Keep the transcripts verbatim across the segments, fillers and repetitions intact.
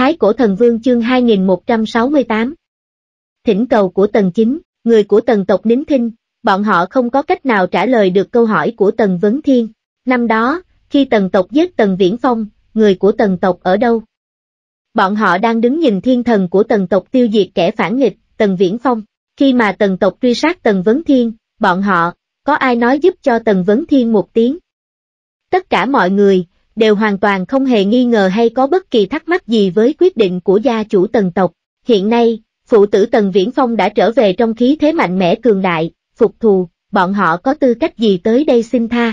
Thái Cổ Thần Vương chương hai nghìn một trăm sáu mươi tám. Thỉnh cầu của Tần Chính, người của Tần tộc nín thinh, bọn họ không có cách nào trả lời được câu hỏi của Tần Vấn Thiên. Năm đó, khi Tần tộc giết Tần Viễn Phong, người của Tần tộc ở đâu? Bọn họ đang đứng nhìn thiên thần của Tần tộc tiêu diệt kẻ phản nghịch, Tần Viễn Phong. Khi mà Tần tộc truy sát Tần Vấn Thiên, bọn họ, có ai nói giúp cho Tần Vấn Thiên một tiếng? Tất cả mọi người, đều hoàn toàn không hề nghi ngờ hay có bất kỳ thắc mắc gì với quyết định của gia chủ Tần tộc. Hiện nay, phụ tử Tần Viễn Phong đã trở về trong khí thế mạnh mẽ cường đại, phục thù, bọn họ có tư cách gì tới đây xin tha?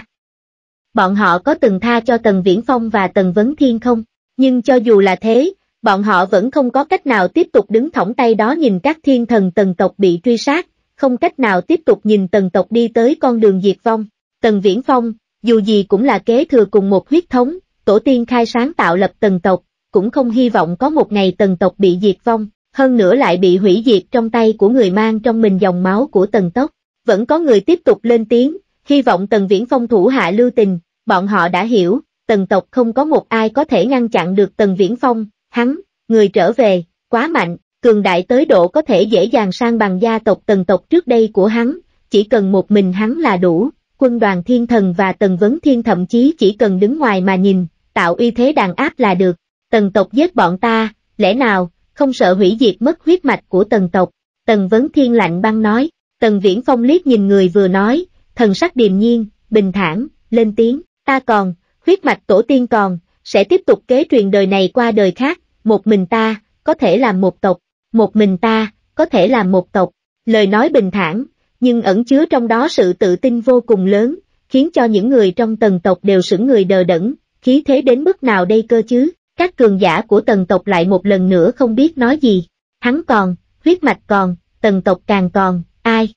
Bọn họ có từng tha cho Tần Viễn Phong và Tần Vấn Thiên không? Nhưng cho dù là thế, bọn họ vẫn không có cách nào tiếp tục đứng thõng tay đó nhìn các thiên thần Tần tộc bị truy sát, không cách nào tiếp tục nhìn Tần tộc đi tới con đường diệt vong. Tần Viễn Phong, dù gì cũng là kế thừa cùng một huyết thống, tổ tiên khai sáng tạo lập Tần tộc, cũng không hy vọng có một ngày Tần tộc bị diệt vong, hơn nữa lại bị hủy diệt trong tay của người mang trong mình dòng máu của Tần tộc. Vẫn có người tiếp tục lên tiếng, hy vọng Tần Viễn Phong thủ hạ lưu tình, bọn họ đã hiểu, Tần tộc không có một ai có thể ngăn chặn được Tần Viễn Phong, hắn, người trở về, quá mạnh, cường đại tới độ có thể dễ dàng san bằng gia tộc Tần tộc trước đây của hắn, chỉ cần một mình hắn là đủ. Quân đoàn thiên thần và Tần Vấn Thiên thậm chí chỉ cần đứng ngoài mà nhìn, tạo uy thế đàn áp là được. Tần tộc giết bọn ta, lẽ nào, không sợ hủy diệt mất huyết mạch của Tần tộc? Tần Vấn Thiên lạnh băng nói. Tần Viễn Phong liếc nhìn người vừa nói, thần sắc điềm nhiên, bình thản, lên tiếng, ta còn, huyết mạch tổ tiên còn, sẽ tiếp tục kế truyền đời này qua đời khác, một mình ta, có thể làm một tộc, một mình ta, có thể làm một tộc. Lời nói bình thản, nhưng ẩn chứa trong đó sự tự tin vô cùng lớn, khiến cho những người trong Tần tộc đều sững người đờ đẫn, khí thế đến mức nào đây cơ chứ? Các cường giả của Tần tộc lại một lần nữa không biết nói gì. Hắn còn, huyết mạch còn, Tần tộc càng còn, ai?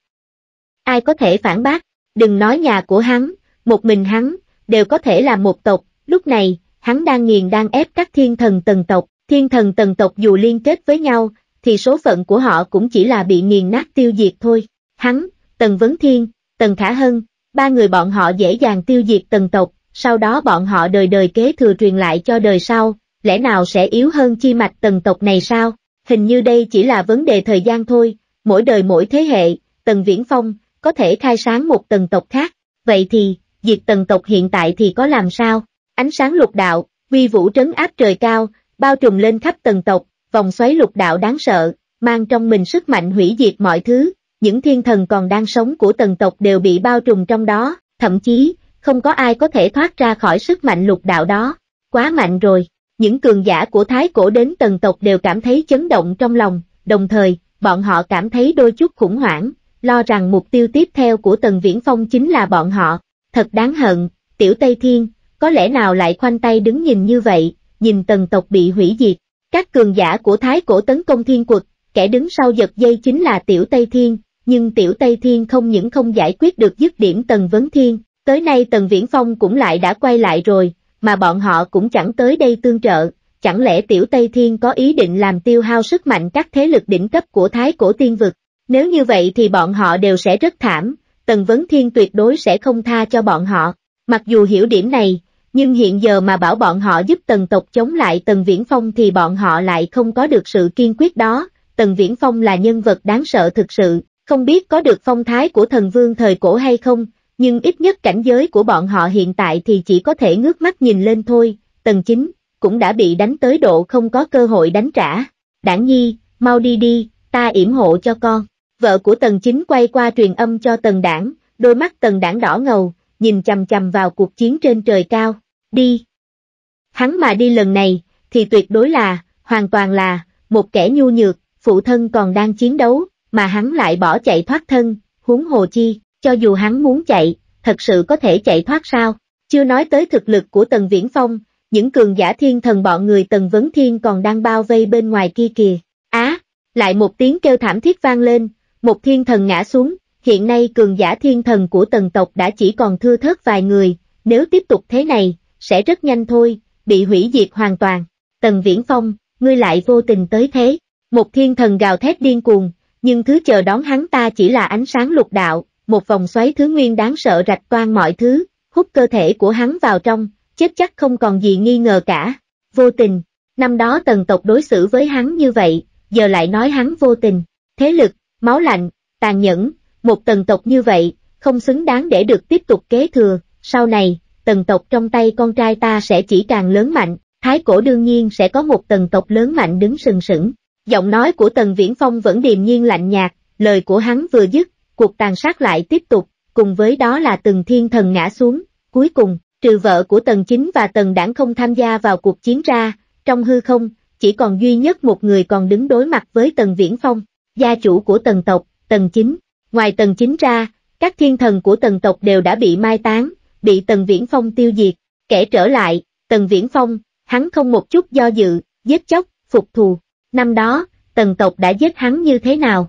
Ai có thể phản bác? Đừng nói nhà của hắn, một mình hắn, đều có thể là một tộc. Lúc này, hắn đang nghiền đang ép các thiên thần Tần tộc. Thiên thần Tần tộc dù liên kết với nhau, thì số phận của họ cũng chỉ là bị nghiền nát tiêu diệt thôi. Hắn, Tần Vấn Thiên, Tần Khả Hân, ba người bọn họ dễ dàng tiêu diệt Tần tộc, sau đó bọn họ đời đời kế thừa truyền lại cho đời sau, lẽ nào sẽ yếu hơn chi mạch Tần tộc này sao? Hình như đây chỉ là vấn đề thời gian thôi, mỗi đời mỗi thế hệ, Tần Viễn Phong có thể khai sáng một Tần tộc khác, vậy thì, diệt Tần tộc hiện tại thì có làm sao? Ánh sáng lục đạo, uy vũ trấn áp trời cao, bao trùm lên khắp Tần tộc, vòng xoáy lục đạo đáng sợ, mang trong mình sức mạnh hủy diệt mọi thứ. Những thiên thần còn đang sống của Tần tộc đều bị bao trùm trong đó, thậm chí, không có ai có thể thoát ra khỏi sức mạnh lục đạo đó. Quá mạnh rồi, những cường giả của Thái Cổ đến Tần tộc đều cảm thấy chấn động trong lòng, đồng thời, bọn họ cảm thấy đôi chút khủng hoảng, lo rằng mục tiêu tiếp theo của Tần Viễn Phong chính là bọn họ. Thật đáng hận, Tiểu Tây Thiên, có lẽ nào lại khoanh tay đứng nhìn như vậy, nhìn Tần tộc bị hủy diệt. Các cường giả của Thái Cổ tấn công thiên quật, kẻ đứng sau giật dây chính là Tiểu Tây Thiên. Nhưng Tiểu Tây Thiên không những không giải quyết được dứt điểm Tần Vấn Thiên, tới nay Tần Viễn Phong cũng lại đã quay lại rồi, mà bọn họ cũng chẳng tới đây tương trợ, chẳng lẽ Tiểu Tây Thiên có ý định làm tiêu hao sức mạnh các thế lực đỉnh cấp của Thái Cổ Tiên Vực? Nếu như vậy thì bọn họ đều sẽ rất thảm, Tần Vấn Thiên tuyệt đối sẽ không tha cho bọn họ. Mặc dù hiểu điểm này, nhưng hiện giờ mà bảo bọn họ giúp Tần tộc chống lại Tần Viễn Phong thì bọn họ lại không có được sự kiên quyết đó. Tần Viễn Phong là nhân vật đáng sợ thực sự. Không biết có được phong thái của thần vương thời cổ hay không, nhưng ít nhất cảnh giới của bọn họ hiện tại thì chỉ có thể ngước mắt nhìn lên thôi. Tần Chính cũng đã bị đánh tới độ không có cơ hội đánh trả. Đảng Nhi, mau đi đi, ta yểm hộ cho con. Vợ của Tần Chính quay qua truyền âm cho Tần Đảng, đôi mắt Tần Đảng đỏ ngầu, nhìn chằm chằm vào cuộc chiến trên trời cao. Đi. Hắn mà đi lần này, thì tuyệt đối là, hoàn toàn là, một kẻ nhu nhược, phụ thân còn đang chiến đấu. Mà hắn lại bỏ chạy thoát thân, huống hồ chi, cho dù hắn muốn chạy, thật sự có thể chạy thoát sao? Chưa nói tới thực lực của Tần Viễn Phong, những cường giả thiên thần bọn người Tần Vấn Thiên còn đang bao vây bên ngoài kia kìa. Á, lại một tiếng kêu thảm thiết vang lên, một thiên thần ngã xuống, hiện nay cường giả thiên thần của Tần tộc đã chỉ còn thưa thớt vài người, nếu tiếp tục thế này, sẽ rất nhanh thôi, bị hủy diệt hoàn toàn. Tần Viễn Phong, ngươi lại vô tình tới thế, một thiên thần gào thét điên cuồng. Nhưng thứ chờ đón hắn ta chỉ là ánh sáng lục đạo, một vòng xoáy thứ nguyên đáng sợ rạch toang mọi thứ, hút cơ thể của hắn vào trong, chết chắc không còn gì nghi ngờ cả. Vô tình, Năm đó Tần tộc đối xử với hắn như vậy, giờ lại nói hắn vô tình, thế lực, máu lạnh, tàn nhẫn, một Tần tộc như vậy, không xứng đáng để được tiếp tục kế thừa, sau này, Tần tộc trong tay con trai ta sẽ chỉ càng lớn mạnh, Thái Cổ đương nhiên sẽ có một Tần tộc lớn mạnh đứng sừng sững. Giọng nói của Tần Viễn Phong vẫn điềm nhiên lạnh nhạt, lời của hắn vừa dứt, cuộc tàn sát lại tiếp tục, cùng với đó là từng thiên thần ngã xuống, cuối cùng, trừ vợ của Tần Chính và Tần Đảng không tham gia vào cuộc chiến ra, trong hư không, chỉ còn duy nhất một người còn đứng đối mặt với Tần Viễn Phong, gia chủ của Tần tộc, Tần Chính. Ngoài Tần Chính ra, các thiên thần của Tần tộc đều đã bị mai táng, bị Tần Viễn Phong tiêu diệt, kẻ trở lại, Tần Viễn Phong, hắn không một chút do dự, giết chóc, phục thù. Năm đó, Tần tộc đã giết hắn như thế nào?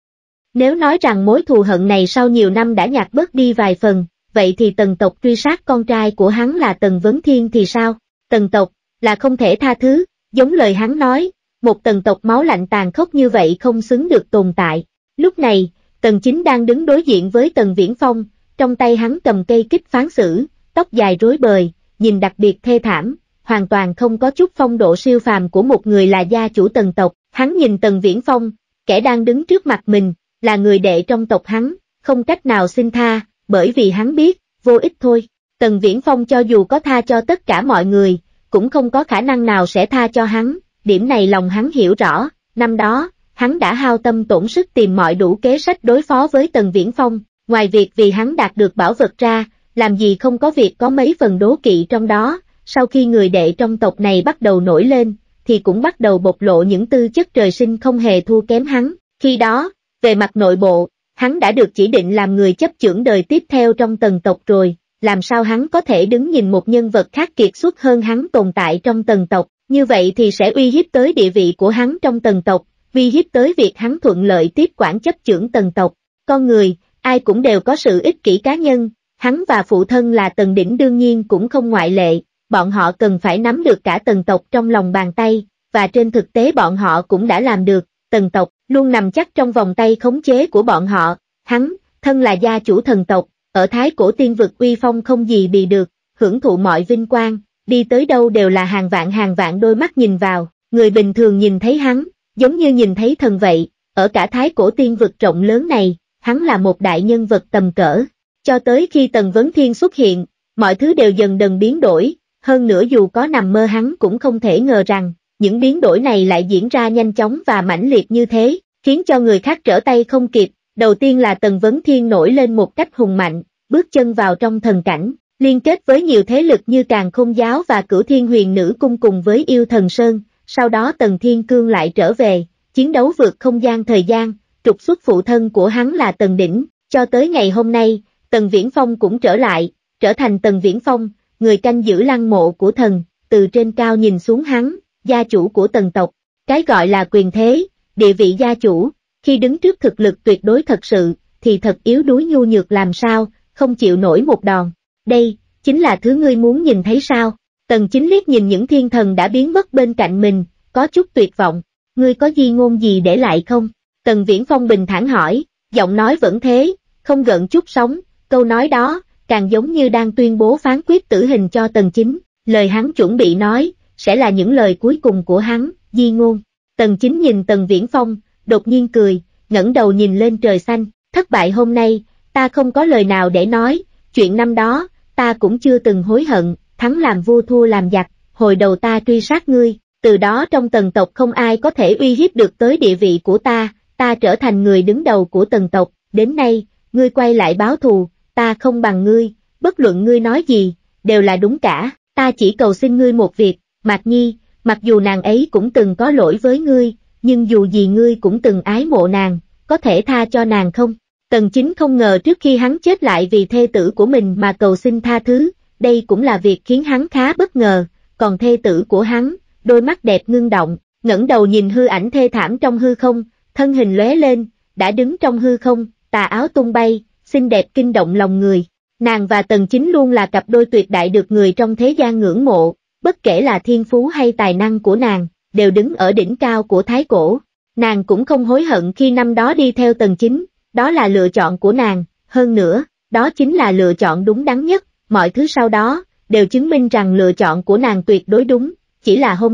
Nếu nói rằng mối thù hận này sau nhiều năm đã nhạt bớt đi vài phần, vậy thì Tần tộc truy sát con trai của hắn là Tần Vấn Thiên thì sao? Tần tộc, là không thể tha thứ, giống lời hắn nói, một Tần tộc máu lạnh tàn khốc như vậy không xứng được tồn tại. Lúc này, Tần Chính đang đứng đối diện với Tần Viễn Phong, trong tay hắn cầm cây kích phán xử, tóc dài rối bời, nhìn đặc biệt thê thảm, hoàn toàn không có chút phong độ siêu phàm của một người là gia chủ Tần tộc. Hắn nhìn Tần Viễn Phong, kẻ đang đứng trước mặt mình, là người đệ trong tộc hắn, không cách nào xin tha, bởi vì hắn biết, vô ích thôi. Tần Viễn Phong cho dù có tha cho tất cả mọi người, cũng không có khả năng nào sẽ tha cho hắn, điểm này lòng hắn hiểu rõ, năm đó, hắn đã hao tâm tổn sức tìm mọi đủ kế sách đối phó với Tần Viễn Phong, ngoài việc vì hắn đạt được bảo vật ra, làm gì không có việc có mấy phần đố kỵ trong đó, sau khi người đệ trong tộc này bắt đầu nổi lên, thì cũng bắt đầu bộc lộ những tư chất trời sinh không hề thua kém hắn, khi đó, về mặt nội bộ, hắn đã được chỉ định làm người chấp chưởng đời tiếp theo trong Tần tộc rồi, làm sao hắn có thể đứng nhìn một nhân vật khác kiệt xuất hơn hắn tồn tại trong Tần tộc, như vậy thì sẽ uy hiếp tới địa vị của hắn trong Tần tộc, uy hiếp tới việc hắn thuận lợi tiếp quản chấp chưởng Tần tộc. Con người, ai cũng đều có sự ích kỷ cá nhân, hắn và phụ thân là Tần Đỉnh đương nhiên cũng không ngoại lệ, bọn họ cần phải nắm được cả Tần tộc trong lòng bàn tay, và trên thực tế bọn họ cũng đã làm được, Tần tộc luôn nằm chắc trong vòng tay khống chế của bọn họ, hắn, thân là gia chủ thần tộc, ở Thái Cổ tiên vực uy phong không gì bì được, hưởng thụ mọi vinh quang, đi tới đâu đều là hàng vạn hàng vạn đôi mắt nhìn vào, người bình thường nhìn thấy hắn, giống như nhìn thấy thần vậy, ở cả Thái Cổ tiên vực rộng lớn này, hắn là một đại nhân vật tầm cỡ, cho tới khi Tần Vấn Thiên xuất hiện, mọi thứ đều dần dần biến đổi, hơn nữa dù có nằm mơ hắn cũng không thể ngờ rằng, những biến đổi này lại diễn ra nhanh chóng và mãnh liệt như thế, khiến cho người khác trở tay không kịp. Đầu tiên là Tần Vấn Thiên nổi lên một cách hùng mạnh, bước chân vào trong thần cảnh, liên kết với nhiều thế lực như Càn Khôn Giáo và Cửu Thiên Huyền Nữ Cung cùng với Yêu Thần Sơn, sau đó Tần Thiên Cương lại trở về, chiến đấu vượt không gian thời gian, trục xuất phụ thân của hắn là Tần Đỉnh, cho tới ngày hôm nay, Tần Viễn Phong cũng trở lại, trở thành Tần Viễn Phong, người canh giữ lăng mộ của thần, từ trên cao nhìn xuống hắn, gia chủ của Tần tộc, cái gọi là quyền thế, địa vị gia chủ, khi đứng trước thực lực tuyệt đối thật sự, thì thật yếu đuối nhu nhược làm sao, không chịu nổi một đòn. Đây, chính là thứ ngươi muốn nhìn thấy sao? Tần Chính liếc nhìn những thiên thần đã biến mất bên cạnh mình, có chút tuyệt vọng. Ngươi có di ngôn gì để lại không? Tần Viễn Phong bình thản hỏi, giọng nói vẫn thế, không gợn chút sóng, câu nói đó, càng giống như đang tuyên bố phán quyết tử hình cho Tần Chính. Lời hắn chuẩn bị nói, sẽ là những lời cuối cùng của hắn, di ngôn. Tần Chính nhìn Tần Viễn Phong, đột nhiên cười, ngẩng đầu nhìn lên trời xanh, thất bại hôm nay, ta không có lời nào để nói, chuyện năm đó, ta cũng chưa từng hối hận, thắng làm vua thua làm giặc, hồi đầu ta truy sát ngươi, từ đó trong Tần tộc không ai có thể uy hiếp được tới địa vị của ta, ta trở thành người đứng đầu của Tần tộc, đến nay, ngươi quay lại báo thù, ta không bằng ngươi, bất luận ngươi nói gì, đều là đúng cả, ta chỉ cầu xin ngươi một việc, Mạc Nhi, mặc dù nàng ấy cũng từng có lỗi với ngươi, nhưng dù gì ngươi cũng từng ái mộ nàng, có thể tha cho nàng không? Tần Chính không ngờ trước khi hắn chết lại vì thê tử của mình mà cầu xin tha thứ, đây cũng là việc khiến hắn khá bất ngờ, còn thê tử của hắn, đôi mắt đẹp ngưng động, ngẩng đầu nhìn hư ảnh thê thảm trong hư không, thân hình lóe lên, đã đứng trong hư không, tà áo tung bay, xinh đẹp kinh động lòng người. Nàng và Tần Chính luôn là cặp đôi tuyệt đại được người trong thế gian ngưỡng mộ, bất kể là thiên phú hay tài năng của nàng, đều đứng ở đỉnh cao của Thái Cổ. Nàng cũng không hối hận khi năm đó đi theo Tần Chính, đó là lựa chọn của nàng, hơn nữa, đó chính là lựa chọn đúng đắn nhất, mọi thứ sau đó, đều chứng minh rằng lựa chọn của nàng tuyệt đối đúng, chỉ là hôm nay,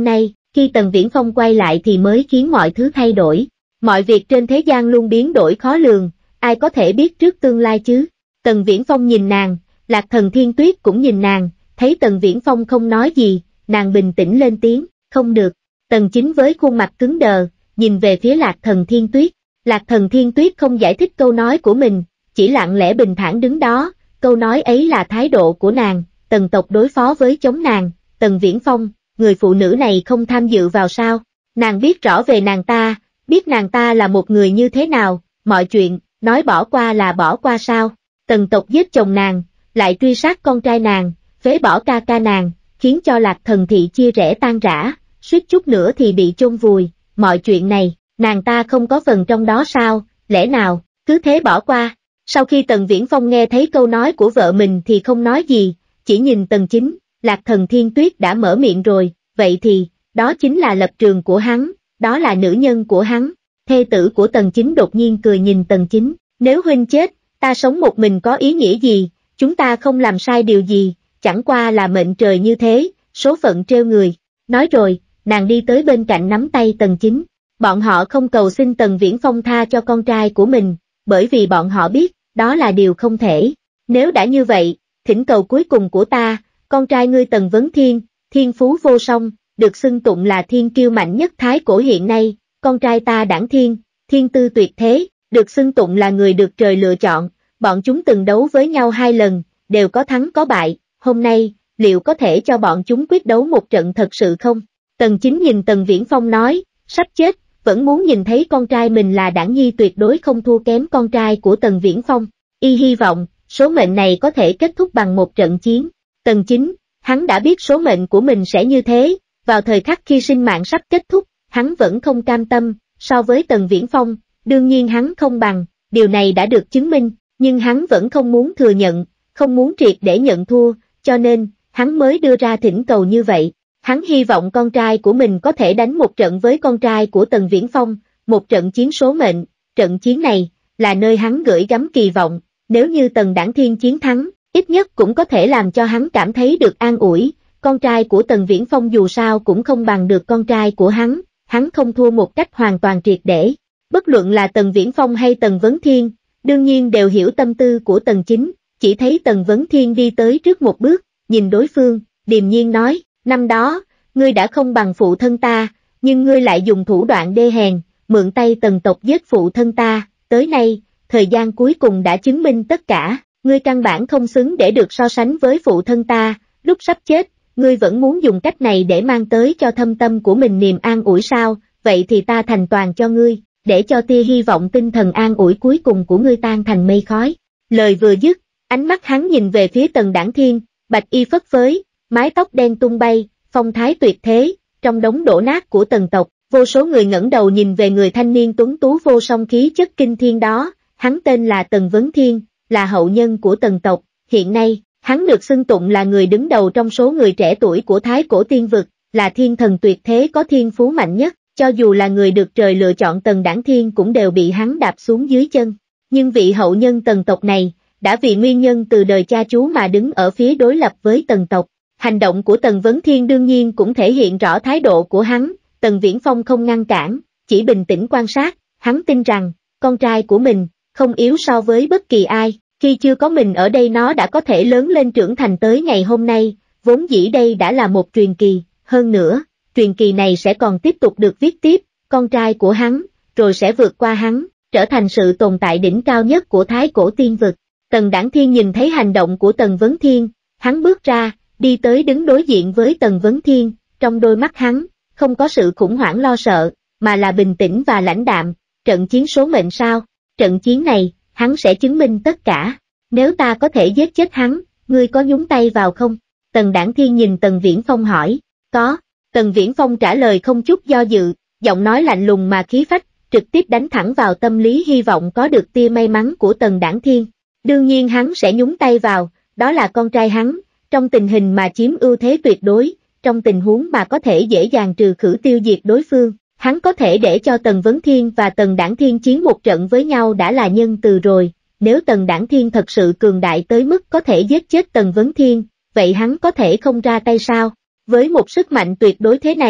khi Tần Viễn Phong quay lại thì mới khiến mọi thứ thay đổi. Mọi việc trên thế gian luôn biến đổi khó lường, ai có thể biết trước tương lai chứ? Tần Viễn Phong nhìn nàng, Lạc Thần Thiên Tuyết cũng nhìn nàng, thấy Tần Viễn Phong không nói gì, nàng bình tĩnh lên tiếng, không được. Tần Chính với khuôn mặt cứng đờ, nhìn về phía Lạc Thần Thiên Tuyết. Lạc Thần Thiên Tuyết không giải thích câu nói của mình, chỉ lặng lẽ bình thản đứng đó, câu nói ấy là thái độ của nàng, Tần tộc đối phó với chống nàng, Tần Viễn Phong, người phụ nữ này không tham dự vào sao? Nàng biết rõ về nàng ta, biết nàng ta là một người như thế nào, mọi chuyện, nói bỏ qua là bỏ qua sao? Tần tộc giết chồng nàng, lại truy sát con trai nàng, phế bỏ ca ca nàng, khiến cho Lạc Thần thị chia rẽ tan rã, suýt chút nữa thì bị chôn vùi, mọi chuyện này, nàng ta không có phần trong đó sao, lẽ nào, cứ thế bỏ qua? Sau khi Tần Viễn Phong nghe thấy câu nói của vợ mình thì không nói gì, chỉ nhìn Tần Chính, Lạc Thần Thiên Tuyết đã mở miệng rồi, vậy thì, đó chính là lập trường của hắn, đó là nữ nhân của hắn. Thê tử của Tần Chính đột nhiên cười nhìn Tần Chính, nếu huynh chết, ta sống một mình có ý nghĩa gì, chúng ta không làm sai điều gì, chẳng qua là mệnh trời như thế, số phận trêu người. Nói rồi, nàng đi tới bên cạnh nắm tay Tần Chính. Bọn họ không cầu xin Tần Viễn Phong tha cho con trai của mình, bởi vì bọn họ biết, đó là điều không thể. Nếu đã như vậy, thỉnh cầu cuối cùng của ta, con trai ngươi Tần Vấn Thiên, thiên phú vô song, được xưng tụng là thiên kiêu mạnh nhất thái cổ hiện nay, con trai ta Đản Thiên, thiên tư tuyệt thế, được xưng tụng là người được trời lựa chọn, bọn chúng từng đấu với nhau hai lần, đều có thắng có bại, hôm nay, liệu có thể cho bọn chúng quyết đấu một trận thật sự không? Tần Chính nhìn Tần Viễn Phong nói, sắp chết, vẫn muốn nhìn thấy con trai mình là Đản Nhi tuyệt đối không thua kém con trai của Tần Viễn Phong, y hy vọng, số mệnh này có thể kết thúc bằng một trận chiến. Tần Chính, hắn đã biết số mệnh của mình sẽ như thế, vào thời khắc khi sinh mạng sắp kết thúc, hắn vẫn không cam tâm, so với Tần Viễn Phong, đương nhiên hắn không bằng, điều này đã được chứng minh, nhưng hắn vẫn không muốn thừa nhận, không muốn triệt để nhận thua, cho nên, hắn mới đưa ra thỉnh cầu như vậy. Hắn hy vọng con trai của mình có thể đánh một trận với con trai của Tần Viễn Phong, một trận chiến số mệnh, trận chiến này, là nơi hắn gửi gắm kỳ vọng, nếu như Tần Đản Thiên chiến thắng, ít nhất cũng có thể làm cho hắn cảm thấy được an ủi, con trai của Tần Viễn Phong dù sao cũng không bằng được con trai của hắn, hắn không thua một cách hoàn toàn triệt để. Bất luận là Tần Viễn Phong hay Tần Vấn Thiên, đương nhiên đều hiểu tâm tư của Tần Chính, chỉ thấy Tần Vấn Thiên đi tới trước một bước, nhìn đối phương, điềm nhiên nói, năm đó, ngươi đã không bằng phụ thân ta, nhưng ngươi lại dùng thủ đoạn đê hèn, mượn tay Tần tộc giết phụ thân ta, tới nay, thời gian cuối cùng đã chứng minh tất cả, ngươi căn bản không xứng để được so sánh với phụ thân ta, lúc sắp chết, ngươi vẫn muốn dùng cách này để mang tới cho thâm tâm của mình niềm an ủi sao, vậy thì ta thành toàn cho ngươi, để cho tia hy vọng tinh thần an ủi cuối cùng của ngươi tan thành mây khói. Lời vừa dứt, ánh mắt hắn nhìn về phía Tần Đản Thiên, bạch y phất phới, mái tóc đen tung bay, phong thái tuyệt thế, trong đống đổ nát của Tần tộc, vô số người ngẩng đầu nhìn về người thanh niên tuấn tú vô song khí chất kinh thiên đó, hắn tên là Tần Vấn Thiên, là hậu nhân của Tần tộc, hiện nay, hắn được xưng tụng là người đứng đầu trong số người trẻ tuổi của thái cổ tiên vực, là thiên thần tuyệt thế có thiên phú mạnh nhất, cho dù là người được trời lựa chọn Tần Đản Thiên cũng đều bị hắn đạp xuống dưới chân, nhưng vị hậu nhân Tần tộc này, đã vì nguyên nhân từ đời cha chú mà đứng ở phía đối lập với Tần tộc. Hành động của Tần Vấn Thiên đương nhiên cũng thể hiện rõ thái độ của hắn, Tần Viễn Phong không ngăn cản, chỉ bình tĩnh quan sát, hắn tin rằng, con trai của mình, không yếu so với bất kỳ ai, khi chưa có mình ở đây nó đã có thể lớn lên trưởng thành tới ngày hôm nay, vốn dĩ đây đã là một truyền kỳ, hơn nữa, truyền kỳ này sẽ còn tiếp tục được viết tiếp, con trai của hắn, rồi sẽ vượt qua hắn, trở thành sự tồn tại đỉnh cao nhất của thái cổ tiên vực. Tần Đản Thiên nhìn thấy hành động của Tần Vấn Thiên, hắn bước ra, đi tới đứng đối diện với Tần Vấn Thiên, trong đôi mắt hắn, không có sự khủng hoảng lo sợ, mà là bình tĩnh và lãnh đạm, trận chiến số mệnh sao, trận chiến này, hắn sẽ chứng minh tất cả, nếu ta có thể giết chết hắn, ngươi có nhúng tay vào không? Tần Đản Thiên nhìn Tần Viễn Phong hỏi, có, Tần Viễn Phong trả lời không chút do dự, giọng nói lạnh lùng mà khí phách, trực tiếp đánh thẳng vào tâm lý hy vọng có được tia may mắn của Tần Đản Thiên, đương nhiên hắn sẽ nhúng tay vào, đó là con trai hắn. Trong tình hình mà chiếm ưu thế tuyệt đối, trong tình huống mà có thể dễ dàng trừ khử tiêu diệt đối phương, hắn có thể để cho Tần Vấn Thiên và Tần Đản Thiên chiến một trận với nhau đã là nhân từ rồi, nếu Tần Đản Thiên thật sự cường đại tới mức có thể giết chết Tần Vấn Thiên, vậy hắn có thể không ra tay sao? Với một sức mạnh tuyệt đối thế này,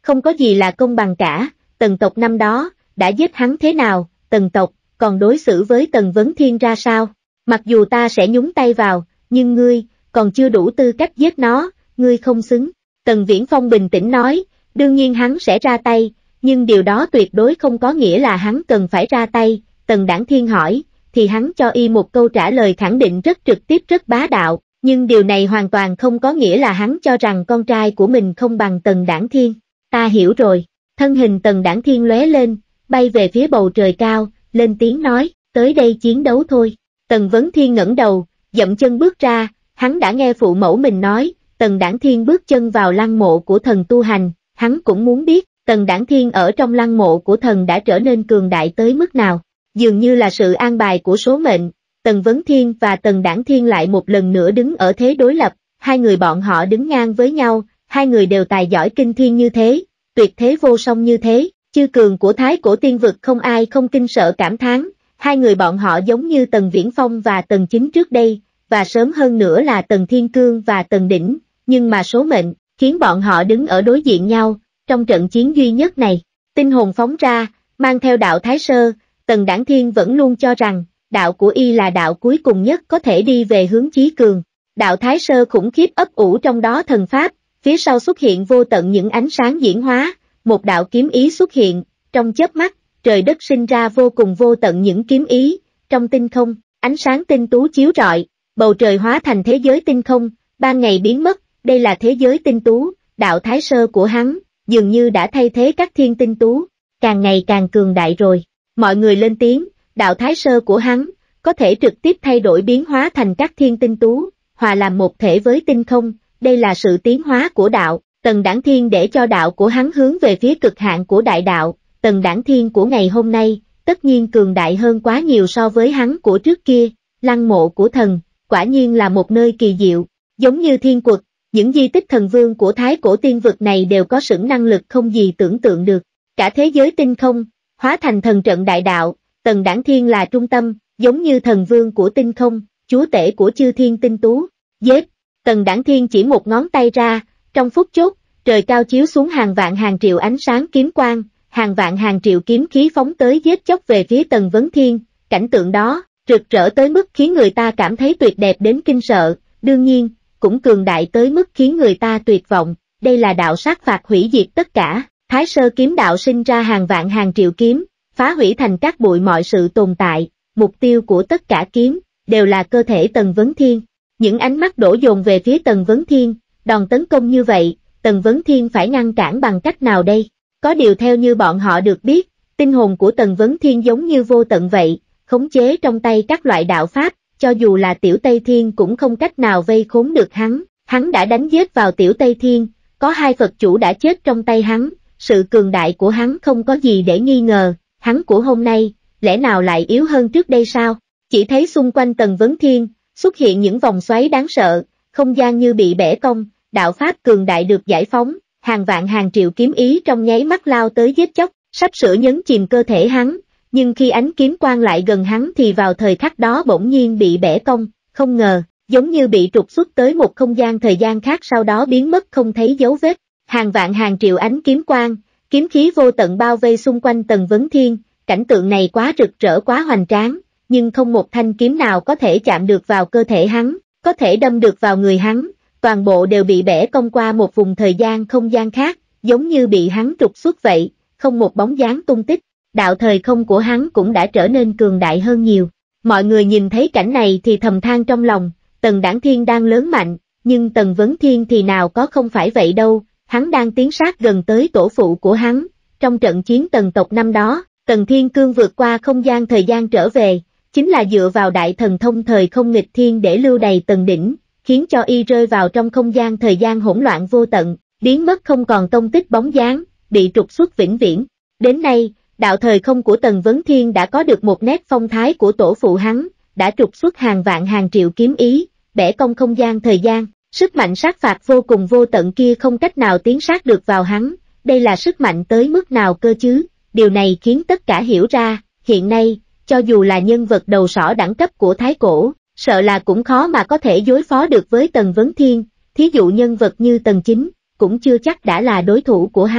không có gì là công bằng cả, Tần tộc năm đó, đã giết hắn thế nào, Tần tộc, còn đối xử với Tần Vấn Thiên ra sao? Mặc dù ta sẽ nhúng tay vào, nhưng ngươi, còn chưa đủ tư cách giết nó, ngươi không xứng. Tần Viễn Phong bình tĩnh nói, đương nhiên hắn sẽ ra tay, nhưng điều đó tuyệt đối không có nghĩa là hắn cần phải ra tay. Tần Đản Thiên hỏi, thì hắn cho y một câu trả lời khẳng định rất trực tiếp rất bá đạo, nhưng điều này hoàn toàn không có nghĩa là hắn cho rằng con trai của mình không bằng Tần Đản Thiên. Ta hiểu rồi, thân hình Tần Đản Thiên lóe lên, bay về phía bầu trời cao, lên tiếng nói, tới đây chiến đấu thôi. Tần Vấn Thiên ngẩng đầu, dậm chân bước ra, hắn đã nghe phụ mẫu mình nói, Tần Đản Thiên bước chân vào lăng mộ của thần tu hành, hắn cũng muốn biết, Tần Đản Thiên ở trong lăng mộ của thần đã trở nên cường đại tới mức nào. Dường như là sự an bài của số mệnh, Tần Vấn Thiên và Tần Đản Thiên lại một lần nữa đứng ở thế đối lập, hai người bọn họ đứng ngang với nhau, hai người đều tài giỏi kinh thiên như thế, tuyệt thế vô song như thế, chư cường của Thái Cổ Tiên Vực không ai không kinh sợ cảm thán, hai người bọn họ giống như Tần Viễn Phong và Tần Chính trước đây, và sớm hơn nữa là Tần Thiên Cương và Tần Đỉnh, nhưng mà số mệnh, khiến bọn họ đứng ở đối diện nhau, trong trận chiến duy nhất này, tinh hồn phóng ra, mang theo đạo Thái Sơ, Tần Đản Thiên vẫn luôn cho rằng, đạo của y là đạo cuối cùng nhất có thể đi về hướng chí cường. Đạo Thái Sơ khủng khiếp ấp ủ trong đó thần pháp, phía sau xuất hiện vô tận những ánh sáng diễn hóa, một đạo kiếm ý xuất hiện, trong chớp mắt, trời đất sinh ra vô cùng vô tận những kiếm ý, trong tinh không, ánh sáng tinh tú chiếu rọi, bầu trời hóa thành thế giới tinh không, ban ngày biến mất, đây là thế giới tinh tú, đạo Thái Sơ của hắn, dường như đã thay thế các thiên tinh tú, càng ngày càng cường đại rồi. Mọi người lên tiếng, đạo Thái Sơ của hắn, có thể trực tiếp thay đổi biến hóa thành các thiên tinh tú, hòa làm một thể với tinh không, đây là sự tiến hóa của đạo. Tần Đản Thiên để cho đạo của hắn hướng về phía cực hạn của đại đạo, Tần Đản Thiên của ngày hôm nay, tất nhiên cường đại hơn quá nhiều so với hắn của trước kia, lăng mộ của thần, quả nhiên là một nơi kỳ diệu, giống như thiên quật, những di tích thần vương của Thái Cổ Tiên Vực này đều có sững năng lực không gì tưởng tượng được, cả thế giới tinh không, hóa thành thần trận đại đạo, Tần Đản Thiên là trung tâm, giống như thần vương của tinh không, chúa tể của chư thiên tinh tú, giết, Tần Đản Thiên chỉ một ngón tay ra, trong phút chốc, trời cao chiếu xuống hàng vạn hàng triệu ánh sáng kiếm quang, hàng vạn hàng triệu kiếm khí phóng tới giết chóc về phía Tần Vấn Thiên, cảnh tượng đó, rực rỡ tới mức khiến người ta cảm thấy tuyệt đẹp đến kinh sợ, đương nhiên, cũng cường đại tới mức khiến người ta tuyệt vọng, đây là đạo sát phạt hủy diệt tất cả, Thái Sơ kiếm đạo sinh ra hàng vạn hàng triệu kiếm, phá hủy thành các bụi mọi sự tồn tại, mục tiêu của tất cả kiếm, đều là cơ thể Tần Vấn Thiên, những ánh mắt đổ dồn về phía Tần Vấn Thiên, đòn tấn công như vậy, Tần Vấn Thiên phải ngăn cản bằng cách nào đây? Có điều theo như bọn họ được biết, tinh hồn của Tần Vấn Thiên giống như vô tận vậy, khống chế trong tay các loại đạo pháp, cho dù là Tiểu Tây Thiên cũng không cách nào vây khốn được hắn, hắn đã đánh giết vào Tiểu Tây Thiên, có hai Phật chủ đã chết trong tay hắn, sự cường đại của hắn không có gì để nghi ngờ, hắn của hôm nay, lẽ nào lại yếu hơn trước đây sao? Chỉ thấy xung quanh Tần Vấn Thiên, xuất hiện những vòng xoáy đáng sợ, không gian như bị bẻ cong, đạo pháp cường đại được giải phóng, hàng vạn hàng triệu kiếm ý trong nháy mắt lao tới giết chóc, sắp sửa nhấn chìm cơ thể hắn, nhưng khi ánh kiếm quang lại gần hắn thì vào thời khắc đó bỗng nhiên bị bẻ cong, không ngờ, giống như bị trục xuất tới một không gian thời gian khác sau đó biến mất không thấy dấu vết, hàng vạn hàng triệu ánh kiếm quang, kiếm khí vô tận bao vây xung quanh Tần Vấn Thiên, cảnh tượng này quá rực rỡ quá hoành tráng, nhưng không một thanh kiếm nào có thể chạm được vào cơ thể hắn, có thể đâm được vào người hắn, toàn bộ đều bị bẻ cong qua một vùng thời gian không gian khác, giống như bị hắn trục xuất vậy, không một bóng dáng tung tích, đạo thời không của hắn cũng đã trở nên cường đại hơn nhiều. Mọi người nhìn thấy cảnh này thì thầm than trong lòng, Tần Đản Thiên đang lớn mạnh, nhưng Tần Vấn Thiên thì nào có không phải vậy đâu, hắn đang tiến sát gần tới tổ phụ của hắn, trong trận chiến Tần tộc năm đó, Tần Thiên Cương vượt qua không gian thời gian trở về, chính là dựa vào đại thần thông thời không nghịch thiên để lưu đày Tần Đỉnh, khiến cho y rơi vào trong không gian thời gian hỗn loạn vô tận, biến mất không còn tông tích bóng dáng, bị trục xuất vĩnh viễn. Đến nay, đạo thời không của Tần Vấn Thiên đã có được một nét phong thái của tổ phụ hắn, đã trục xuất hàng vạn hàng triệu kiếm ý, bẻ cong không gian thời gian, sức mạnh sát phạt vô cùng vô tận kia không cách nào tiến sát được vào hắn, đây là sức mạnh tới mức nào cơ chứ, điều này khiến tất cả hiểu ra, hiện nay, cho dù là nhân vật đầu sỏ đẳng cấp của Thái Cổ, sợ là cũng khó mà có thể đối phó được với Tần Vấn Thiên, thí dụ nhân vật như Tần Chính, cũng chưa chắc đã là đối thủ của hắn.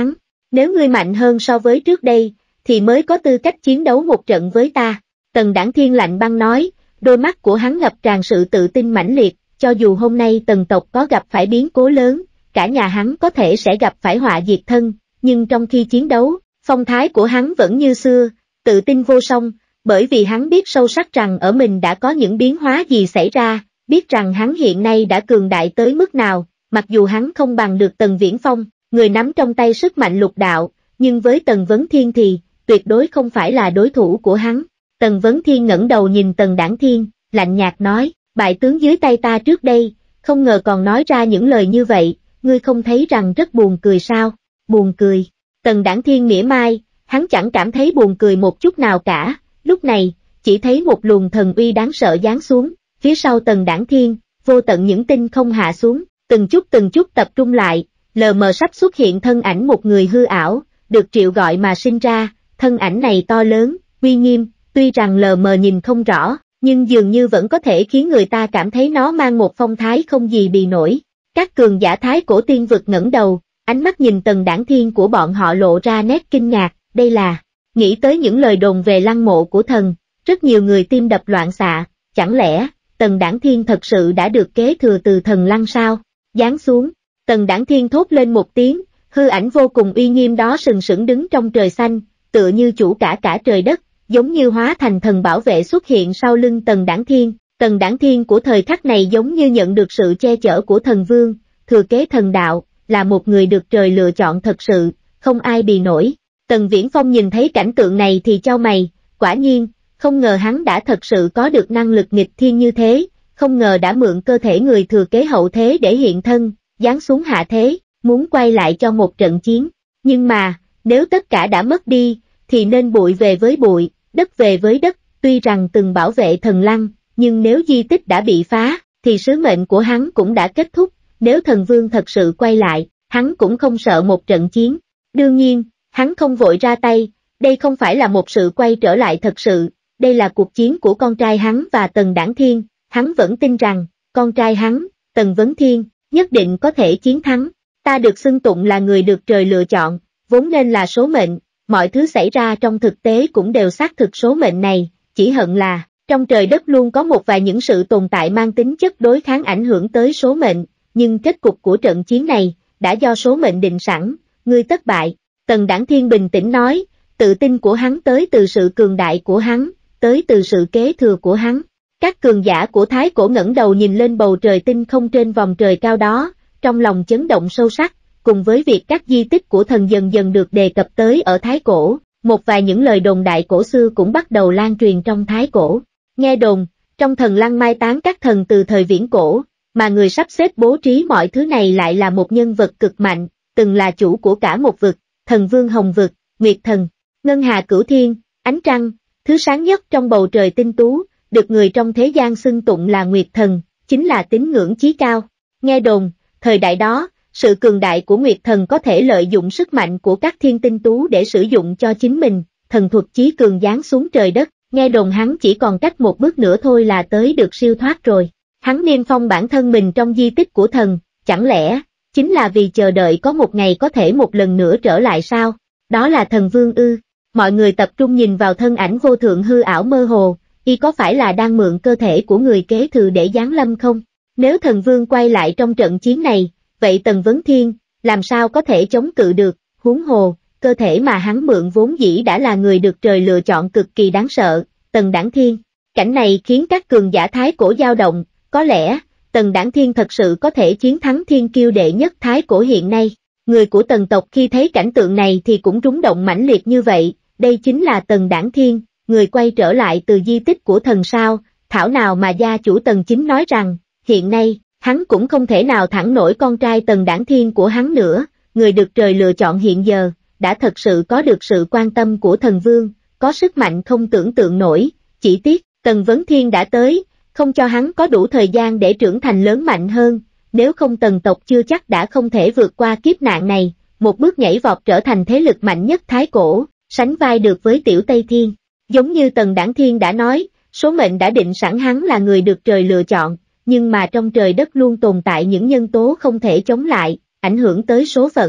Nếu ngươi mạnh hơn so với trước đây, thì mới có tư cách chiến đấu một trận với ta. Tần Đãng Thiên lạnh băng nói, đôi mắt của hắn ngập tràn sự tự tin mãnh liệt, cho dù hôm nay Tần tộc có gặp phải biến cố lớn, cả nhà hắn có thể sẽ gặp phải họa diệt thân, nhưng trong khi chiến đấu, phong thái của hắn vẫn như xưa, tự tin vô song, bởi vì hắn biết sâu sắc rằng ở mình đã có những biến hóa gì xảy ra, biết rằng hắn hiện nay đã cường đại tới mức nào, mặc dù hắn không bằng được Tần Viễn Phong, người nắm trong tay sức mạnh lục đạo, nhưng với Tần Vấn Thiên thì, tuyệt đối không phải là đối thủ của hắn. Tần Vấn Thiên ngẩng đầu nhìn Tần Đãng Thiên, lạnh nhạt nói, bại tướng dưới tay ta trước đây, không ngờ còn nói ra những lời như vậy, ngươi không thấy rằng rất buồn cười sao? Buồn cười. Tần Đãng Thiên mỉa mai, hắn chẳng cảm thấy buồn cười một chút nào cả, lúc này, chỉ thấy một luồng thần uy đáng sợ giáng xuống, phía sau Tần Đãng Thiên, vô tận những tinh không hạ xuống, từng chút từng chút tập trung lại, lờ mờ sắp xuất hiện thân ảnh một người hư ảo, được triệu gọi mà sinh ra, thân ảnh này to lớn, uy nghiêm, tuy rằng lờ mờ nhìn không rõ, nhưng dường như vẫn có thể khiến người ta cảm thấy nó mang một phong thái không gì bì nổi. Các cường giả thái cổ tiên vực ngẩng đầu, ánh mắt nhìn Tần Đãng Thiên của bọn họ lộ ra nét kinh ngạc, đây là, nghĩ tới những lời đồn về lăng mộ của thần, rất nhiều người tim đập loạn xạ, chẳng lẽ, Tần Đãng Thiên thật sự đã được kế thừa từ thần lăng sao? Giáng xuống, Tần Đãng Thiên thốt lên một tiếng, hư ảnh vô cùng uy nghiêm đó sừng sững đứng trong trời xanh, tựa như chủ cả cả trời đất, giống như hóa thành thần bảo vệ xuất hiện sau lưng Tần Đãng Thiên. Tần Đãng Thiên của thời khắc này giống như nhận được sự che chở của thần vương, thừa kế thần đạo, là một người được trời lựa chọn thật sự, không ai bì nổi. Tần Viễn Phong nhìn thấy cảnh tượng này thì chau mày, quả nhiên, không ngờ hắn đã thật sự có được năng lực nghịch thiên như thế, không ngờ đã mượn cơ thể người thừa kế hậu thế để hiện thân, giáng xuống hạ thế, muốn quay lại cho một trận chiến. Nhưng mà, nếu tất cả đã mất đi, thì nên bụi về với bụi, đất về với đất, tuy rằng từng bảo vệ thần lăng, nhưng nếu di tích đã bị phá, thì sứ mệnh của hắn cũng đã kết thúc, nếu thần vương thật sự quay lại, hắn cũng không sợ một trận chiến. Đương nhiên, hắn không vội ra tay, đây không phải là một sự quay trở lại thật sự, đây là cuộc chiến của con trai hắn và Tần Đãng Thiên, hắn vẫn tin rằng, con trai hắn, Tần Vấn Thiên, nhất định có thể chiến thắng. Ta được xưng tụng là người được trời lựa chọn, vốn nên là số mệnh, mọi thứ xảy ra trong thực tế cũng đều xác thực số mệnh này, chỉ hận là, trong trời đất luôn có một vài những sự tồn tại mang tính chất đối kháng ảnh hưởng tới số mệnh, nhưng kết cục của trận chiến này, đã do số mệnh định sẵn, ngươi thất bại. Tần Đãng Thiên bình tĩnh nói, tự tin của hắn tới từ sự cường đại của hắn, tới từ sự kế thừa của hắn. Các cường giả của Thái Cổ ngẩng đầu nhìn lên bầu trời tinh không trên vòng trời cao đó, trong lòng chấn động sâu sắc, cùng với việc các di tích của thần dần dần được đề cập tới ở Thái Cổ, một vài những lời đồn đại cổ xưa cũng bắt đầu lan truyền trong Thái Cổ. Nghe đồn, trong thần lăng mai táng các thần từ thời viễn cổ, mà người sắp xếp bố trí mọi thứ này lại là một nhân vật cực mạnh, từng là chủ của cả một vực, thần vương hồng vực, nguyệt thần, ngân hà cửu thiên, ánh trăng, thứ sáng nhất trong bầu trời tinh tú, được người trong thế gian xưng tụng là nguyệt thần, chính là tín ngưỡng chí cao. Nghe đồn, thời đại đó, sự cường đại của nguyệt thần có thể lợi dụng sức mạnh của các thiên tinh tú để sử dụng cho chính mình, thần thuật chí cường giáng xuống trời đất, nghe đồn hắn chỉ còn cách một bước nữa thôi là tới được siêu thoát rồi. Hắn niêm phong bản thân mình trong di tích của thần, chẳng lẽ, chính là vì chờ đợi có một ngày có thể một lần nữa trở lại sao? Đó là thần vương ư? Mọi người tập trung nhìn vào thân ảnh vô thượng hư ảo mơ hồ, y có phải là đang mượn cơ thể của người kế thừa để giáng lâm không? Nếu thần vương quay lại trong trận chiến này, vậy Tần Vấn Thiên, làm sao có thể chống cự được, huống hồ, cơ thể mà hắn mượn vốn dĩ đã là người được trời lựa chọn cực kỳ đáng sợ, Tần Đãng Thiên. Cảnh này khiến các cường giả Thái Cổ dao động, có lẽ, Tần Đãng Thiên thật sự có thể chiến thắng thiên kiêu đệ nhất Thái Cổ hiện nay. Người của Tần tộc khi thấy cảnh tượng này thì cũng rúng động mãnh liệt như vậy, đây chính là Tần Đãng Thiên, người quay trở lại từ di tích của thần sao, thảo nào mà gia chủ Tần Chính nói rằng, hiện nay, hắn cũng không thể nào thẳng nổi con trai Tần Đãng Thiên của hắn nữa, người được trời lựa chọn hiện giờ, đã thật sự có được sự quan tâm của thần vương, có sức mạnh không tưởng tượng nổi, chỉ tiếc, Tần Vấn Thiên đã tới, không cho hắn có đủ thời gian để trưởng thành lớn mạnh hơn, nếu không Tần tộc chưa chắc đã không thể vượt qua kiếp nạn này, một bước nhảy vọt trở thành thế lực mạnh nhất Thái Cổ, sánh vai được với Tiểu Tây Thiên. Giống như Tần Đãng Thiên đã nói, số mệnh đã định sẵn hắn là người được trời lựa chọn, nhưng mà trong trời đất luôn tồn tại những nhân tố không thể chống lại, ảnh hưởng tới số phận.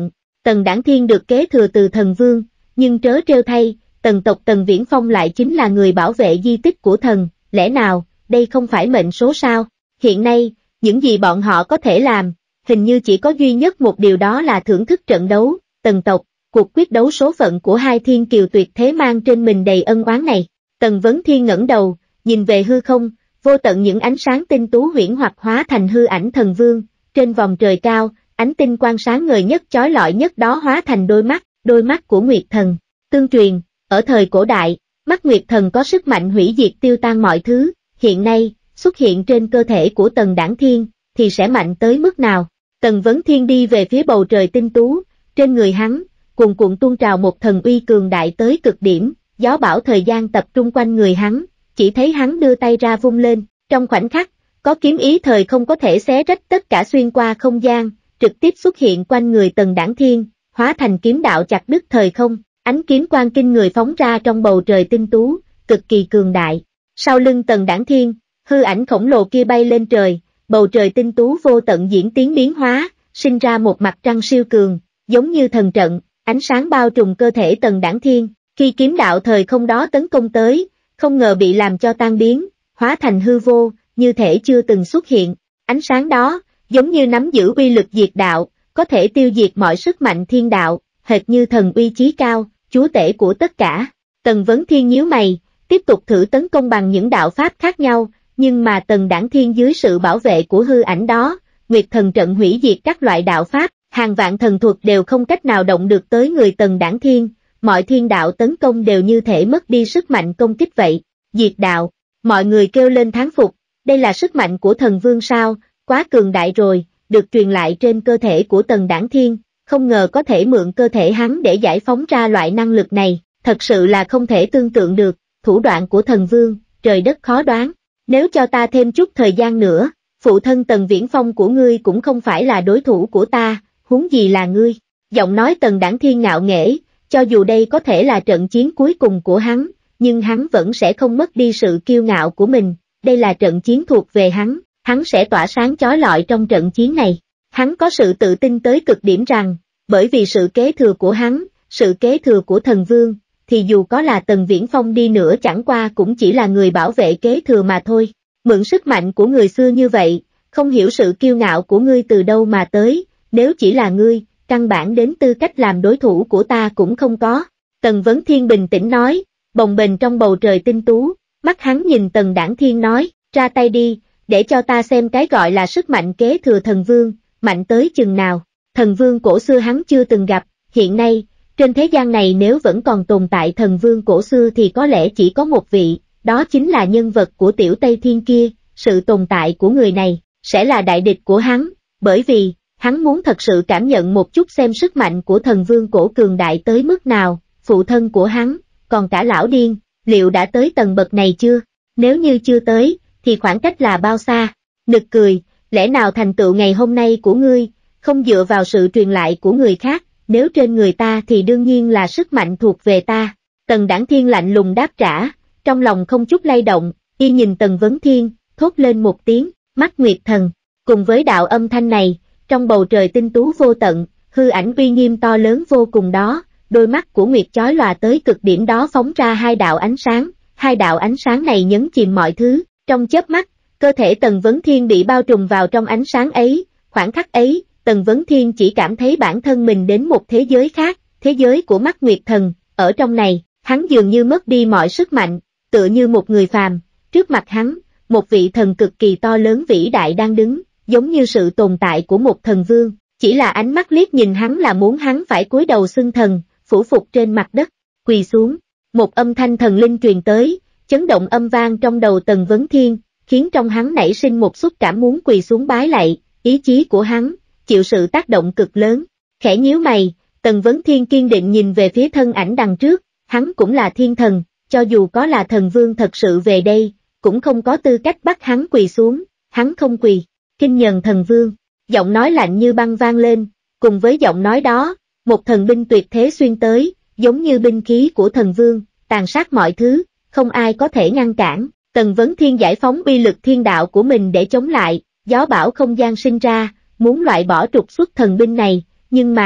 Tần Đản Thiên được kế thừa từ thần vương, nhưng trớ trêu thay, tần tộc Tần Viễn Phong lại chính là người bảo vệ di tích của thần, lẽ nào, đây không phải mệnh số sao? Hiện nay, những gì bọn họ có thể làm, hình như chỉ có duy nhất một điều đó là thưởng thức trận đấu, tần tộc, cuộc quyết đấu số phận của hai thiên kiều tuyệt thế mang trên mình đầy ân oán này. Tần Vấn Thiên ngẩng đầu, nhìn về hư không, vô tận những ánh sáng tinh tú huyễn hoặc hóa thành hư ảnh thần vương, trên vòng trời cao, ánh tinh quang sáng ngời nhất chói lọi nhất đó hóa thành đôi mắt, đôi mắt của Nguyệt Thần. Tương truyền, ở thời cổ đại, mắt Nguyệt Thần có sức mạnh hủy diệt tiêu tan mọi thứ, hiện nay, xuất hiện trên cơ thể của Tần Đản Thiên, thì sẽ mạnh tới mức nào? Tần Vấn Thiên đi về phía bầu trời tinh tú, trên người hắn, cuồn cuộn tuôn trào một thần uy cường đại tới cực điểm, gió bão thời gian tập trung quanh người hắn, chỉ thấy hắn đưa tay ra vung lên, trong khoảnh khắc, có kiếm ý thời không có thể xé rách tất cả xuyên qua không gian, trực tiếp xuất hiện quanh người Tần Đản Thiên, hóa thành kiếm đạo chặt đứt thời không, ánh kiếm quang kinh người phóng ra trong bầu trời tinh tú, cực kỳ cường đại. Sau lưng Tần Đản Thiên, hư ảnh khổng lồ kia bay lên trời, bầu trời tinh tú vô tận diễn tiến biến hóa, sinh ra một mặt trăng siêu cường, giống như thần trận, ánh sáng bao trùm cơ thể Tần Đản Thiên, khi kiếm đạo thời không đó tấn công tới, không ngờ bị làm cho tan biến, hóa thành hư vô, như thể chưa từng xuất hiện. Ánh sáng đó, giống như nắm giữ uy lực diệt đạo, có thể tiêu diệt mọi sức mạnh thiên đạo, hệt như thần uy chí cao, chúa tể của tất cả. Tần Vấn Thiên nhíu mày, tiếp tục thử tấn công bằng những đạo pháp khác nhau, nhưng mà Tần Đản Thiên dưới sự bảo vệ của hư ảnh đó, Nguyệt Thần trận hủy diệt các loại đạo pháp, hàng vạn thần thuật đều không cách nào động được tới người Tần Đản Thiên, mọi thiên đạo tấn công đều như thể mất đi sức mạnh công kích vậy. Diệt đạo, mọi người kêu lên thán phục, đây là sức mạnh của thần vương sao, quá cường đại rồi, được truyền lại trên cơ thể của Tần Đản Thiên, không ngờ có thể mượn cơ thể hắn để giải phóng ra loại năng lực này, thật sự là không thể tưởng tượng được, thủ đoạn của thần vương, trời đất khó đoán, nếu cho ta thêm chút thời gian nữa, phụ thân Tần Viễn Phong của ngươi cũng không phải là đối thủ của ta, huống gì là ngươi. Giọng nói Tần Đản Thiên ngạo nghễ, cho dù đây có thể là trận chiến cuối cùng của hắn, nhưng hắn vẫn sẽ không mất đi sự kiêu ngạo của mình, đây là trận chiến thuộc về hắn, hắn sẽ tỏa sáng chói lọi trong trận chiến này. Hắn có sự tự tin tới cực điểm rằng, bởi vì sự kế thừa của hắn, sự kế thừa của thần vương, thì dù có là Tần Viễn Phong đi nữa chẳng qua cũng chỉ là người bảo vệ kế thừa mà thôi. Mượn sức mạnh của người xưa như vậy, không hiểu sự kiêu ngạo của ngươi từ đâu mà tới, nếu chỉ là ngươi, căn bản đến tư cách làm đối thủ của ta cũng không có. Tần Vấn Thiên bình tĩnh nói, bồng bềnh trong bầu trời tinh tú, mắt hắn nhìn Tần Đản Thiên nói, ra tay đi, để cho ta xem cái gọi là sức mạnh kế thừa thần vương, mạnh tới chừng nào. Thần vương cổ xưa hắn chưa từng gặp, hiện nay, trên thế gian này nếu vẫn còn tồn tại thần vương cổ xưa thì có lẽ chỉ có một vị, đó chính là nhân vật của Tiểu Tây Thiên kia, sự tồn tại của người này, sẽ là đại địch của hắn, bởi vì, hắn muốn thật sự cảm nhận một chút xem sức mạnh của thần vương cổ cường đại tới mức nào, phụ thân của hắn, còn cả lão điên, liệu đã tới tầng bậc này chưa? Nếu như chưa tới, thì khoảng cách là bao xa? Nực cười, lẽ nào thành tựu ngày hôm nay của ngươi, không dựa vào sự truyền lại của người khác, nếu trên người ta thì đương nhiên là sức mạnh thuộc về ta. Tần Đản Thiên lạnh lùng đáp trả, trong lòng không chút lay động, y nhìn Tần Vấn Thiên, thốt lên một tiếng, mắt Nguyệt Thần. Cùng với đạo âm thanh này, trong bầu trời tinh tú vô tận, hư ảnh uy nghiêm to lớn vô cùng đó, đôi mắt của Nguyệt chói lòa tới cực điểm đó phóng ra hai đạo ánh sáng, hai đạo ánh sáng này nhấn chìm mọi thứ, trong chớp mắt, cơ thể Tần Vấn Thiên bị bao trùm vào trong ánh sáng ấy, khoảnh khắc ấy, Tần Vấn Thiên chỉ cảm thấy bản thân mình đến một thế giới khác, thế giới của mắt Nguyệt Thần, ở trong này, hắn dường như mất đi mọi sức mạnh, tựa như một người phàm, trước mặt hắn, một vị thần cực kỳ to lớn vĩ đại đang đứng, giống như sự tồn tại của một thần vương, chỉ là ánh mắt liếc nhìn hắn là muốn hắn phải cúi đầu xưng thần, phủ phục trên mặt đất, quỳ xuống, một âm thanh thần linh truyền tới, chấn động âm vang trong đầu Tần Vấn Thiên, khiến trong hắn nảy sinh một xúc cảm muốn quỳ xuống bái lạy, ý chí của hắn, chịu sự tác động cực lớn, khẽ nhíu mày, Tần Vấn Thiên kiên định nhìn về phía thân ảnh đằng trước, hắn cũng là thiên thần, cho dù có là thần vương thật sự về đây, cũng không có tư cách bắt hắn quỳ xuống, hắn không quỳ, kinh nhờn thần vương, giọng nói lạnh như băng vang lên, cùng với giọng nói đó, một thần binh tuyệt thế xuyên tới, giống như binh khí của thần vương, tàn sát mọi thứ, không ai có thể ngăn cản. Tần Vấn Thiên giải phóng uy lực thiên đạo của mình để chống lại, gió bão không gian sinh ra, muốn loại bỏ trục xuất thần binh này, nhưng mà,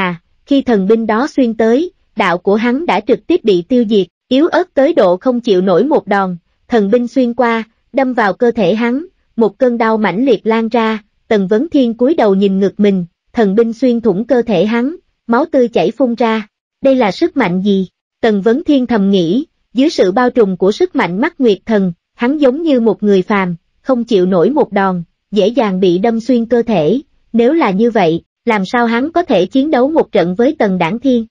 khi thần binh đó xuyên tới, đạo của hắn đã trực tiếp bị tiêu diệt, yếu ớt tới độ không chịu nổi một đòn, thần binh xuyên qua, đâm vào cơ thể hắn, một cơn đau mãnh liệt lan ra, Tần Vấn Thiên cúi đầu nhìn ngực mình, thần binh xuyên thủng cơ thể hắn, máu tươi chảy phun ra, đây là sức mạnh gì? Tần Vấn Thiên thầm nghĩ, dưới sự bao trùm của sức mạnh Mắt Nguyệt Thần, hắn giống như một người phàm, không chịu nổi một đòn, dễ dàng bị đâm xuyên cơ thể, nếu là như vậy, làm sao hắn có thể chiến đấu một trận với Tần Đãng Thiên?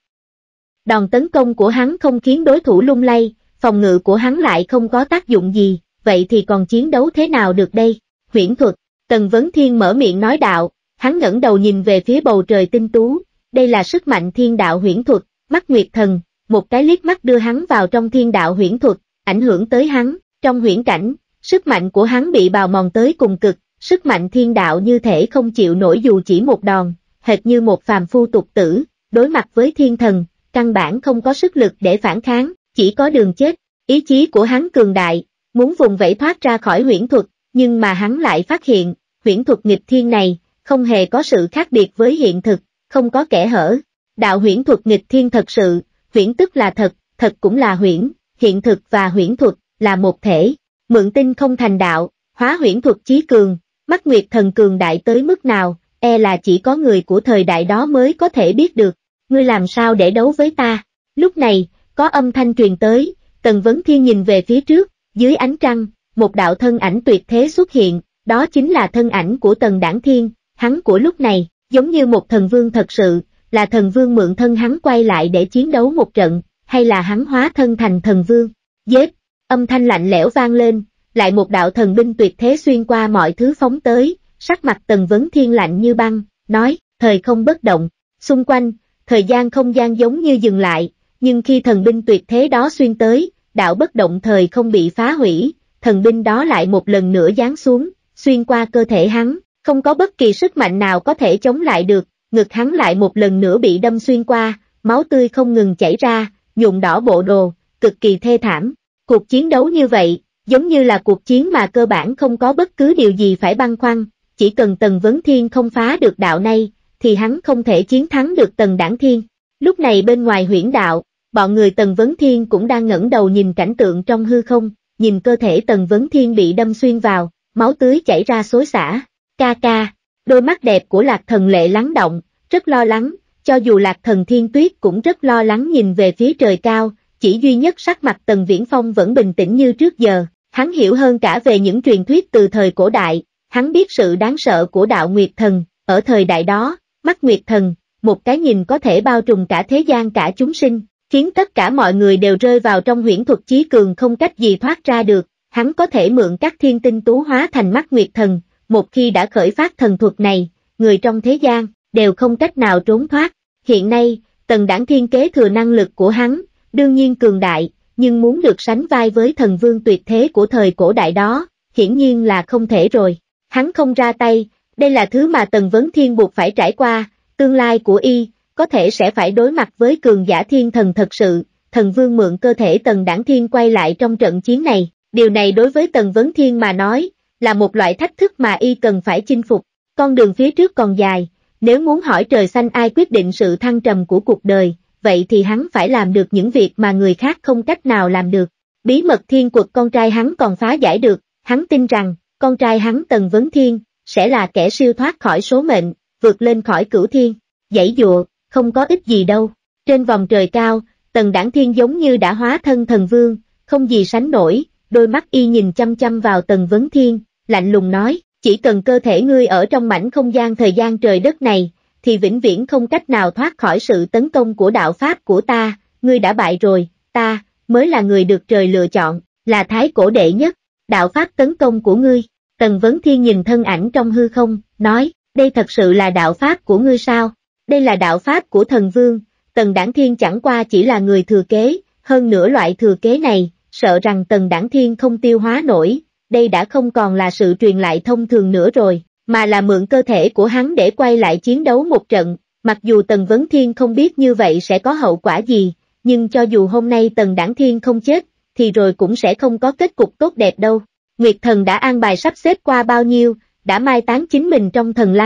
Đòn tấn công của hắn không khiến đối thủ lung lay, phòng ngự của hắn lại không có tác dụng gì, vậy thì còn chiến đấu thế nào được đây? Huyễn thuật, Tần Vấn Thiên mở miệng nói đạo, hắn ngẩng đầu nhìn về phía bầu trời tinh tú, đây là sức mạnh thiên đạo huyễn thuật, Mắt Nguyệt Thần, một cái liếc mắt đưa hắn vào trong thiên đạo huyễn thuật, ảnh hưởng tới hắn, trong huyễn cảnh, sức mạnh của hắn bị bào mòn tới cùng cực, sức mạnh thiên đạo như thể không chịu nổi dù chỉ một đòn, hệt như một phàm phu tục tử, đối mặt với thiên thần, căn bản không có sức lực để phản kháng, chỉ có đường chết, ý chí của hắn cường đại, muốn vùng vẫy thoát ra khỏi huyễn thuật, nhưng mà hắn lại phát hiện, huyễn thuật nghịch thiên này, không hề có sự khác biệt với hiện thực, không có kẽ hở, đạo huyễn thuật nghịch thiên thật sự, huyễn tức là thật, thật cũng là huyễn, hiện thực và huyễn thuật, là một thể, mượn tinh không thành đạo, hóa huyễn thuật chí cường, Mắt Nguyệt Thần cường đại tới mức nào, e là chỉ có người của thời đại đó mới có thể biết được, ngươi làm sao để đấu với ta, lúc này, có âm thanh truyền tới, Tần Vấn Thiên nhìn về phía trước, dưới ánh trăng, một đạo thân ảnh tuyệt thế xuất hiện, đó chính là thân ảnh của Tần Đãng Thiên, hắn của lúc này, giống như một thần vương thật sự, là thần vương mượn thân hắn quay lại để chiến đấu một trận, hay là hắn hóa thân thành thần vương, giết, âm thanh lạnh lẽo vang lên, lại một đạo thần binh tuyệt thế xuyên qua mọi thứ phóng tới, sắc mặt Tần Vấn Thiên lạnh như băng, nói, thời không bất động, xung quanh, thời gian không gian giống như dừng lại, nhưng khi thần binh tuyệt thế đó xuyên tới, đạo bất động thời không bị phá hủy, thần binh đó lại một lần nữa giáng xuống, xuyên qua cơ thể hắn, không có bất kỳ sức mạnh nào có thể chống lại được, ngực hắn lại một lần nữa bị đâm xuyên qua, máu tươi không ngừng chảy ra, nhuộm đỏ bộ đồ, cực kỳ thê thảm. Cuộc chiến đấu như vậy, giống như là cuộc chiến mà cơ bản không có bất cứ điều gì phải băn khoăn, chỉ cần Tần Vấn Thiên không phá được đạo này, thì hắn không thể chiến thắng được Tần Đãng Thiên. Lúc này bên ngoài huyễn đạo, bọn người Tần Vấn Thiên cũng đang ngẩng đầu nhìn cảnh tượng trong hư không, nhìn cơ thể Tần Vấn Thiên bị đâm xuyên vào, máu tươi chảy ra xối xả. Ca ca, đôi mắt đẹp của Lạc Thần Lệ lắng động, rất lo lắng, cho dù Lạc Thần Thiên Tuyết cũng rất lo lắng nhìn về phía trời cao, chỉ duy nhất sắc mặt Tần Viễn Phong vẫn bình tĩnh như trước giờ, hắn hiểu hơn cả về những truyền thuyết từ thời cổ đại, hắn biết sự đáng sợ của đạo Nguyệt Thần, ở thời đại đó, Mắt Nguyệt Thần, một cái nhìn có thể bao trùm cả thế gian cả chúng sinh, khiến tất cả mọi người đều rơi vào trong huyễn thuật chí cường không cách gì thoát ra được, hắn có thể mượn các thiên tinh tú hóa thành Mắt Nguyệt Thần, một khi đã khởi phát thần thuật này, người trong thế gian, đều không cách nào trốn thoát. Hiện nay, Tần Đãng Thiên kế thừa năng lực của hắn, đương nhiên cường đại, nhưng muốn được sánh vai với thần vương tuyệt thế của thời cổ đại đó, hiển nhiên là không thể rồi. Hắn không ra tay, đây là thứ mà Tần Vấn Thiên buộc phải trải qua, tương lai của y, có thể sẽ phải đối mặt với cường giả thiên thần thật sự, thần vương mượn cơ thể Tần Đãng Thiên quay lại trong trận chiến này, điều này đối với Tần Vấn Thiên mà nói, là một loại thách thức mà y cần phải chinh phục, con đường phía trước còn dài, nếu muốn hỏi trời xanh ai quyết định sự thăng trầm của cuộc đời, vậy thì hắn phải làm được những việc mà người khác không cách nào làm được. Bí mật thiên quật con trai hắn còn phá giải được, hắn tin rằng, con trai hắn Tần Vấn Thiên, sẽ là kẻ siêu thoát khỏi số mệnh, vượt lên khỏi cửu thiên, giãy dụa, không có ích gì đâu. Trên vòng trời cao, Tần Đãng Thiên giống như đã hóa thân thần vương, không gì sánh nổi, đôi mắt y nhìn chăm chăm vào Tần Vấn Thiên, lạnh lùng nói, chỉ cần cơ thể ngươi ở trong mảnh không gian thời gian trời đất này, thì vĩnh viễn không cách nào thoát khỏi sự tấn công của đạo pháp của ta, ngươi đã bại rồi, ta, mới là người được trời lựa chọn, là thái cổ đệ nhất, đạo pháp tấn công của ngươi. Tần Vấn Thiên nhìn thân ảnh trong hư không, nói, đây thật sự là đạo pháp của ngươi sao? Đây là đạo pháp của thần vương, Tần Đãng Thiên chẳng qua chỉ là người thừa kế, hơn nữa loại thừa kế này, sợ rằng Tần Đãng Thiên không tiêu hóa nổi, đây đã không còn là sự truyền lại thông thường nữa rồi, mà là mượn cơ thể của hắn để quay lại chiến đấu một trận, mặc dù Tần Vấn Thiên không biết như vậy sẽ có hậu quả gì, nhưng cho dù hôm nay Tần Đãng Thiên không chết, thì rồi cũng sẽ không có kết cục tốt đẹp đâu. Nguyệt Thần đã an bài sắp xếp qua bao nhiêu, đã mai táng chính mình trong thần lăng,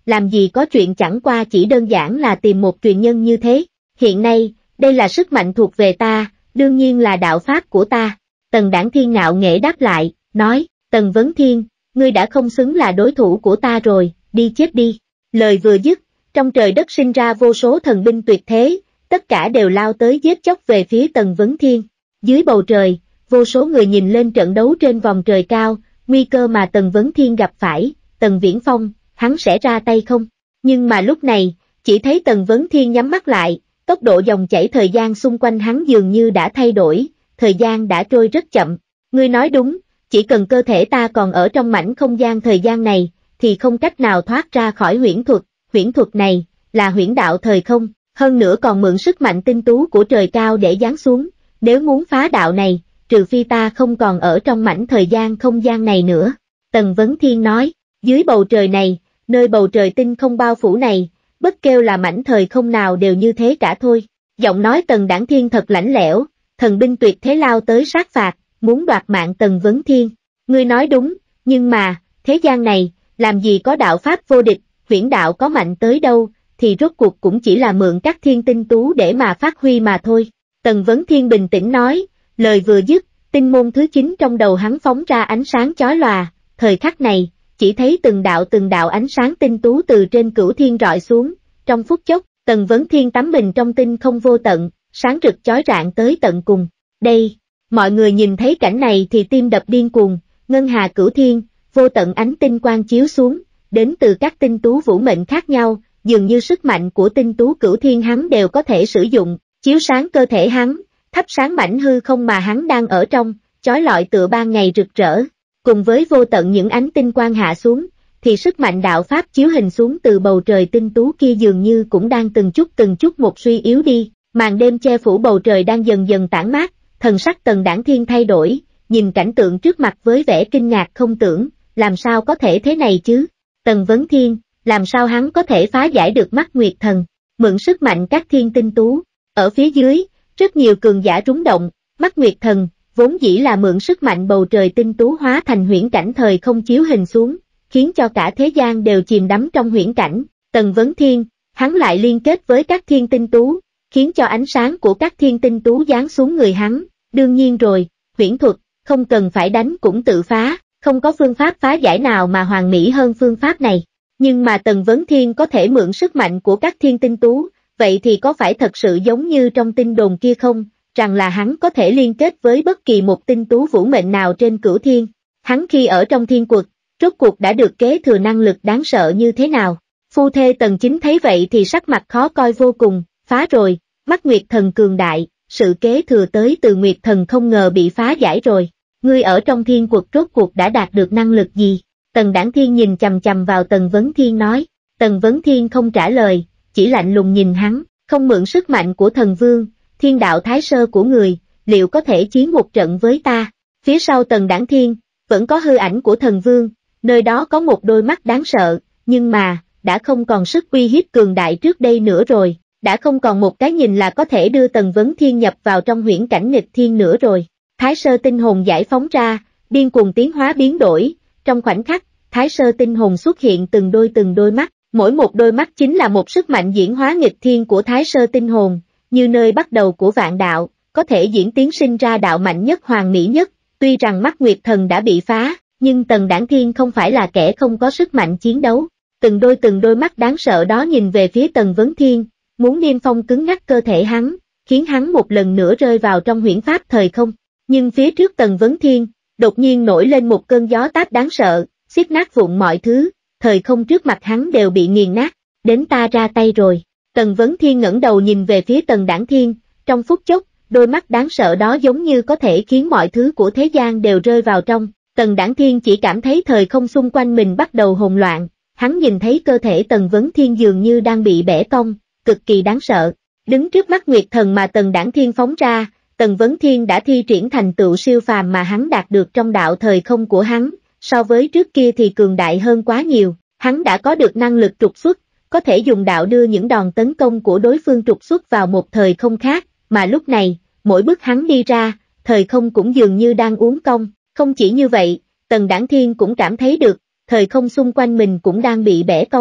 làm gì có chuyện chẳng qua chỉ đơn giản là tìm một truyền nhân như thế. Hiện nay, đây là sức mạnh thuộc về ta, đương nhiên là đạo pháp của ta. Tần Đản Thiên ngạo nghễ đáp lại, nói, Tần Vấn Thiên, ngươi đã không xứng là đối thủ của ta rồi, đi chết đi. Lời vừa dứt, trong trời đất sinh ra vô số thần binh tuyệt thế, tất cả đều lao tới giết chóc về phía Tần Vấn Thiên. Dưới bầu trời, vô số người nhìn lên trận đấu trên vòng trời cao, nguy cơ mà Tần Vấn Thiên gặp phải, Tần Viễn Phong, hắn sẽ ra tay không? Nhưng mà lúc này, chỉ thấy Tần Vấn Thiên nhắm mắt lại, tốc độ dòng chảy thời gian xung quanh hắn dường như đã thay đổi, thời gian đã trôi rất chậm. Ngươi nói đúng, chỉ cần cơ thể ta còn ở trong mảnh không gian thời gian này, thì không cách nào thoát ra khỏi huyễn thuật. Huyễn thuật này, là huyễn đạo thời không, hơn nữa còn mượn sức mạnh tinh tú của trời cao để giáng xuống. Nếu muốn phá đạo này, trừ phi ta không còn ở trong mảnh thời gian không gian này nữa. Tần Vấn Thiên nói, dưới bầu trời này, nơi bầu trời tinh không bao phủ này, bất kêu là mảnh thời không nào đều như thế cả thôi. Giọng nói Tần Đản Thiên thật lạnh lẽo, thần binh tuyệt thế lao tới sát phạt, muốn đoạt mạng Tần Vấn Thiên. Ngươi nói đúng, nhưng mà, thế gian này, làm gì có đạo pháp vô địch, huyễn đạo có mạnh tới đâu, thì rốt cuộc cũng chỉ là mượn các thiên tinh tú để mà phát huy mà thôi. Tần Vấn Thiên bình tĩnh nói, lời vừa dứt, tinh môn thứ chín trong đầu hắn phóng ra ánh sáng chói lòa, thời khắc này, chỉ thấy từng đạo từng đạo ánh sáng tinh tú từ trên cửu thiên rọi xuống, trong phút chốc, Tần Vấn Thiên tắm mình trong tinh không vô tận, sáng rực chói rạng tới tận cùng. Đây, mọi người nhìn thấy cảnh này thì tim đập điên cuồng, ngân hà cửu thiên, vô tận ánh tinh quang chiếu xuống, đến từ các tinh tú vũ mệnh khác nhau, dường như sức mạnh của tinh tú cửu thiên hắn đều có thể sử dụng, chiếu sáng cơ thể hắn, thắp sáng mảnh hư không mà hắn đang ở trong, chói lọi tựa ban ngày rực rỡ. Cùng với vô tận những ánh tinh quang hạ xuống, thì sức mạnh đạo pháp chiếu hình xuống từ bầu trời tinh tú kia dường như cũng đang từng chút từng chút một suy yếu đi, màn đêm che phủ bầu trời đang dần dần tản mát, thần sắc Tần Đản Thiên thay đổi, nhìn cảnh tượng trước mặt với vẻ kinh ngạc không tưởng, làm sao có thể thế này chứ? Tần Vấn Thiên, làm sao hắn có thể phá giải được mắt Nguyệt Thần, mượn sức mạnh các thiên tinh tú, ở phía dưới, rất nhiều cường giả rúng động, mắt Nguyệt Thần, vốn dĩ là mượn sức mạnh bầu trời tinh tú hóa thành huyễn cảnh thời không chiếu hình xuống, khiến cho cả thế gian đều chìm đắm trong huyễn cảnh. Tần Vấn Thiên, hắn lại liên kết với các thiên tinh tú, khiến cho ánh sáng của các thiên tinh tú giáng xuống người hắn. Đương nhiên rồi, huyễn thuật, không cần phải đánh cũng tự phá, không có phương pháp phá giải nào mà hoàn mỹ hơn phương pháp này. Nhưng mà Tần Vấn Thiên có thể mượn sức mạnh của các thiên tinh tú, vậy thì có phải thật sự giống như trong tin đồn kia không, rằng là hắn có thể liên kết với bất kỳ một tinh tú vũ mệnh nào trên cửu thiên. Hắn khi ở trong thiên quật, rốt cuộc đã được kế thừa năng lực đáng sợ như thế nào? Phu thê Tần Chính thấy vậy thì sắc mặt khó coi vô cùng, phá rồi, mắt Nguyệt Thần cường đại, sự kế thừa tới từ Nguyệt Thần không ngờ bị phá giải rồi. Ngươi ở trong thiên quật rốt cuộc đã đạt được năng lực gì? Tần Đản Thiên nhìn chằm chằm vào Tần Vấn Thiên nói. Tần Vấn Thiên không trả lời, chỉ lạnh lùng nhìn hắn, không mượn sức mạnh của thần vương, thiên đạo thái sơ của người, liệu có thể chiến một trận với ta? Phía sau Tần Đản Thiên, vẫn có hư ảnh của thần vương, nơi đó có một đôi mắt đáng sợ, nhưng mà, đã không còn sức uy hiếp cường đại trước đây nữa rồi, đã không còn một cái nhìn là có thể đưa Tần Vấn Thiên nhập vào trong huyễn cảnh nghịch thiên nữa rồi. Thái sơ tinh hồn giải phóng ra, điên cuồng tiến hóa biến đổi, trong khoảnh khắc, Thái sơ tinh hồn xuất hiện từng đôi từng đôi mắt, mỗi một đôi mắt chính là một sức mạnh diễn hóa nghịch thiên của Thái sơ tinh hồn, như nơi bắt đầu của vạn đạo, có thể diễn tiến sinh ra đạo mạnh nhất hoàn mỹ nhất. Tuy rằng mắt Nguyệt Thần đã bị phá, nhưng Tần Đản Thiên không phải là kẻ không có sức mạnh chiến đấu. Từng đôi từng đôi mắt đáng sợ đó nhìn về phía Tần Vấn Thiên, muốn niêm phong cứng ngắc cơ thể hắn, khiến hắn một lần nữa rơi vào trong huyễn pháp thời không. Nhưng phía trước Tần Vấn Thiên, đột nhiên nổi lên một cơn gió táp đáng sợ, xiết nát vụn mọi thứ, thời không trước mặt hắn đều bị nghiền nát, đến ta ra tay rồi. Tần Vấn Thiên ngẩng đầu nhìn về phía Tần Đản Thiên, trong phút chốc, đôi mắt đáng sợ đó giống như có thể khiến mọi thứ của thế gian đều rơi vào trong. Tần Đản Thiên chỉ cảm thấy thời không xung quanh mình bắt đầu hỗn loạn, hắn nhìn thấy cơ thể Tần Vấn Thiên dường như đang bị bẻ cong, cực kỳ đáng sợ. Đứng trước mắt Nguyệt Thần mà Tần Đản Thiên phóng ra, Tần Vấn Thiên đã thi triển thành tựu siêu phàm mà hắn đạt được trong đạo thời không của hắn, so với trước kia thì cường đại hơn quá nhiều, hắn đã có được năng lực trục xuất, có thể dùng đạo đưa những đòn tấn công của đối phương trục xuất vào một thời không khác, mà lúc này, mỗi bước hắn đi ra, thời không cũng dường như đang uốn cong. Không chỉ như vậy, Tần Đản Thiên cũng cảm thấy được, thời không xung quanh mình cũng đang bị bẻ cong.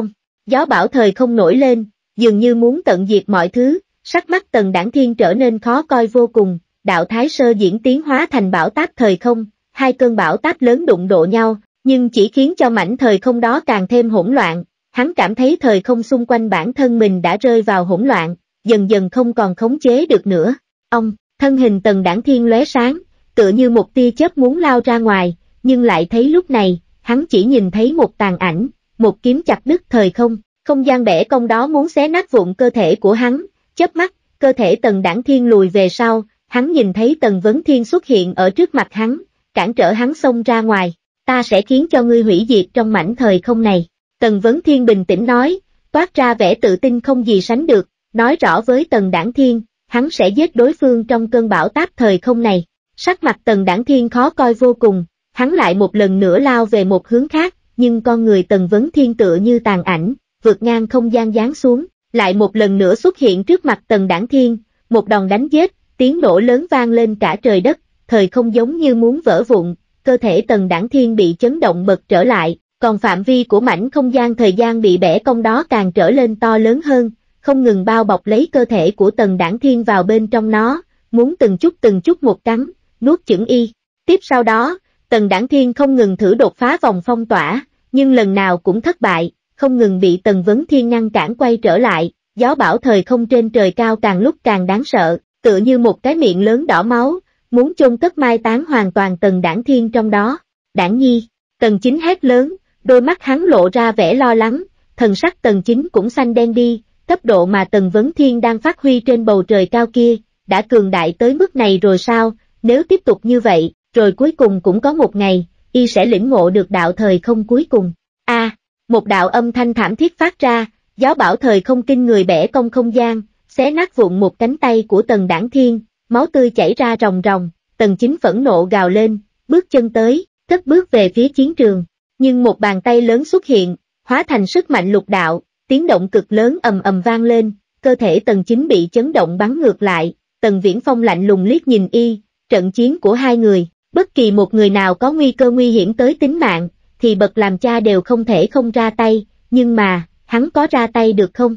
Gió bão thời không nổi lên, dường như muốn tận diệt mọi thứ, sắc mắt Tần Đãng Thiên trở nên khó coi vô cùng, đạo thái sơ diễn tiến hóa thành bão táp thời không, hai cơn bão táp lớn đụng độ nhau, nhưng chỉ khiến cho mảnh thời không đó càng thêm hỗn loạn, hắn cảm thấy thời không xung quanh bản thân mình đã rơi vào hỗn loạn, dần dần không còn khống chế được nữa. Ông, thân hình Tần Đãng Thiên lóe sáng, tựa như một tia chớp muốn lao ra ngoài, nhưng lại thấy lúc này, hắn chỉ nhìn thấy một tàn ảnh, một kiếm chặt đứt thời không, không gian bẻ cong đó muốn xé nát vụn cơ thể của hắn, chớp mắt, cơ thể Tần Đãng Thiên lùi về sau, hắn nhìn thấy Tần Vấn Thiên xuất hiện ở trước mặt hắn, cản trở hắn xông ra ngoài, ta sẽ khiến cho ngươi hủy diệt trong mảnh thời không này. Tần Vấn Thiên bình tĩnh nói, toát ra vẻ tự tin không gì sánh được, nói rõ với Tần Đãng Thiên, hắn sẽ giết đối phương trong cơn bão táp thời không này. Sắc mặt Tần Đãng Thiên khó coi vô cùng, hắn lại một lần nữa lao về một hướng khác, nhưng con người Tần Vấn Thiên tựa như tàn ảnh, vượt ngang không gian giáng xuống, lại một lần nữa xuất hiện trước mặt Tần Đãng Thiên, một đòn đánh giết, tiếng nổ lớn vang lên cả trời đất, thời không giống như muốn vỡ vụn, cơ thể Tần Đãng Thiên bị chấn động bật trở lại, còn phạm vi của mảnh không gian thời gian bị bẻ cong đó càng trở lên to lớn hơn, không ngừng bao bọc lấy cơ thể của Tần Đãng Thiên vào bên trong nó, muốn từng chút từng chút một cắn, nuốt chửng y. Tiếp sau đó, Tần Đãng Thiên không ngừng thử đột phá vòng phong tỏa, nhưng lần nào cũng thất bại, không ngừng bị Tần Vấn Thiên ngăn cản quay trở lại, gió bão thời không trên trời cao càng lúc càng đáng sợ, tựa như một cái miệng lớn đỏ máu, muốn chôn cất mai táng hoàn toàn Tần Đãng Thiên trong đó. Đãng nhi, Tần Chính hét lớn, đôi mắt hắn lộ ra vẻ lo lắng, thần sắc Tần Chính cũng xanh đen đi, cấp độ mà Tần Vấn Thiên đang phát huy trên bầu trời cao kia, đã cường đại tới mức này rồi sao, nếu tiếp tục như vậy, rồi cuối cùng cũng có một ngày, y sẽ lĩnh ngộ được đạo thời không cuối cùng. A, à, một đạo âm thanh thảm thiết phát ra, gió bão thời không kinh người bẻ cong không gian, xé nát vụn một cánh tay của Tần Đãng Thiên, máu tươi chảy ra ròng ròng, Tần Chính phẫn nộ gào lên, bước chân tới, cất bước về phía chiến trường, nhưng một bàn tay lớn xuất hiện, hóa thành sức mạnh lục đạo, tiếng động cực lớn ầm ầm vang lên, cơ thể Tần Chính bị chấn động bắn ngược lại, Tần Viễn Phong lạnh lùng liếc nhìn y, trận chiến của hai người, bất kỳ một người nào có nguy cơ nguy hiểm tới tính mạng, thì bậc làm cha đều không thể không ra tay, nhưng mà, hắn có ra tay được không?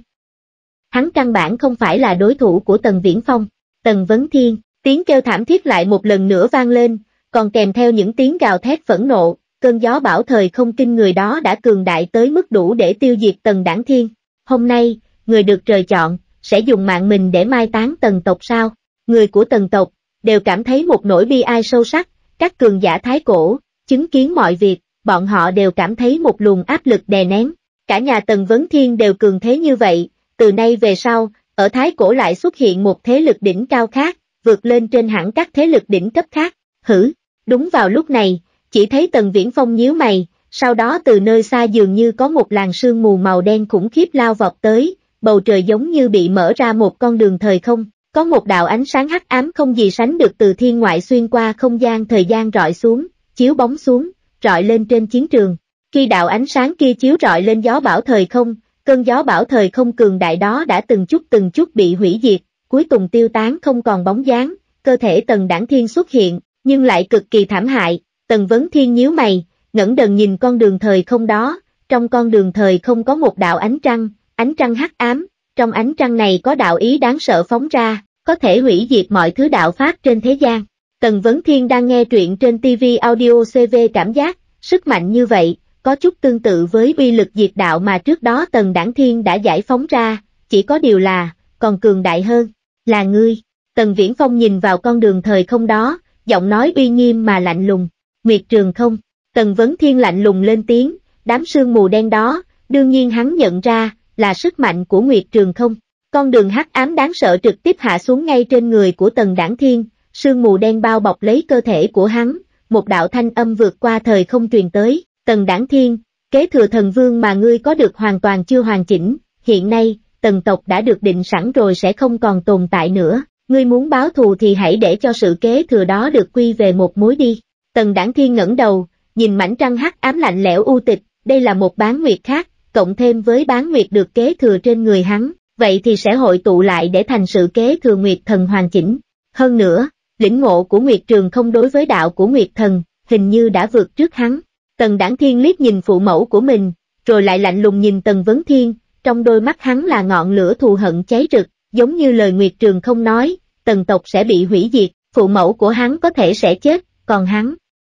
Hắn căn bản không phải là đối thủ của Tần Viễn Phong. Tần Vấn Thiên, tiếng kêu thảm thiết lại một lần nữa vang lên, còn kèm theo những tiếng gào thét phẫn nộ, cơn gió bão thời không kinh người đó đã cường đại tới mức đủ để tiêu diệt Tần Đãng Thiên. Hôm nay, người được trời chọn, sẽ dùng mạng mình để mai táng Tần tộc sao? Người của Tần tộc, đều cảm thấy một nỗi bi ai sâu sắc, các cường giả thái cổ, chứng kiến mọi việc, bọn họ đều cảm thấy một luồng áp lực đè nén. Cả nhà Tần Vấn Thiên đều cường thế như vậy, từ nay về sau, ở thái cổ lại xuất hiện một thế lực đỉnh cao khác, vượt lên trên hẳn các thế lực đỉnh cấp khác. Hử, đúng vào lúc này, chỉ thấy Tần Viễn Phong nhíu mày, sau đó từ nơi xa dường như có một làn sương mù màu đen khủng khiếp lao vọt tới, bầu trời giống như bị mở ra một con đường thời không, có một đạo ánh sáng hắc ám không gì sánh được từ thiên ngoại xuyên qua không gian thời gian rọi xuống, chiếu bóng xuống, rọi lên trên chiến trường. Khi đạo ánh sáng kia chiếu rọi lên gió bão thời không, cơn gió bão thời không cường đại đó đã từng chút từng chút bị hủy diệt, cuối cùng tiêu tán không còn bóng dáng, cơ thể Tần Đãng Thiên xuất hiện, nhưng lại cực kỳ thảm hại. Tần Vấn Thiên nhíu mày, ngẩng đầu nhìn con đường thời không đó, trong con đường thời không có một đạo ánh trăng, ánh trăng hắc ám, trong ánh trăng này có đạo ý đáng sợ phóng ra, có thể hủy diệt mọi thứ đạo pháp trên thế gian. Tần Vấn Thiên đang nghe truyện trên ti vi Audio xê vê, cảm giác, sức mạnh như vậy, có chút tương tự với uy lực diệt đạo mà trước đó Tần Đãng Thiên đã giải phóng ra, chỉ có điều là, còn cường đại hơn, là ngươi. Tần Viễn Phong nhìn vào con đường thời không đó, giọng nói uy nghiêm mà lạnh lùng. Nguyệt Trường Không, Tần Vấn Thiên lạnh lùng lên tiếng, đám sương mù đen đó, đương nhiên hắn nhận ra, là sức mạnh của Nguyệt Trường Không. Con đường hắc ám đáng sợ trực tiếp hạ xuống ngay trên người của Tần Đãng Thiên, sương mù đen bao bọc lấy cơ thể của hắn, một đạo thanh âm vượt qua thời không truyền tới, Tần Đãng Thiên, kế thừa thần vương mà ngươi có được hoàn toàn chưa hoàn chỉnh, hiện nay, Tần tộc đã được định sẵn rồi sẽ không còn tồn tại nữa, ngươi muốn báo thù thì hãy để cho sự kế thừa đó được quy về một mối đi. Tần Đãng Thiên ngẩng đầu, nhìn mảnh trăng hắc ám lạnh lẽo u tịch, đây là một bán nguyệt khác, cộng thêm với bán nguyệt được kế thừa trên người hắn, vậy thì sẽ hội tụ lại để thành sự kế thừa nguyệt thần hoàn chỉnh. Hơn nữa, lĩnh ngộ của Nguyệt Trường Không đối với đạo của nguyệt thần, hình như đã vượt trước hắn. Tần Đãng Thiên liếc nhìn phụ mẫu của mình, rồi lại lạnh lùng nhìn Tần Vấn Thiên, trong đôi mắt hắn là ngọn lửa thù hận cháy rực, giống như lời Nguyệt Trường không nói, Tần tộc sẽ bị hủy diệt, phụ mẫu của hắn có thể sẽ chết, còn hắn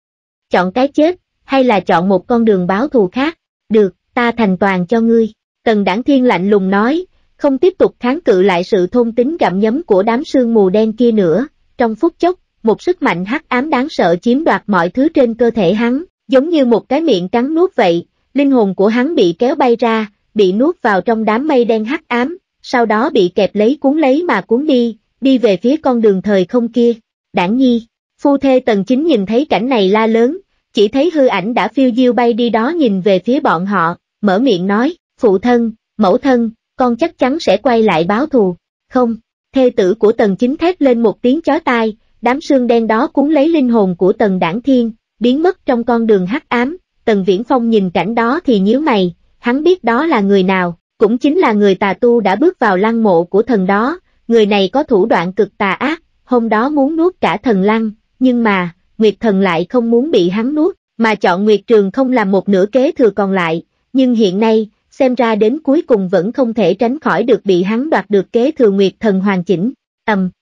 chọn cái chết, hay là chọn một con đường báo thù khác, được, ta thành toàn cho ngươi. Tần Đản Thiên lạnh lùng nói, không tiếp tục kháng cự lại sự thôn tính gặm nhấm của đám sương mù đen kia nữa, trong phút chốc, một sức mạnh hắc ám đáng sợ chiếm đoạt mọi thứ trên cơ thể hắn, giống như một cái miệng cắn nuốt vậy, linh hồn của hắn bị kéo bay ra, bị nuốt vào trong đám mây đen hắc ám, sau đó bị kẹp lấy cuốn lấy mà cuốn đi, đi về phía con đường thời không kia. Đản Nhi, phu thê Tần Chính nhìn thấy cảnh này la lớn, chỉ thấy hư ảnh đã phiêu diêu bay đi đó nhìn về phía bọn họ, mở miệng nói, phụ thân, mẫu thân, con chắc chắn sẽ quay lại báo thù. Không, thê tử của Tần Chính thét lên một tiếng chói tai, đám sương đen đó cuốn lấy linh hồn của Tần Đản Thiên, biến mất trong con đường hắc ám. Tần Viễn Phong nhìn cảnh đó thì nhíu mày, hắn biết đó là người nào, cũng chính là người tà tu đã bước vào lăng mộ của thần đó, người này có thủ đoạn cực tà ác, hôm đó muốn nuốt cả thần lăng, nhưng mà, Nguyệt Thần lại không muốn bị hắn nuốt, mà chọn Nguyệt Trường không làm một nửa kế thừa còn lại, nhưng hiện nay, xem ra đến cuối cùng vẫn không thể tránh khỏi được bị hắn đoạt được kế thừa Nguyệt Thần hoàn chỉnh. Ầm.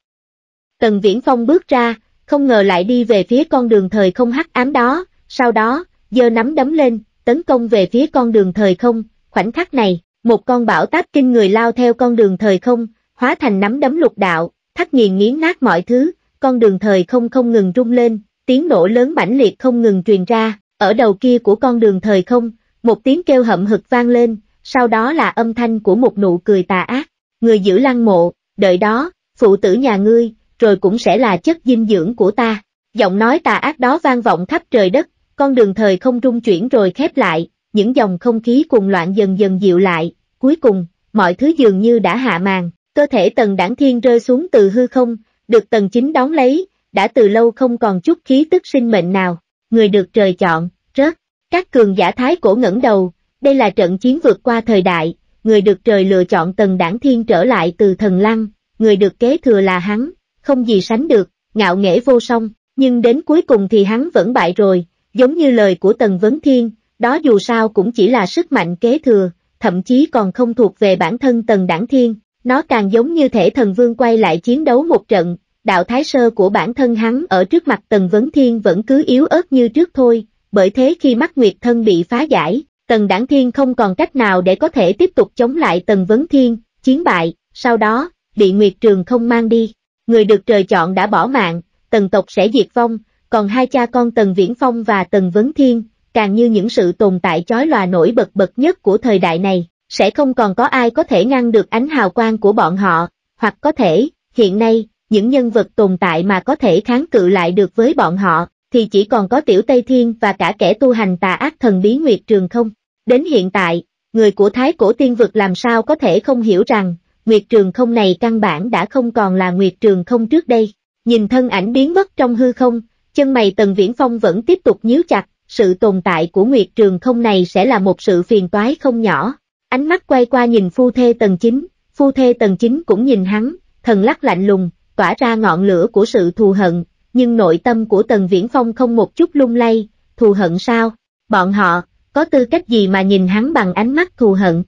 Tần Viễn Phong bước ra, không ngờ lại đi về phía con đường thời không hắc ám đó, sau đó, giơ nắm đấm lên, tấn công về phía con đường thời không. Khoảnh khắc này, một con bão táp kinh người lao theo con đường thời không, hóa thành nắm đấm lục đạo, thắt nghiền nghiến nát mọi thứ, con đường thời không không ngừng rung lên, tiếng nổ lớn mãnh liệt không ngừng truyền ra, ở đầu kia của con đường thời không, một tiếng kêu hậm hực vang lên, sau đó là âm thanh của một nụ cười tà ác, người giữ lăng mộ, đợi đó, phụ tử nhà ngươi, rồi cũng sẽ là chất dinh dưỡng của ta. Giọng nói tà ác đó vang vọng khắp trời đất, con đường thời không rung chuyển rồi khép lại, những dòng không khí cuồng loạn dần dần dịu lại, cuối cùng, mọi thứ dường như đã hạ màn, cơ thể Tần Đản Thiên rơi xuống từ hư không, được Tần Chính đón lấy, đã từ lâu không còn chút khí tức sinh mệnh nào, người được trời chọn, rớt, các cường giả thái cổ ngẩng đầu, đây là trận chiến vượt qua thời đại, người được trời lựa chọn Tần Đản Thiên trở lại từ thần lăng, người được kế thừa là hắn, không gì sánh được, ngạo nghễ vô song, nhưng đến cuối cùng thì hắn vẫn bại rồi, giống như lời của Tần Vấn Thiên, đó dù sao cũng chỉ là sức mạnh kế thừa, thậm chí còn không thuộc về bản thân Tần Đản Thiên, nó càng giống như thể thần vương quay lại chiến đấu một trận, đạo thái sơ của bản thân hắn ở trước mặt Tần Vấn Thiên vẫn cứ yếu ớt như trước thôi, bởi thế khi mắt Nguyệt Thân bị phá giải, Tần Đản Thiên không còn cách nào để có thể tiếp tục chống lại Tần Vấn Thiên, chiến bại, sau đó, bị Nguyệt Trường không mang đi, người được trời chọn đã bỏ mạng, Tần tộc sẽ diệt vong, còn hai cha con Tần Viễn Phong và Tần Vấn Thiên, càng như những sự tồn tại chói lòa nổi bật bật nhất của thời đại này, sẽ không còn có ai có thể ngăn được ánh hào quang của bọn họ, hoặc có thể, hiện nay, những nhân vật tồn tại mà có thể kháng cự lại được với bọn họ, thì chỉ còn có Tiểu Tây Thiên và cả kẻ tu hành tà ác thần bí Nguyệt Trường không. Đến hiện tại, người của Thái Cổ Tiên Vực làm sao có thể không hiểu rằng, Nguyệt Trường không này căn bản đã không còn là Nguyệt Trường không trước đây. Nhìn thân ảnh biến mất trong hư không, chân mày Tần Viễn Phong vẫn tiếp tục nhíu chặt, sự tồn tại của Nguyệt Trường không này sẽ là một sự phiền toái không nhỏ. Ánh mắt quay qua nhìn phu thê Tần Chính, phu thê Tần Chính cũng nhìn hắn, thần lắc lạnh lùng, tỏa ra ngọn lửa của sự thù hận, nhưng nội tâm của Tần Viễn Phong không một chút lung lay, thù hận sao? Bọn họ, có tư cách gì mà nhìn hắn bằng ánh mắt thù hận?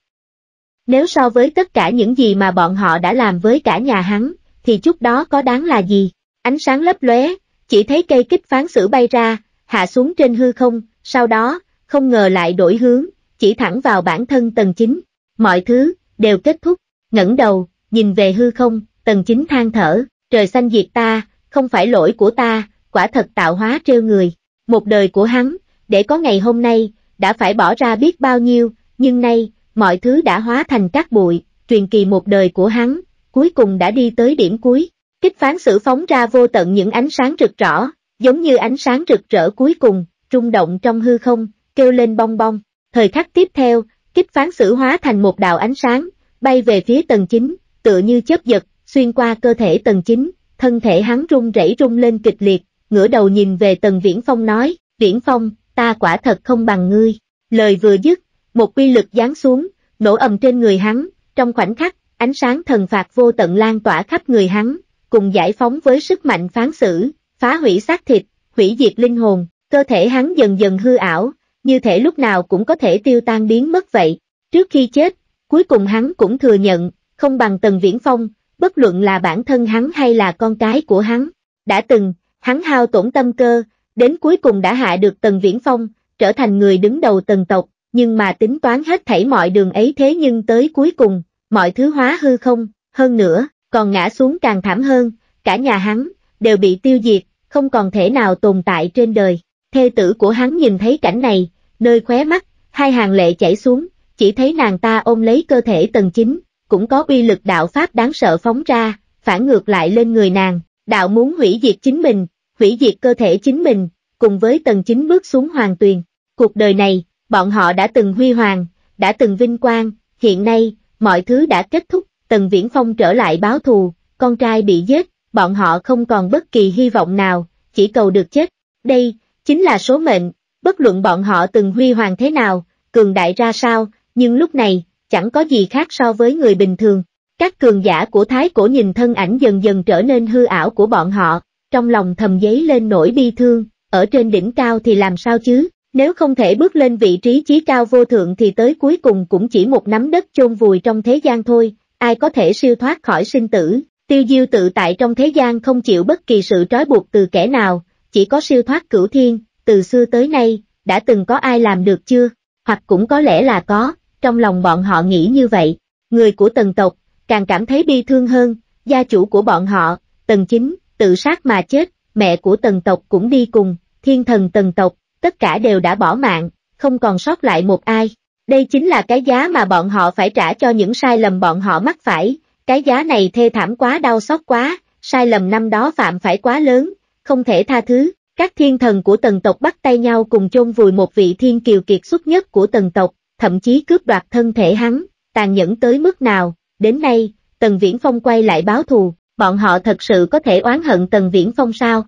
Nếu so với tất cả những gì mà bọn họ đã làm với cả nhà hắn, thì chút đó có đáng là gì? Ánh sáng lấp lóe, chỉ thấy cây kích phán sử bay ra, hạ xuống trên hư không, sau đó, không ngờ lại đổi hướng, chỉ thẳng vào bản thân Tần Chính. Mọi thứ, đều kết thúc, ngẩng đầu, nhìn về hư không, Tần Chính than thở, trời xanh diệt ta, không phải lỗi của ta, quả thật tạo hóa trêu người. Một đời của hắn, để có ngày hôm nay, đã phải bỏ ra biết bao nhiêu, nhưng nay, mọi thứ đã hóa thành cát bụi, truyền kỳ một đời của hắn, cuối cùng đã đi tới điểm cuối. Kích phán sử phóng ra vô tận những ánh sáng rực rỡ, giống như ánh sáng rực rỡ cuối cùng, rung động trong hư không, kêu lên bong bong. Thời khắc tiếp theo, kích phán sử hóa thành một đạo ánh sáng, bay về phía Tần Chính, tựa như chớp giật, xuyên qua cơ thể Tần Chính, thân thể hắn rung rẩy rung lên kịch liệt, ngửa đầu nhìn về Tần Viễn Phong nói, Viễn Phong, ta quả thật không bằng ngươi. Lời vừa dứt, một uy lực giáng xuống, nổ ầm trên người hắn, trong khoảnh khắc, ánh sáng thần phạt vô tận lan tỏa khắp người hắn, cùng giải phóng với sức mạnh phán xử, phá hủy xác thịt, hủy diệt linh hồn, cơ thể hắn dần dần hư ảo, như thể lúc nào cũng có thể tiêu tan biến mất vậy. Trước khi chết, cuối cùng hắn cũng thừa nhận, không bằng Tần Viễn Phong, bất luận là bản thân hắn hay là con cái của hắn. Đã từng, hắn hao tổn tâm cơ, đến cuối cùng đã hạ được Tần Viễn Phong, trở thành người đứng đầu Tần tộc, nhưng mà tính toán hết thảy mọi đường ấy thế nhưng tới cuối cùng, mọi thứ hóa hư không, hơn nữa, còn ngã xuống càng thảm hơn, cả nhà hắn, đều bị tiêu diệt, không còn thể nào tồn tại trên đời. Thê tử của hắn nhìn thấy cảnh này, nơi khóe mắt, hai hàng lệ chảy xuống, chỉ thấy nàng ta ôm lấy cơ thể Tần Chính, cũng có uy lực đạo pháp đáng sợ phóng ra, phản ngược lại lên người nàng, đạo muốn hủy diệt chính mình, hủy diệt cơ thể chính mình, cùng với Tần Chính bước xuống hoàng tuyền. Cuộc đời này, bọn họ đã từng huy hoàng, đã từng vinh quang, hiện nay, mọi thứ đã kết thúc, Tần Viễn Phong trở lại báo thù, con trai bị giết, bọn họ không còn bất kỳ hy vọng nào, chỉ cầu được chết. Đây, chính là số mệnh, bất luận bọn họ từng huy hoàng thế nào, cường đại ra sao, nhưng lúc này, chẳng có gì khác so với người bình thường. Các cường giả của Thái Cổ nhìn thân ảnh dần dần trở nên hư ảo của bọn họ, trong lòng thầm dấy lên nỗi bi thương, ở trên đỉnh cao thì làm sao chứ, nếu không thể bước lên vị trí chí cao vô thượng thì tới cuối cùng cũng chỉ một nắm đất chôn vùi trong thế gian thôi, ai có thể siêu thoát khỏi sinh tử, tiêu diêu tự tại trong thế gian không chịu bất kỳ sự trói buộc từ kẻ nào, chỉ có siêu thoát cửu thiên, từ xưa tới nay, đã từng có ai làm được chưa, hoặc cũng có lẽ là có, trong lòng bọn họ nghĩ như vậy, người của Tần tộc, càng cảm thấy bi thương hơn, gia chủ của bọn họ, Tần Chính, tự sát mà chết, mẹ của Tần tộc cũng đi cùng, thiên thần Tần tộc, tất cả đều đã bỏ mạng, không còn sót lại một ai. Đây chính là cái giá mà bọn họ phải trả cho những sai lầm bọn họ mắc phải, cái giá này thê thảm quá, đau xót quá, sai lầm năm đó phạm phải quá lớn, không thể tha thứ. Các thiên thần của Tần tộc bắt tay nhau cùng chôn vùi một vị thiên kiều kiệt xuất nhất của Tần tộc, thậm chí cướp đoạt thân thể hắn, tàn nhẫn tới mức nào, đến nay, Tần Viễn Phong quay lại báo thù, bọn họ thật sự có thể oán hận Tần Viễn Phong sao?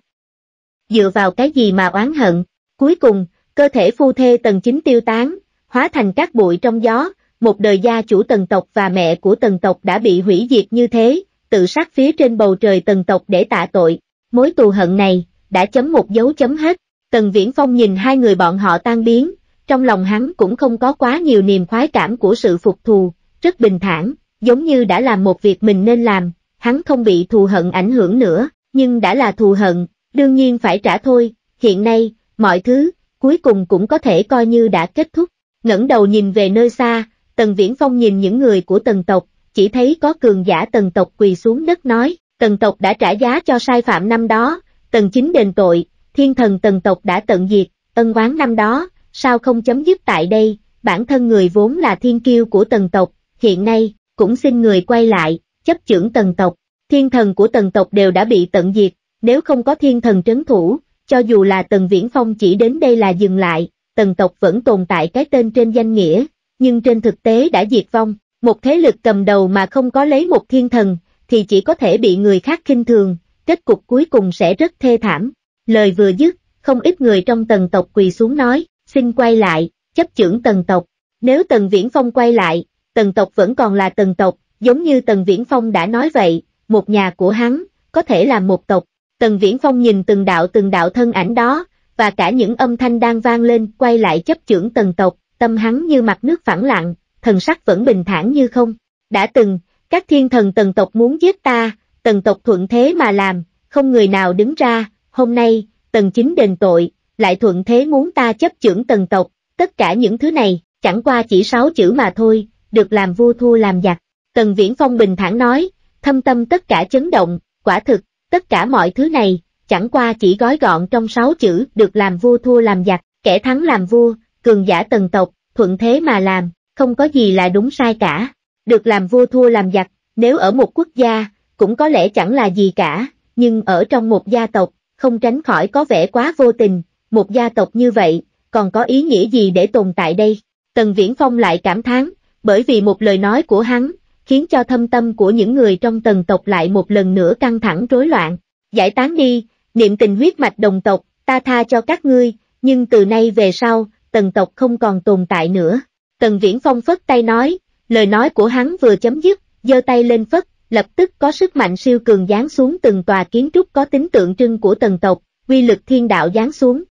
Dựa vào cái gì mà oán hận? Cuối cùng, cơ thể phu thê Tần Chính tiêu tán, hóa thành cát bụi trong gió, một đời gia chủ Tần tộc và mẹ của Tần tộc đã bị hủy diệt như thế, tự sát phía trên bầu trời Tần tộc để tạ tội, mối thù hận này, đã chấm một dấu chấm hết. Tần Viễn Phong nhìn hai người bọn họ tan biến, trong lòng hắn cũng không có quá nhiều niềm khoái cảm của sự phục thù, rất bình thản, giống như đã làm một việc mình nên làm, hắn không bị thù hận ảnh hưởng nữa, nhưng đã là thù hận, đương nhiên phải trả thôi, hiện nay, mọi thứ, cuối cùng cũng có thể coi như đã kết thúc. Ngẩng đầu nhìn về nơi xa, Tần Viễn Phong nhìn những người của Tần tộc, chỉ thấy có cường giả Tần tộc quỳ xuống đất nói, Tần tộc đã trả giá cho sai phạm năm đó, Tần Chính đền tội, thiên thần Tần tộc đã tận diệt, ân oán năm đó, sao không chấm dứt tại đây, bản thân người vốn là thiên kiêu của Tần tộc, hiện nay, cũng xin người quay lại, chấp chưởng Tần tộc, thiên thần của Tần tộc đều đã bị tận diệt, nếu không có thiên thần trấn thủ, cho dù là Tần Viễn Phong chỉ đến đây là dừng lại, Tần tộc vẫn tồn tại cái tên trên danh nghĩa, nhưng trên thực tế đã diệt vong, một thế lực cầm đầu mà không có lấy một thiên thần, thì chỉ có thể bị người khác khinh thường, kết cục cuối cùng sẽ rất thê thảm. Lời vừa dứt, không ít người trong Tần tộc quỳ xuống nói, xin quay lại, chấp chưởng Tần tộc. Nếu Tần Viễn Phong quay lại, Tần tộc vẫn còn là Tần tộc, giống như Tần Viễn Phong đã nói vậy, một nhà của hắn, có thể là một tộc. Tần Viễn Phong nhìn từng đạo từng đạo thân ảnh đó, và cả những âm thanh đang vang lên quay lại chấp chưởng Tần tộc, tâm hắn như mặt nước phẳng lặng, thần sắc vẫn bình thản như không. Đã từng, các thiên thần Tần tộc muốn giết ta, Tần tộc thuận thế mà làm, không người nào đứng ra, hôm nay, Tần Chính đền tội, lại thuận thế muốn ta chấp chưởng Tần tộc, tất cả những thứ này, chẳng qua chỉ sáu chữ mà thôi, được làm vua thua làm giặc. Tần Viễn Phong bình thản nói, thâm tâm tất cả chấn động, quả thực, tất cả mọi thứ này, chẳng qua chỉ gói gọn trong sáu chữ, được làm vua thua làm giặc, kẻ thắng làm vua, cường giả Tần tộc, thuận thế mà làm, không có gì là đúng sai cả, được làm vua thua làm giặc, nếu ở một quốc gia, cũng có lẽ chẳng là gì cả, nhưng ở trong một gia tộc, không tránh khỏi có vẻ quá vô tình, một gia tộc như vậy, còn có ý nghĩa gì để tồn tại đây? Tần Viễn Phong lại cảm thán, bởi vì một lời nói của hắn, khiến cho thâm tâm của những người trong Tần tộc lại một lần nữa căng thẳng rối loạn. Giải tán đi, niệm tình huyết mạch đồng tộc, ta tha cho các ngươi, nhưng từ nay về sau, Tần tộc không còn tồn tại nữa. Tần Viễn Phong phất tay nói, lời nói của hắn vừa chấm dứt, giơ tay lên phất, lập tức có sức mạnh siêu cường giáng xuống từng tòa kiến trúc có tính tượng trưng của Tần tộc, uy lực thiên đạo giáng xuống,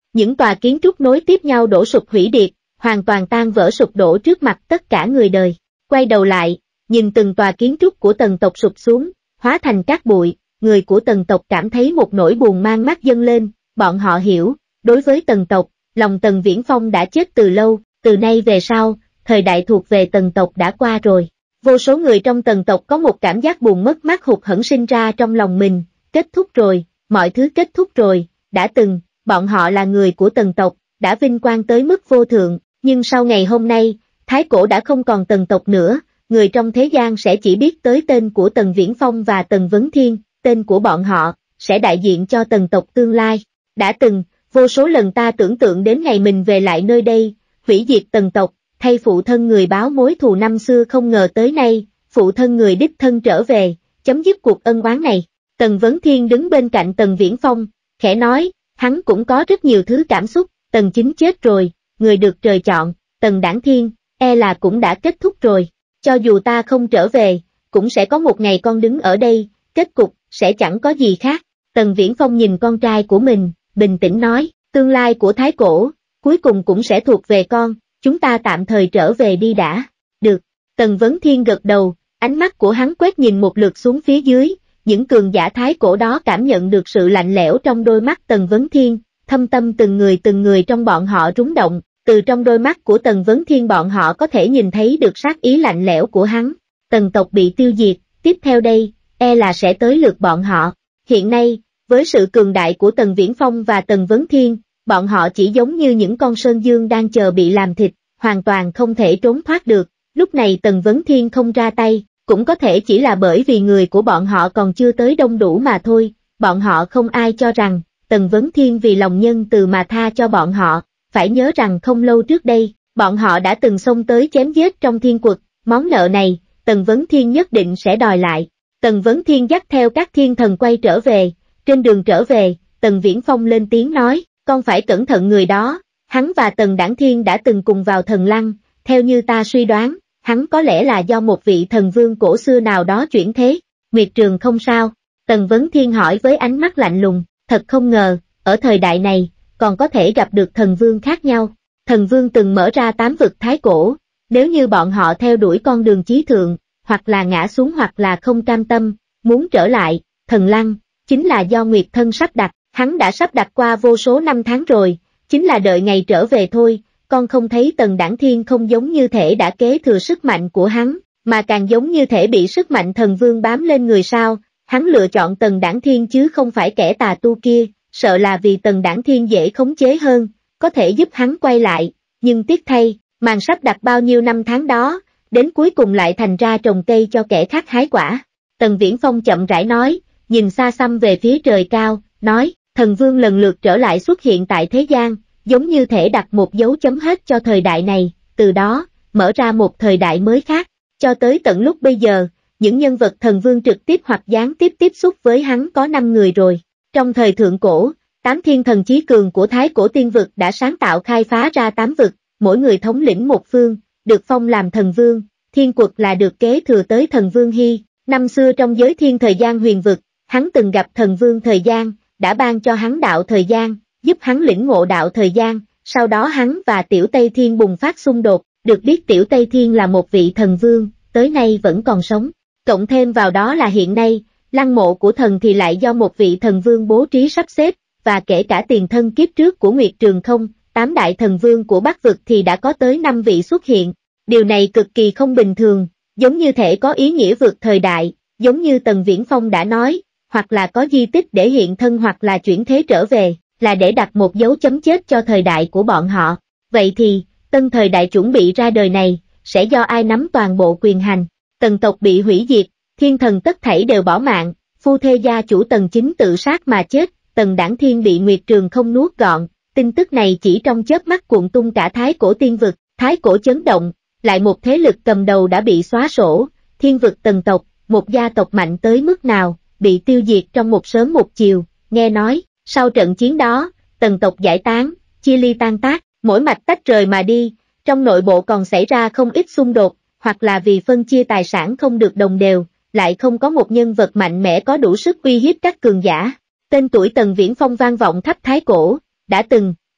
Những tòa kiến trúc nối tiếp nhau đổ sụp hủy diệt, hoàn toàn tan vỡ sụp đổ trước mặt tất cả người đời. Quay đầu lại, nhìn từng tòa kiến trúc của Tần tộc sụp xuống, hóa thành cát bụi, người của Tần tộc cảm thấy một nỗi buồn mang mắt dâng lên, bọn họ hiểu, đối với Tần tộc, lòng Tần Viễn Phong đã chết từ lâu, từ nay về sau, thời đại thuộc về Tần tộc đã qua rồi. Vô số người trong Tần tộc có một cảm giác buồn mất mát hụt hẫng sinh ra trong lòng mình, kết thúc rồi, mọi thứ kết thúc rồi, đã từng, bọn họ là người của Tần tộc, đã vinh quang tới mức vô thượng, nhưng sau ngày hôm nay, Thái Cổ đã không còn Tần tộc nữa, người trong thế gian sẽ chỉ biết tới tên của Tần Viễn Phong và Tần Vấn Thiên, tên của bọn họ, sẽ đại diện cho Tần tộc tương lai. Đã từng, vô số lần ta tưởng tượng đến ngày mình về lại nơi đây, hủy diệt Tần tộc, thay phụ thân người báo mối thù năm xưa, không ngờ tới nay, phụ thân người đích thân trở về, chấm dứt cuộc ân oán này. Tần Vấn Thiên đứng bên cạnh Tần Viễn Phong, khẽ nói, hắn cũng có rất nhiều thứ cảm xúc, Tần Chính chết rồi, người được trời chọn, Tần Đản Thiên, e là cũng đã kết thúc rồi, cho dù ta không trở về, cũng sẽ có một ngày con đứng ở đây, kết cục, sẽ chẳng có gì khác. Tần Viễn Phong nhìn con trai của mình, bình tĩnh nói, tương lai của Thái Cổ, cuối cùng cũng sẽ thuộc về con, chúng ta tạm thời trở về đi đã. Được, Tần Vấn Thiên gật đầu, ánh mắt của hắn quét nhìn một lượt xuống phía dưới, những cường giả Thái Cổ đó cảm nhận được sự lạnh lẽo trong đôi mắt Tần Vấn Thiên, thâm tâm từng người từng người trong bọn họ rúng động, từ trong đôi mắt của Tần Vấn Thiên bọn họ có thể nhìn thấy được sát ý lạnh lẽo của hắn. Tần tộc bị tiêu diệt, tiếp theo đây, e là sẽ tới lượt bọn họ. Hiện nay, với sự cường đại của Tần Viễn Phong và Tần Vấn Thiên, bọn họ chỉ giống như những con sơn dương đang chờ bị làm thịt, hoàn toàn không thể trốn thoát được. Lúc này Tần Vấn Thiên không ra tay, cũng có thể chỉ là bởi vì người của bọn họ còn chưa tới đông đủ mà thôi. Bọn họ không ai cho rằng, Tần Vấn Thiên vì lòng nhân từ mà tha cho bọn họ. Phải nhớ rằng không lâu trước đây, bọn họ đã từng xông tới chém giết trong thiên quật, món nợ này, Tần Vấn Thiên nhất định sẽ đòi lại. Tần Vấn Thiên dắt theo các thiên thần quay trở về, trên đường trở về, Tần Viễn Phong lên tiếng nói, con phải cẩn thận người đó, hắn và Tần Đản Thiên đã từng cùng vào thần lăng, theo như ta suy đoán, hắn có lẽ là do một vị thần vương cổ xưa nào đó chuyển thế. Nguyệt Trường không sao? Tần Vấn Thiên hỏi với ánh mắt lạnh lùng, thật không ngờ, ở thời đại này, còn có thể gặp được thần vương khác nhau. Thần vương từng mở ra tám vực Thái Cổ, nếu như bọn họ theo đuổi con đường chí thượng, hoặc là ngã xuống hoặc là không cam tâm, muốn trở lại, thần lăng, chính là do Nguyệt Thân sắp đặt, hắn đã sắp đặt qua vô số năm tháng rồi, chính là đợi ngày trở về thôi. Con không thấy Tần Đản Thiên không giống như thể đã kế thừa sức mạnh của hắn, mà càng giống như thể bị sức mạnh thần vương bám lên người sao. Hắn lựa chọn Tần Đản Thiên chứ không phải kẻ tà tu kia, sợ là vì Tần Đản Thiên dễ khống chế hơn, có thể giúp hắn quay lại, nhưng tiếc thay, màn sắp đặt bao nhiêu năm tháng đó, đến cuối cùng lại thành ra trồng cây cho kẻ khác hái quả. Tần Viễn Phong chậm rãi nói, nhìn xa xăm về phía trời cao, nói, thần vương lần lượt trở lại xuất hiện tại thế gian, giống như thể đặt một dấu chấm hết cho thời đại này, từ đó, mở ra một thời đại mới khác. Cho tới tận lúc bây giờ, những nhân vật thần vương trực tiếp hoặc gián tiếp tiếp xúc với hắn có năm người rồi. Trong thời thượng cổ, tám thiên thần chí cường của Thái Cổ tiên vực đã sáng tạo khai phá ra tám vực, mỗi người thống lĩnh một phương, được phong làm thần vương. Thiên quật là được kế thừa tới thần vương Hy. Năm xưa trong giới thiên thời gian huyền vực, hắn từng gặp thần vương thời gian, đã ban cho hắn đạo thời gian, giúp hắn lĩnh ngộ đạo thời gian. Sau đó hắn và Tiểu Tây Thiên bùng phát xung đột, được biết Tiểu Tây Thiên là một vị thần vương, tới nay vẫn còn sống. Cộng thêm vào đó là hiện nay, lăng mộ của thần thì lại do một vị thần vương bố trí sắp xếp, và kể cả tiền thân kiếp trước của Nguyệt Trường không, tám đại thần vương của Bắc vực thì đã có tới năm vị xuất hiện. Điều này cực kỳ không bình thường, giống như thể có ý nghĩa vượt thời đại, giống như Tần Viễn Phong đã nói, hoặc là có di tích để hiện thân hoặc là chuyển thế trở về, là để đặt một dấu chấm chết cho thời đại của bọn họ. Vậy thì, tân thời đại chuẩn bị ra đời này, sẽ do ai nắm toàn bộ quyền hành? Tần tộc bị hủy diệt, thiên thần tất thảy đều bỏ mạng, phu thê gia chủ Tần Chính tự sát mà chết, Tần Đản Thiên bị Nguyệt Trường không nuốt gọn. Tin tức này chỉ trong chớp mắt cuộn tung cả Thái Cổ tiên vực, Thái Cổ chấn động, lại một thế lực cầm đầu đã bị xóa sổ. Thiên vực Tần tộc, một gia tộc mạnh tới mức nào, bị tiêu diệt trong một sớm một chiều. Nghe nói, sau trận chiến đó, Tần tộc giải tán, chia ly tan tác, mỗi mạch tách rời mà đi, trong nội bộ còn xảy ra không ít xung đột, hoặc là vì phân chia tài sản không được đồng đều, lại không có một nhân vật mạnh mẽ có đủ sức uy hiếp các cường giả. Tên tuổi Tần Viễn Phong vang vọng khắp Thái Cổ, đã từng,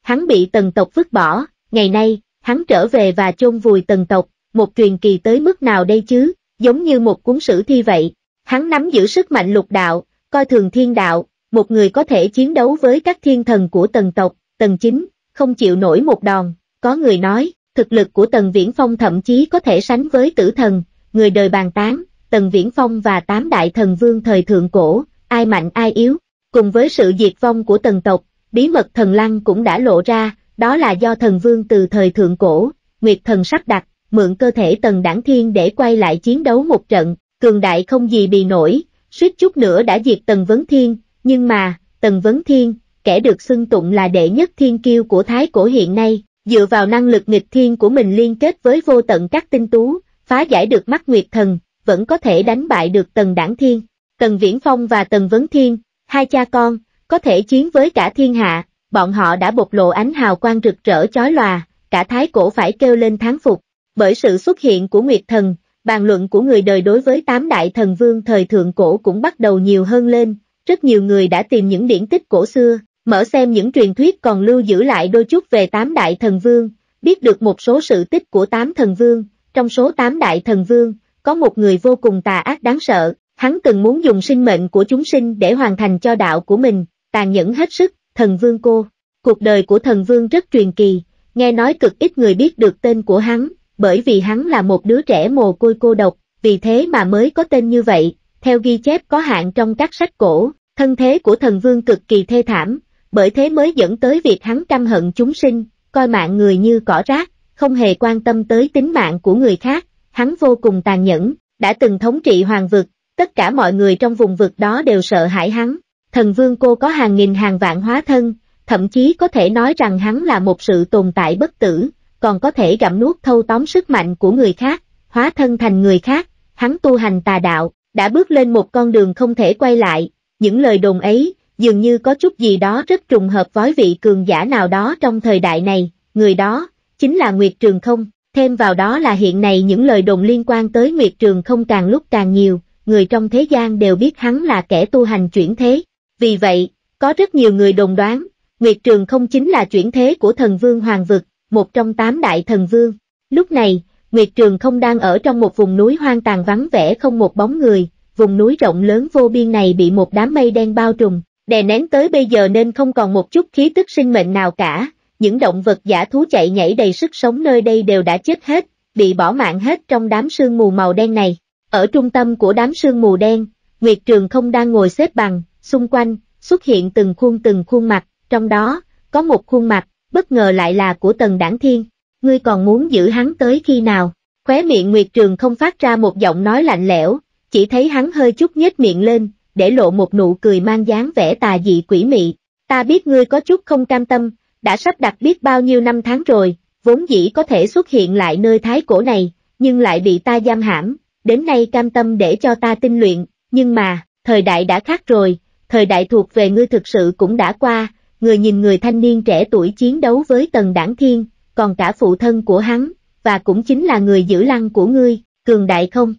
hắn bị Tần tộc vứt bỏ, ngày nay, hắn trở về và chôn vùi Tần tộc, một truyền kỳ tới mức nào đây chứ, giống như một cuốn sử thi vậy. Hắn nắm giữ sức mạnh lục đạo, coi thường thiên đạo, một người có thể chiến đấu với các thiên thần của Tần tộc, Tần Chính, không chịu nổi một đòn. Có người nói, thực lực của Tần Viễn Phong thậm chí có thể sánh với tử thần, người đời bàn tán, Tần Viễn Phong và tám đại thần vương thời thượng cổ, ai mạnh ai yếu. Cùng với sự diệt vong của Tần tộc, bí mật thần lăng cũng đã lộ ra, đó là do thần vương từ thời thượng cổ, Nguyệt thần sắp đặt, mượn cơ thể Tần Đản Thiên để quay lại chiến đấu một trận, cường đại không gì bì nổi, suýt chút nữa đã diệt Tần Vấn Thiên, nhưng mà, Tần Vấn Thiên, kẻ được xưng tụng là đệ nhất thiên kiêu của Thái Cổ hiện nay, dựa vào năng lực nghịch thiên của mình liên kết với vô tận các tinh tú, phá giải được mắt Nguyệt thần, vẫn có thể đánh bại được Tần Đản Thiên. Tần Viễn Phong và Tần Vấn Thiên, hai cha con, có thể chiến với cả thiên hạ, bọn họ đã bộc lộ ánh hào quang rực rỡ chói lòa, cả Thái Cổ phải kêu lên thán phục. Bởi sự xuất hiện của Nguyệt thần, bàn luận của người đời đối với tám đại thần vương thời thượng cổ cũng bắt đầu nhiều hơn lên, rất nhiều người đã tìm những điển tích cổ xưa, mở xem những truyền thuyết còn lưu giữ lại đôi chút về tám đại thần vương, biết được một số sự tích của tám thần vương. Trong số tám đại thần vương, có một người vô cùng tà ác đáng sợ, hắn từng muốn dùng sinh mệnh của chúng sinh để hoàn thành cho đạo của mình, tàn nhẫn hết sức. Thần vương Cô. Cuộc đời của thần vương rất truyền kỳ, nghe nói cực ít người biết được tên của hắn, bởi vì hắn là một đứa trẻ mồ côi cô độc, vì thế mà mới có tên như vậy. Theo ghi chép có hạn trong các sách cổ, thân thế của thần vương cực kỳ thê thảm, bởi thế mới dẫn tới việc hắn căm hận chúng sinh, coi mạng người như cỏ rác, không hề quan tâm tới tính mạng của người khác. Hắn vô cùng tàn nhẫn, đã từng thống trị hoàng vực, tất cả mọi người trong vùng vực đó đều sợ hãi hắn. Thần vương Cô có hàng nghìn hàng vạn hóa thân, thậm chí có thể nói rằng hắn là một sự tồn tại bất tử, còn có thể gặm nuốt thâu tóm sức mạnh của người khác, hóa thân thành người khác. Hắn tu hành tà đạo, đã bước lên một con đường không thể quay lại. Những lời đồn ấy, dường như có chút gì đó rất trùng hợp với vị cường giả nào đó trong thời đại này, người đó, chính là Nguyệt Trường Không. Thêm vào đó là hiện nay những lời đồn liên quan tới Nguyệt Trường Không càng lúc càng nhiều, người trong thế gian đều biết hắn là kẻ tu hành chuyển thế. Vì vậy, có rất nhiều người đồn đoán, Nguyệt Trường Không chính là chuyển thế của thần vương Hoàng Vực, một trong tám đại thần vương. Lúc này, Nguyệt Trường Không đang ở trong một vùng núi hoang tàn vắng vẻ không một bóng người, vùng núi rộng lớn vô biên này bị một đám mây đen bao trùm, đè nén tới bây giờ nên không còn một chút khí tức sinh mệnh nào cả. Những động vật dã thú chạy nhảy đầy sức sống nơi đây đều đã chết hết, bị bỏ mạng hết trong đám sương mù màu đen này. Ở trung tâm của đám sương mù đen, Nguyệt Trường Không đang ngồi xếp bằng, xung quanh, xuất hiện từng khuôn từng khuôn mặt, trong đó, có một khuôn mặt, bất ngờ lại là của Tần Đản Thiên. Ngươi còn muốn giữ hắn tới khi nào? Khóe miệng Nguyệt Trường Không phát ra một giọng nói lạnh lẽo, chỉ thấy hắn hơi chút nhếch miệng lên, để lộ một nụ cười mang dáng vẻ tà dị quỷ mị. Ta biết ngươi có chút không cam tâm, đã sắp đặt biết bao nhiêu năm tháng rồi, vốn dĩ có thể xuất hiện lại nơi Thái Cổ này, nhưng lại bị ta giam hãm, đến nay cam tâm để cho ta tinh luyện, nhưng mà, thời đại đã khác rồi, thời đại thuộc về ngươi thực sự cũng đã qua. Người nhìn người thanh niên trẻ tuổi chiến đấu với Tần Đản Thiên, còn cả phụ thân của hắn, và cũng chính là người giữ lăng của ngươi, cường đại không?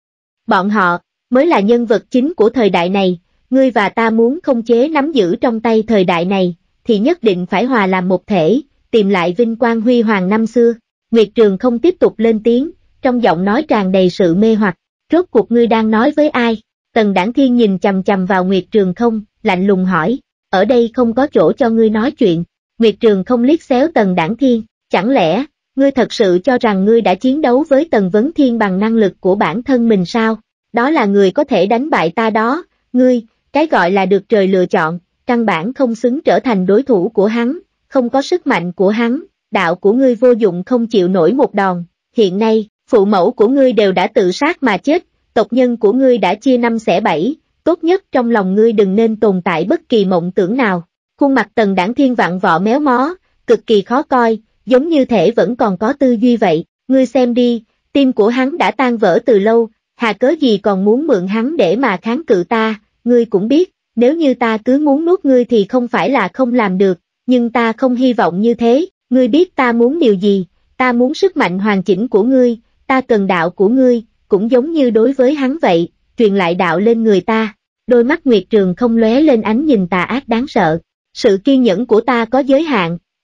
Bọn họ, mới là nhân vật chính của thời đại này, ngươi và ta muốn không chế nắm giữ trong tay thời đại này, thì nhất định phải hòa làm một thể, tìm lại vinh quang huy hoàng năm xưa. Nguyệt Trường Không tiếp tục lên tiếng, trong giọng nói tràn đầy sự mê hoặc, rốt cuộc ngươi đang nói với ai? Tần Đản Thiên nhìn chằm chằm vào Nguyệt Trường Không, lạnh lùng hỏi, ở đây không có chỗ cho ngươi nói chuyện. Nguyệt Trường Không liếc xéo Tần Đản Thiên, chẳng lẽ, ngươi thật sự cho rằng ngươi đã chiến đấu với Tần Vấn Thiên bằng năng lực của bản thân mình sao? Đó là người có thể đánh bại ta đó, ngươi, cái gọi là được trời lựa chọn, căn bản không xứng trở thành đối thủ của hắn, không có sức mạnh của hắn, đạo của ngươi vô dụng không chịu nổi một đòn. Hiện nay, phụ mẫu của ngươi đều đã tự sát mà chết, tộc nhân của ngươi đã chia năm xẻ bảy, tốt nhất trong lòng ngươi đừng nên tồn tại bất kỳ mộng tưởng nào. Khuôn mặt Tần Đản Thiên vặn vọ méo mó, cực kỳ khó coi, giống như thể vẫn còn có tư duy vậy. Ngươi xem đi, tim của hắn đã tan vỡ từ lâu, hà cớ gì còn muốn mượn hắn để mà kháng cự ta? Ngươi cũng biết, nếu như ta cứ muốn nuốt ngươi thì không phải là không làm được, nhưng ta không hy vọng như thế. Ngươi biết ta muốn điều gì? Ta muốn sức mạnh hoàn chỉnh của ngươi, ta cần đạo của ngươi, cũng giống như đối với hắn vậy, truyền lại đạo lên người ta. Đôi mắt Nguyệt Trường Không lóe lên ánh nhìn tà ác đáng sợ. Sự kiên nhẫn của ta có giới hạn,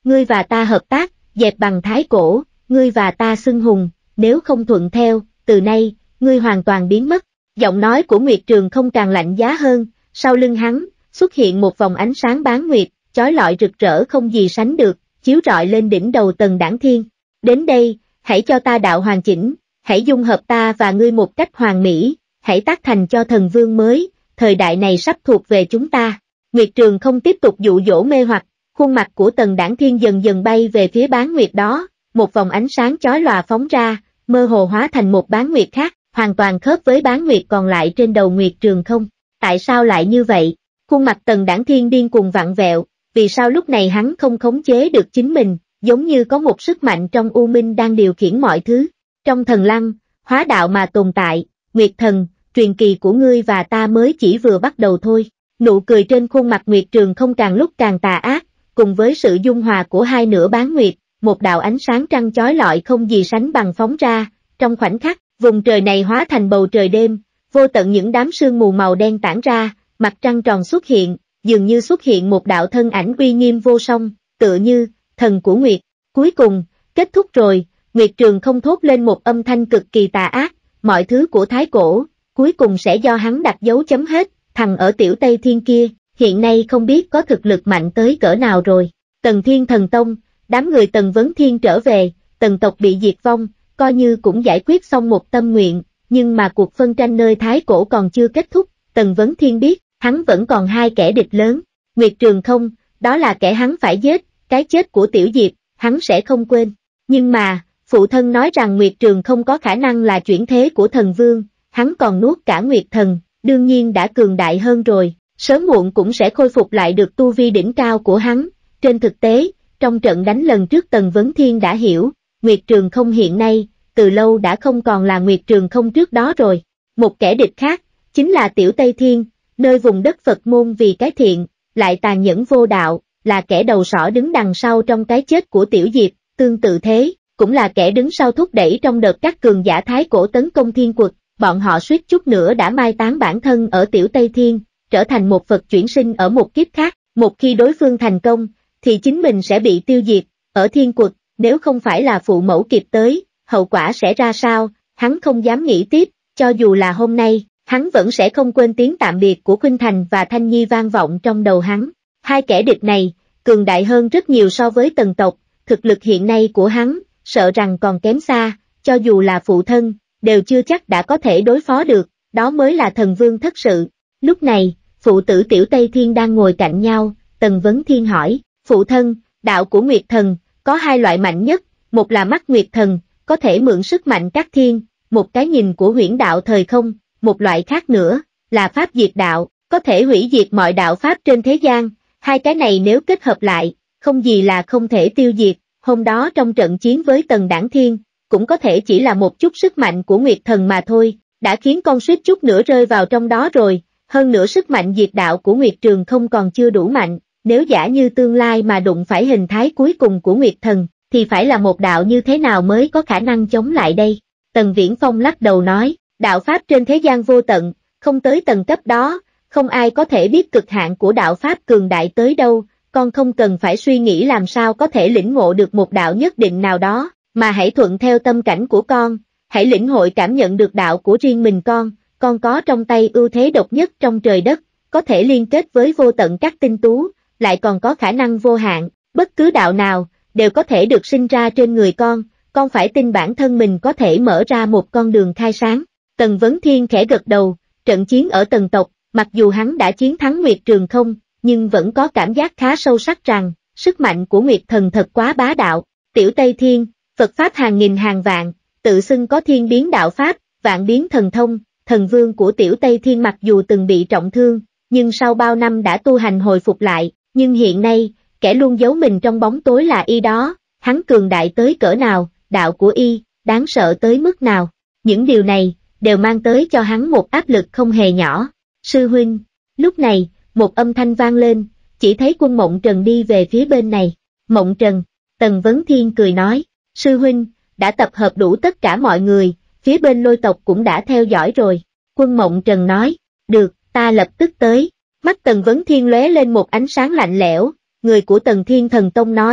ngươi và ta hợp tác, dẹp bằng thái cổ, ngươi và ta xưng hùng, nếu không thuận theo, từ nay, ngươi hoàn toàn biến mất. Giọng nói của Nguyệt Trường không càng lạnh giá hơn, sau lưng hắn, xuất hiện một vòng ánh sáng bán nguyệt, chói lọi rực rỡ không gì sánh được, chiếu rọi lên đỉnh đầu Tần Đãng Thiên. Đến đây, hãy cho ta đạo hoàn chỉnh, hãy dung hợp ta và ngươi một cách hoàn mỹ, hãy tác thành cho thần vương mới, thời đại này sắp thuộc về chúng ta. Nguyệt Trường không tiếp tục dụ dỗ mê hoặc, khuôn mặt của Tần Đãng Thiên dần dần bay về phía bán nguyệt đó, một vòng ánh sáng chói lòa phóng ra, mơ hồ hóa thành một bán nguyệt khác, hoàn toàn khớp với bán nguyệt còn lại trên đầu Nguyệt Trường không. Tại sao lại như vậy? Khuôn mặt Tần Đãng Thiên điên cuồng vặn vẹo, vì sao lúc này hắn không khống chế được chính mình, giống như có một sức mạnh trong U Minh đang điều khiển mọi thứ. Trong thần lăng, hóa đạo mà tồn tại, Nguyệt Thần, truyền kỳ của ngươi và ta mới chỉ vừa bắt đầu thôi. Nụ cười trên khuôn mặt Nguyệt Trường không càng lúc càng tà ác, cùng với sự dung hòa của hai nửa bán nguyệt, một đạo ánh sáng trăng chói lọi không gì sánh bằng phóng ra, trong khoảnh khắc, vùng trời này hóa thành bầu trời đêm, vô tận những đám sương mù màu đen tản ra, mặt trăng tròn xuất hiện, dường như xuất hiện một đạo thân ảnh uy nghiêm vô song, tựa như, thần của Nguyệt. Cuối cùng, kết thúc rồi, Nguyệt Trường không thốt lên một âm thanh cực kỳ tà ác, mọi thứ của thái cổ, cuối cùng sẽ do hắn đặt dấu chấm hết, thằng ở Tiểu Tây Thiên kia, hiện nay không biết có thực lực mạnh tới cỡ nào rồi. Tần Thiên Thần Tông, đám người Tần Vấn Thiên trở về, Tần tộc bị diệt vong, coi như cũng giải quyết xong một tâm nguyện, nhưng mà cuộc phân tranh nơi thái cổ còn chưa kết thúc. Tần Vấn Thiên biết, hắn vẫn còn hai kẻ địch lớn. Nguyệt Trường không, đó là kẻ hắn phải giết, cái chết của Tiểu Diệp, hắn sẽ không quên. Nhưng mà, phụ thân nói rằng Nguyệt Trường không có khả năng là chuyển thế của thần vương, hắn còn nuốt cả Nguyệt Thần, đương nhiên đã cường đại hơn rồi, sớm muộn cũng sẽ khôi phục lại được tu vi đỉnh cao của hắn. Trên thực tế, trong trận đánh lần trước Tần Vấn Thiên đã hiểu, Nguyệt Trường không hiện nay, từ lâu đã không còn là Nguyệt Trường không trước đó rồi. Một kẻ địch khác, chính là Tiểu Tây Thiên, nơi vùng đất Phật môn vì cái thiện, lại tàn nhẫn vô đạo, là kẻ đầu sỏ đứng đằng sau trong cái chết của Tiểu Diệp, tương tự thế, cũng là kẻ đứng sau thúc đẩy trong đợt các cường giả thái cổ tấn công thiên quật, bọn họ suýt chút nữa đã mai táng bản thân ở Tiểu Tây Thiên, trở thành một Phật chuyển sinh ở một kiếp khác, một khi đối phương thành công, thì chính mình sẽ bị tiêu diệt, ở thiên quật, nếu không phải là phụ mẫu kịp tới, hậu quả sẽ ra sao, hắn không dám nghĩ tiếp, cho dù là hôm nay, hắn vẫn sẽ không quên tiếng tạm biệt của Khuynh Thành và Thanh Nhi vang vọng trong đầu hắn. Hai kẻ địch này, cường đại hơn rất nhiều so với Tần tộc, thực lực hiện nay của hắn, sợ rằng còn kém xa, cho dù là phụ thân, đều chưa chắc đã có thể đối phó được, đó mới là thần vương thật sự. Lúc này, phụ tử Tiểu Tây Thiên đang ngồi cạnh nhau, Tần Vấn Thiên hỏi, phụ thân, đạo của Nguyệt Thần, có hai loại mạnh nhất, một là mắt Nguyệt Thần, có thể mượn sức mạnh các thiên, một cái nhìn của huyễn đạo thời không, một loại khác nữa, là pháp diệt đạo, có thể hủy diệt mọi đạo pháp trên thế gian, hai cái này nếu kết hợp lại, không gì là không thể tiêu diệt. Hôm đó trong trận chiến với Tần Đãng Thiên, cũng có thể chỉ là một chút sức mạnh của Nguyệt Thần mà thôi, đã khiến con suýt chút nữa rơi vào trong đó rồi, hơn nữa sức mạnh diệt đạo của Nguyệt Trường không còn chưa đủ mạnh, nếu giả như tương lai mà đụng phải hình thái cuối cùng của Nguyệt Thần, thì phải là một đạo như thế nào mới có khả năng chống lại đây? Tần Viễn Phong lắc đầu nói, đạo pháp trên thế gian vô tận, không tới tầng cấp đó, không ai có thể biết cực hạn của đạo pháp cường đại tới đâu, con không cần phải suy nghĩ làm sao có thể lĩnh ngộ được một đạo nhất định nào đó, mà hãy thuận theo tâm cảnh của con, hãy lĩnh hội cảm nhận được đạo của riêng mình con, con có trong tay ưu thế độc nhất trong trời đất, có thể liên kết với vô tận các tinh tú, lại còn có khả năng vô hạn, bất cứ đạo nào, đều có thể được sinh ra trên người con, con phải tin bản thân mình có thể mở ra một con đường khai sáng. Tần Vấn Thiên khẽ gật đầu, trận chiến ở Tần tộc, mặc dù hắn đã chiến thắng Nguyệt Trường không, nhưng vẫn có cảm giác khá sâu sắc rằng, sức mạnh của Nguyệt Thần thật quá bá đạo. Tiểu Tây Thiên, Phật Pháp hàng nghìn hàng vạn, tự xưng có thiên biến đạo Pháp, vạn biến thần thông, thần vương của Tiểu Tây Thiên mặc dù từng bị trọng thương, nhưng sau bao năm đã tu hành hồi phục lại, nhưng hiện nay, kẻ luôn giấu mình trong bóng tối là y đó, hắn cường đại tới cỡ nào, đạo của y, đáng sợ tới mức nào. Những điều này, đều mang tới cho hắn một áp lực không hề nhỏ. Sư huynh, lúc này, một âm thanh vang lên, chỉ thấy Quân Mộng Trần đi về phía bên này. Mộng Trần, Tần Vấn Thiên cười nói, sư huynh, đã tập hợp đủ tất cả mọi người, phía bên Lôi tộc cũng đã theo dõi rồi. Quân Mộng Trần nói, được, ta lập tức tới. Mắt Tần Vấn Thiên lóe lên một ánh sáng lạnh lẽo, người của Tần Thiên Thần Tông nói,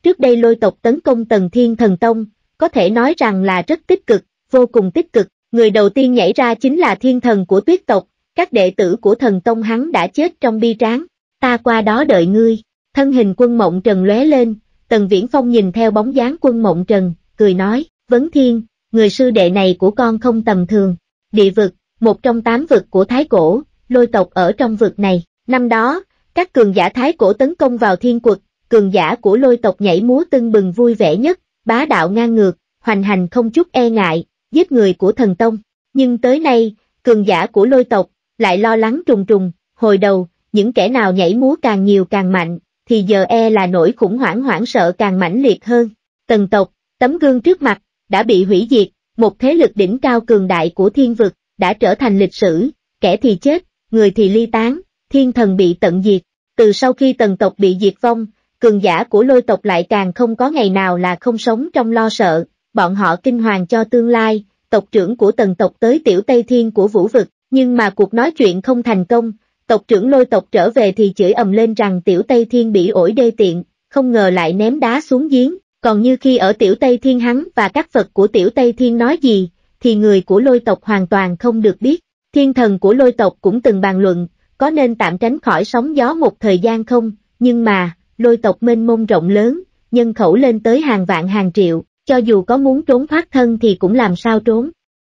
Trước đây lôi tộc tấn công Tần Thiên Thần Tông, có thể nói rằng là rất tích cực, vô cùng tích cực, người đầu tiên nhảy ra chính là thiên thần của tuyết tộc, các đệ tử của thần tông hắn đã chết trong bi tráng, ta qua đó đợi ngươi, thân hình Quân Mộng Trần lóe lên, Tần Viễn Phong nhìn theo bóng dáng Quân Mộng Trần, cười nói, Vấn Thiên, người sư đệ này của con không tầm thường, địa vực, một trong tám vực của Thái Cổ, lôi tộc ở trong vực này, năm đó, các cường giả Thái Cổ tấn công vào thiên quật, cường giả của lôi tộc nhảy múa tưng bừng vui vẻ nhất, bá đạo ngang ngược, hoành hành không chút e ngại, giết người của thần tông, nhưng tới nay, cường giả của lôi tộc, lại lo lắng trùng trùng, hồi đầu, những kẻ nào nhảy múa càng nhiều càng mạnh, thì giờ e là nỗi khủng hoảng hoảng sợ càng mãnh liệt hơn, Tần tộc, tấm gương trước mặt, đã bị hủy diệt, một thế lực đỉnh cao cường đại của thiên vực, đã trở thành lịch sử, kẻ thì chết, người thì ly tán, thiên thần bị tận diệt, từ sau khi Tần tộc bị diệt vong, cường giả của lôi tộc lại càng không có ngày nào là không sống trong lo sợ, bọn họ kinh hoàng cho tương lai, tộc trưởng của Tần tộc tới Tiểu Tây Thiên của Vũ vực, nhưng mà cuộc nói chuyện không thành công, tộc trưởng lôi tộc trở về thì chửi ầm lên rằng Tiểu Tây Thiên bị ổi đê tiện, không ngờ lại ném đá xuống giếng, còn như khi ở Tiểu Tây Thiên hắn và các Phật của Tiểu Tây Thiên nói gì, thì người của lôi tộc hoàn toàn không được biết, thiên thần của lôi tộc cũng từng bàn luận, có nên tạm tránh khỏi sóng gió một thời gian không, nhưng mà, lôi tộc mênh mông rộng lớn, nhân khẩu lên tới hàng vạn hàng triệu, cho dù có muốn trốn thoát thân thì cũng làm sao trốn.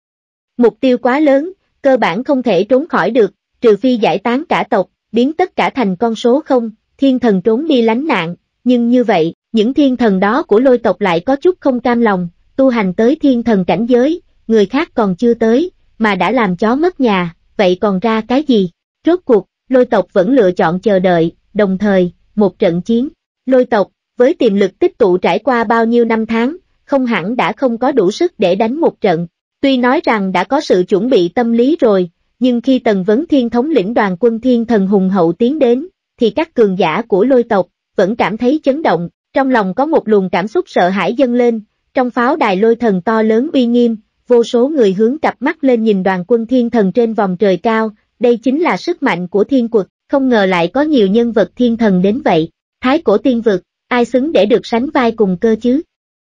Mục tiêu quá lớn, cơ bản không thể trốn khỏi được, trừ phi giải tán cả tộc, biến tất cả thành con số không, thiên thần trốn đi lánh nạn, nhưng như vậy, những thiên thần đó của lôi tộc lại có chút không cam lòng, tu hành tới thiên thần cảnh giới, người khác còn chưa tới, mà đã làm chó mất nhà, vậy còn ra cái gì? Rốt cuộc, lôi tộc vẫn lựa chọn chờ đợi, đồng thời, một trận chiến, lôi tộc, với tiềm lực tích tụ trải qua bao nhiêu năm tháng, không hẳn đã không có đủ sức để đánh một trận. Tuy nói rằng đã có sự chuẩn bị tâm lý rồi, nhưng khi Tần Vấn Thiên thống lĩnh đoàn quân thiên thần hùng hậu tiến đến, thì các cường giả của lôi tộc vẫn cảm thấy chấn động, trong lòng có một luồng cảm xúc sợ hãi dâng lên, trong pháo đài lôi thần to lớn uy nghiêm, vô số người hướng cặp mắt lên nhìn đoàn quân thiên thần trên vòng trời cao, đây chính là sức mạnh của thiên quật, không ngờ lại có nhiều nhân vật thiên thần đến vậy, Thái Cổ tiên vực, ai xứng để được sánh vai cùng cơ chứ?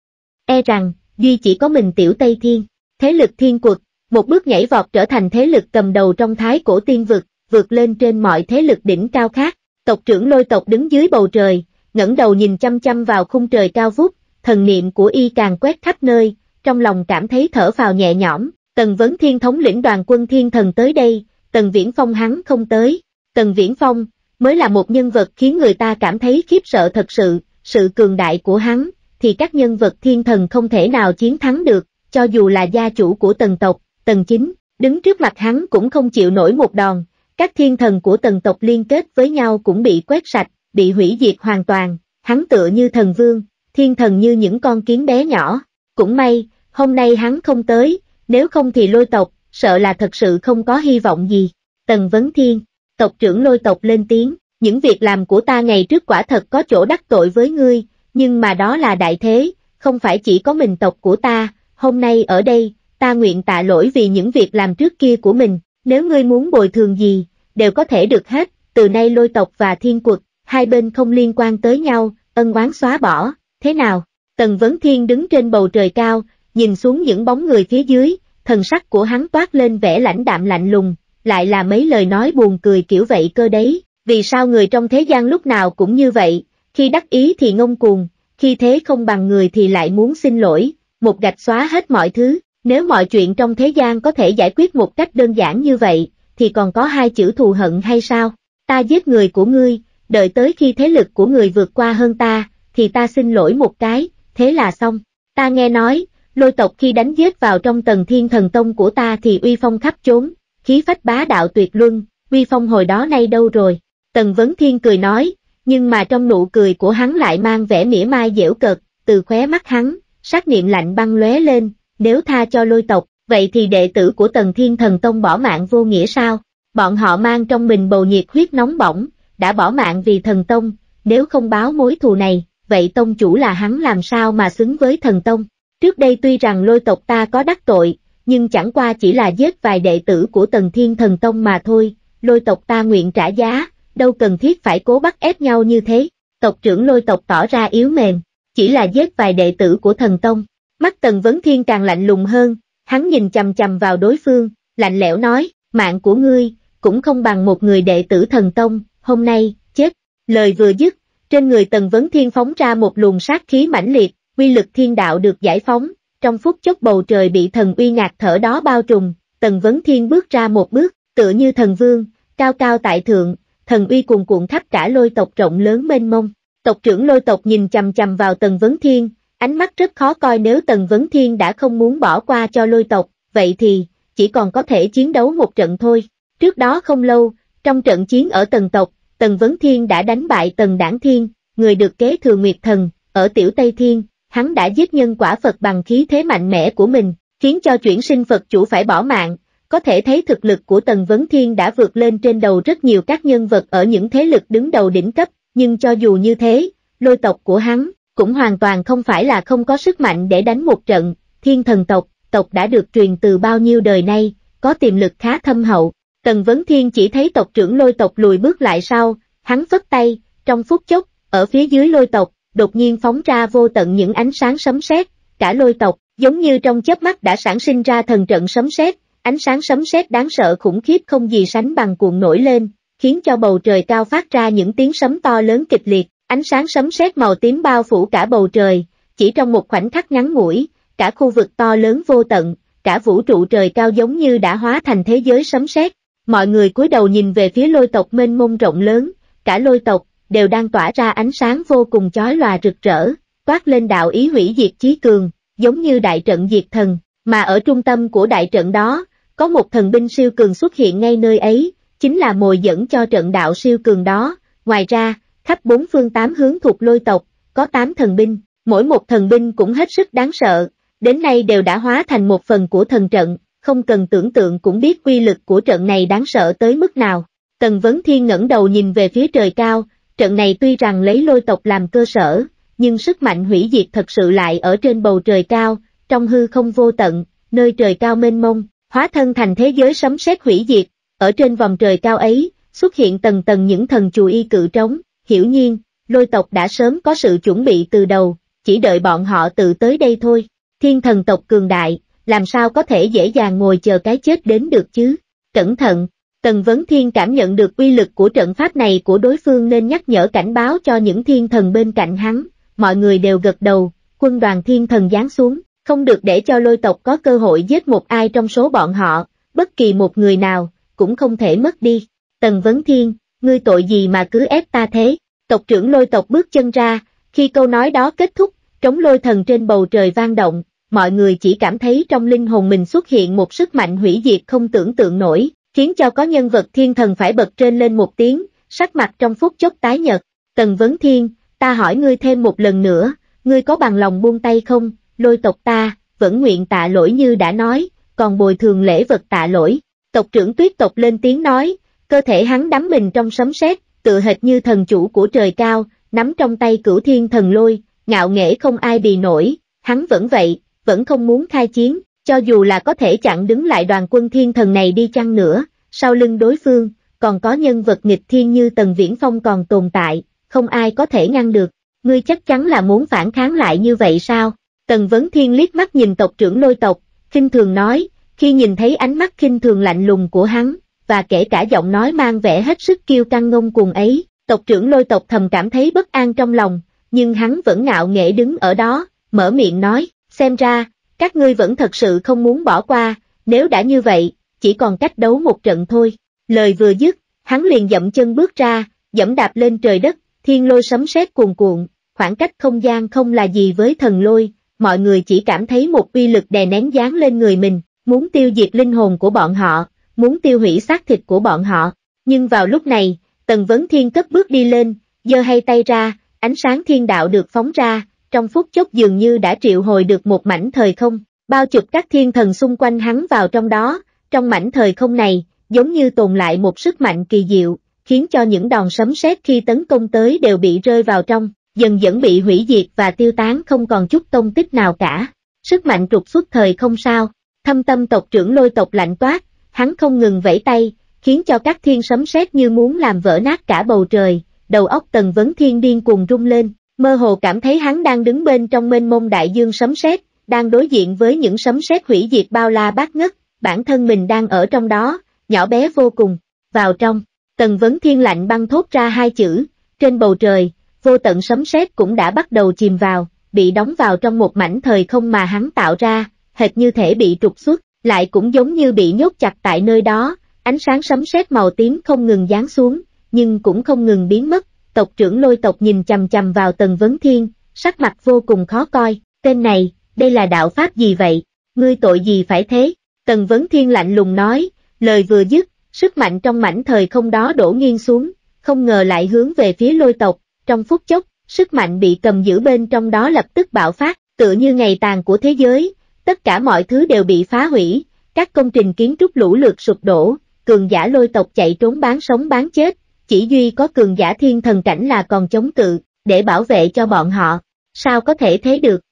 E rằng, duy chỉ có mình Tiểu Tây Thiên, thế lực thiên quật, một bước nhảy vọt trở thành thế lực cầm đầu trong Thái Cổ tiên vực, vượt lên trên mọi thế lực đỉnh cao khác, tộc trưởng lôi tộc đứng dưới bầu trời, ngẩng đầu nhìn chăm chăm vào khung trời cao vút, thần niệm của y càng quét khắp nơi, trong lòng cảm thấy thở phào nhẹ nhõm, Tần Vấn Thiên thống lĩnh đoàn quân thiên thần tới đây, Tần Viễn Phong hắn không tới, Tần Viễn Phong mới là một nhân vật khiến người ta cảm thấy khiếp sợ thật sự, sự cường đại của hắn, thì các nhân vật thiên thần không thể nào chiến thắng được, cho dù là gia chủ của Tần tộc, Tần Chính, đứng trước mặt hắn cũng không chịu nổi một đòn, các thiên thần của Tần tộc liên kết với nhau cũng bị quét sạch, bị hủy diệt hoàn toàn, hắn tựa như thần vương, thiên thần như những con kiến bé nhỏ, cũng may, hôm nay hắn không tới, nếu không thì lôi tộc, sợ là thật sự không có hy vọng gì. Tần Vấn Thiên, tộc trưởng lôi tộc lên tiếng, những việc làm của ta ngày trước quả thật có chỗ đắc tội với ngươi, nhưng mà đó là đại thế, không phải chỉ có mình tộc của ta, hôm nay ở đây, ta nguyện tạ lỗi vì những việc làm trước kia của mình, nếu ngươi muốn bồi thường gì, đều có thể được hết, từ nay lôi tộc và thiên quật, hai bên không liên quan tới nhau, ân oán xóa bỏ, thế nào? Tần Vấn Thiên đứng trên bầu trời cao, nhìn xuống những bóng người phía dưới, thần sắc của hắn toát lên vẻ lãnh đạm lạnh lùng, lại là mấy lời nói buồn cười kiểu vậy cơ đấy, vì sao người trong thế gian lúc nào cũng như vậy, khi đắc ý thì ngông cuồng, khi thế không bằng người thì lại muốn xin lỗi, một gạch xóa hết mọi thứ, nếu mọi chuyện trong thế gian có thể giải quyết một cách đơn giản như vậy, thì còn có hai chữ thù hận hay sao? Ta giết người của ngươi, đợi tới khi thế lực của người vượt qua hơn ta, thì ta xin lỗi một cái, thế là xong. Ta nghe nói, lôi tộc khi đánh giết vào trong Tần Thiên Thần Tông của ta thì uy phong khắp chốn, khí phách bá đạo tuyệt luân, uy phong hồi đó nay đâu rồi? Tần Vấn Thiên cười nói, nhưng mà trong nụ cười của hắn lại mang vẻ mỉa mai giễu cợt, từ khóe mắt hắn, sắc niệm lạnh băng lóe lên, nếu tha cho lôi tộc, vậy thì đệ tử của Tần Thiên Thần Tông bỏ mạng vô nghĩa sao? Bọn họ mang trong mình bầu nhiệt huyết nóng bỏng, đã bỏ mạng vì thần tông, nếu không báo mối thù này, vậy tông chủ là hắn làm sao mà xứng với thần tông? Trước đây tuy rằng lôi tộc ta có đắc tội, nhưng chẳng qua chỉ là giết vài đệ tử của Tần Thiên Thần Tông mà thôi, lôi tộc ta nguyện trả giá, đâu cần thiết phải cố bắt ép nhau như thế. Tộc trưởng lôi tộc tỏ ra yếu mềm, chỉ là giết vài đệ tử của thần tông. Mắt Tần Vấn Thiên càng lạnh lùng hơn, hắn nhìn chằm chằm vào đối phương, lạnh lẽo nói, mạng của ngươi, cũng không bằng một người đệ tử thần tông, hôm nay, chết. Lời vừa dứt, trên người Tần Vấn Thiên phóng ra một luồng sát khí mãnh liệt, uy lực thiên đạo được giải phóng, trong phút chốc bầu trời bị thần uy ngạt thở đó bao trùm, Tần Vấn Thiên bước ra một bước, tựa như thần vương, cao cao tại thượng, thần uy cuồn cuộn khắp cả Lôi tộc rộng lớn mênh mông. Tộc trưởng Lôi tộc nhìn chằm chằm vào Tần Vấn Thiên, ánh mắt rất khó coi. Nếu Tần Vấn Thiên đã không muốn bỏ qua cho Lôi tộc, vậy thì chỉ còn có thể chiến đấu một trận thôi. Trước đó không lâu, trong trận chiến ở Tần tộc, Tần Vấn Thiên đã đánh bại Tần Đản Thiên, người được kế thừa Nguyệt Thần, ở Tiểu Tây Thiên, hắn đã giết nhân quả Phật bằng khí thế mạnh mẽ của mình, khiến cho chuyển sinh Phật chủ phải bỏ mạng. Có thể thấy thực lực của Tần Vấn Thiên đã vượt lên trên đầu rất nhiều các nhân vật ở những thế lực đứng đầu đỉnh cấp, nhưng cho dù như thế, Lôi tộc của hắn cũng hoàn toàn không phải là không có sức mạnh để đánh một trận. Thiên Thần tộc, tộc đã được truyền từ bao nhiêu đời nay, có tiềm lực khá thâm hậu. Tần Vấn Thiên chỉ thấy tộc trưởng Lôi tộc lùi bước lại sau, hắn phất tay, trong phút chốc, ở phía dưới Lôi tộc, đột nhiên phóng ra vô tận những ánh sáng sấm sét, cả Lôi tộc, giống như trong chớp mắt đã sản sinh ra thần trận sấm sét, ánh sáng sấm sét đáng sợ khủng khiếp không gì sánh bằng cuộn nổi lên, khiến cho bầu trời cao phát ra những tiếng sấm to lớn kịch liệt, ánh sáng sấm sét màu tím bao phủ cả bầu trời, chỉ trong một khoảnh khắc ngắn ngủi, cả khu vực to lớn vô tận, cả vũ trụ trời cao giống như đã hóa thành thế giới sấm sét. Mọi người cúi đầu nhìn về phía Lôi tộc mênh mông rộng lớn, cả Lôi tộc đều đang tỏa ra ánh sáng vô cùng chói lòa rực rỡ, toát lên đạo ý hủy diệt chí cường, giống như đại trận diệt thần, mà ở trung tâm của đại trận đó, có một thần binh siêu cường xuất hiện ngay nơi ấy, chính là mồi dẫn cho trận đạo siêu cường đó. Ngoài ra, khắp bốn phương tám hướng thuộc Lôi tộc, có tám thần binh, mỗi một thần binh cũng hết sức đáng sợ, đến nay đều đã hóa thành một phần của thần trận, không cần tưởng tượng cũng biết uy lực của trận này đáng sợ tới mức nào. Tần Vấn Thiên ngẩng đầu nhìn về phía trời cao, trận này tuy rằng lấy Lôi tộc làm cơ sở, nhưng sức mạnh hủy diệt thật sự lại ở trên bầu trời cao, trong hư không vô tận, nơi trời cao mênh mông, hóa thân thành thế giới sấm sét hủy diệt, ở trên vòng trời cao ấy, xuất hiện tầng tầng những thần chù y cự trống, hiển nhiên, Lôi tộc đã sớm có sự chuẩn bị từ đầu, chỉ đợi bọn họ tự tới đây thôi. Thiên Thần tộc cường đại, làm sao có thể dễ dàng ngồi chờ cái chết đến được chứ? Cẩn thận! Tần Vấn Thiên cảm nhận được uy lực của trận pháp này của đối phương nên nhắc nhở cảnh báo cho những thiên thần bên cạnh hắn, mọi người đều gật đầu, quân đoàn thiên thần giáng xuống, không được để cho Lôi tộc có cơ hội giết một ai trong số bọn họ, bất kỳ một người nào, cũng không thể mất đi. Tần Vấn Thiên, ngươi tội gì mà cứ ép ta thế? Tộc trưởng Lôi tộc bước chân ra, khi câu nói đó kết thúc, trống lôi thần trên bầu trời vang động, mọi người chỉ cảm thấy trong linh hồn mình xuất hiện một sức mạnh hủy diệt không tưởng tượng nổi, khiến cho có nhân vật thiên thần phải bật trên lên một tiếng, sắc mặt trong phút chốc tái nhợt. Tần Vấn Thiên, ta hỏi ngươi thêm một lần nữa, ngươi có bằng lòng buông tay không? Lôi tộc ta, vẫn nguyện tạ lỗi như đã nói, còn bồi thường lễ vật tạ lỗi. Tộc trưởng Tuyết tộc lên tiếng nói, cơ thể hắn đắm mình trong sấm sét, tựa hệt như thần chủ của trời cao, nắm trong tay cửu thiên thần lôi, ngạo nghễ không ai bì nổi, hắn vẫn vậy, vẫn không muốn khai chiến, cho dù là có thể chặn đứng lại đoàn quân thiên thần này đi chăng nữa, sau lưng đối phương, còn có nhân vật nghịch thiên như Tần Viễn Phong còn tồn tại, không ai có thể ngăn được. Ngươi chắc chắn là muốn phản kháng lại như vậy sao? Tần Vấn Thiên liếc mắt nhìn tộc trưởng Lôi tộc, khinh thường nói, khi nhìn thấy ánh mắt khinh thường lạnh lùng của hắn, và kể cả giọng nói mang vẻ hết sức kiêu căng ngông cuồng ấy, tộc trưởng Lôi tộc thầm cảm thấy bất an trong lòng, nhưng hắn vẫn ngạo nghễ đứng ở đó, mở miệng nói, xem ra, các ngươi vẫn thật sự không muốn bỏ qua, nếu đã như vậy, chỉ còn cách đấu một trận thôi. Lời vừa dứt, hắn liền dậm chân bước ra, dẫm đạp lên trời đất, thiên lôi sấm sét cuồn cuộn, khoảng cách không gian không là gì với thần lôi, mọi người chỉ cảm thấy một uy lực đè nén giáng lên người mình, muốn tiêu diệt linh hồn của bọn họ, muốn tiêu hủy xác thịt của bọn họ. Nhưng vào lúc này, Tần Vấn Thiên cất bước đi lên, giơ hai tay ra, ánh sáng thiên đạo được phóng ra, trong phút chốc dường như đã triệu hồi được một mảnh thời không, bao chụp các thiên thần xung quanh hắn vào trong đó, trong mảnh thời không này, giống như tồn lại một sức mạnh kỳ diệu, khiến cho những đòn sấm sét khi tấn công tới đều bị rơi vào trong, dần dần bị hủy diệt và tiêu tán không còn chút tông tích nào cả. Sức mạnh trục xuất thời không sao? Thâm tâm tộc trưởng Lôi tộc lạnh toát, hắn không ngừng vẫy tay, khiến cho các thiên sấm sét như muốn làm vỡ nát cả bầu trời, đầu óc Tần Vấn Thiên điên cuồng rung lên, mơ hồ cảm thấy hắn đang đứng bên trong mênh mông đại dương sấm sét, đang đối diện với những sấm sét hủy diệt bao la bát ngất, bản thân mình đang ở trong đó, nhỏ bé vô cùng, vào trong, Tần Vấn Thiên lạnh băng thốt ra hai chữ, trên bầu trời, vô tận sấm sét cũng đã bắt đầu chìm vào, bị đóng vào trong một mảnh thời không mà hắn tạo ra, hệt như thể bị trục xuất, lại cũng giống như bị nhốt chặt tại nơi đó, ánh sáng sấm sét màu tím không ngừng giáng xuống, nhưng cũng không ngừng biến mất. Tộc trưởng Lôi tộc nhìn chằm chằm vào Tần Vấn Thiên, sắc mặt vô cùng khó coi, tên này, đây là đạo pháp gì vậy, ngươi tội gì phải thế? Tần Vấn Thiên lạnh lùng nói, lời vừa dứt, sức mạnh trong mảnh thời không đó đổ nghiêng xuống, không ngờ lại hướng về phía Lôi tộc, trong phút chốc, sức mạnh bị cầm giữ bên trong đó lập tức bạo phát, tựa như ngày tàn của thế giới, tất cả mọi thứ đều bị phá hủy, các công trình kiến trúc lũ lượt sụp đổ, cường giả Lôi tộc chạy trốn bán sống bán chết. Chỉ duy có cường giả thiên thần cảnh là còn chống cự, để bảo vệ cho bọn họ, sao có thể thế được?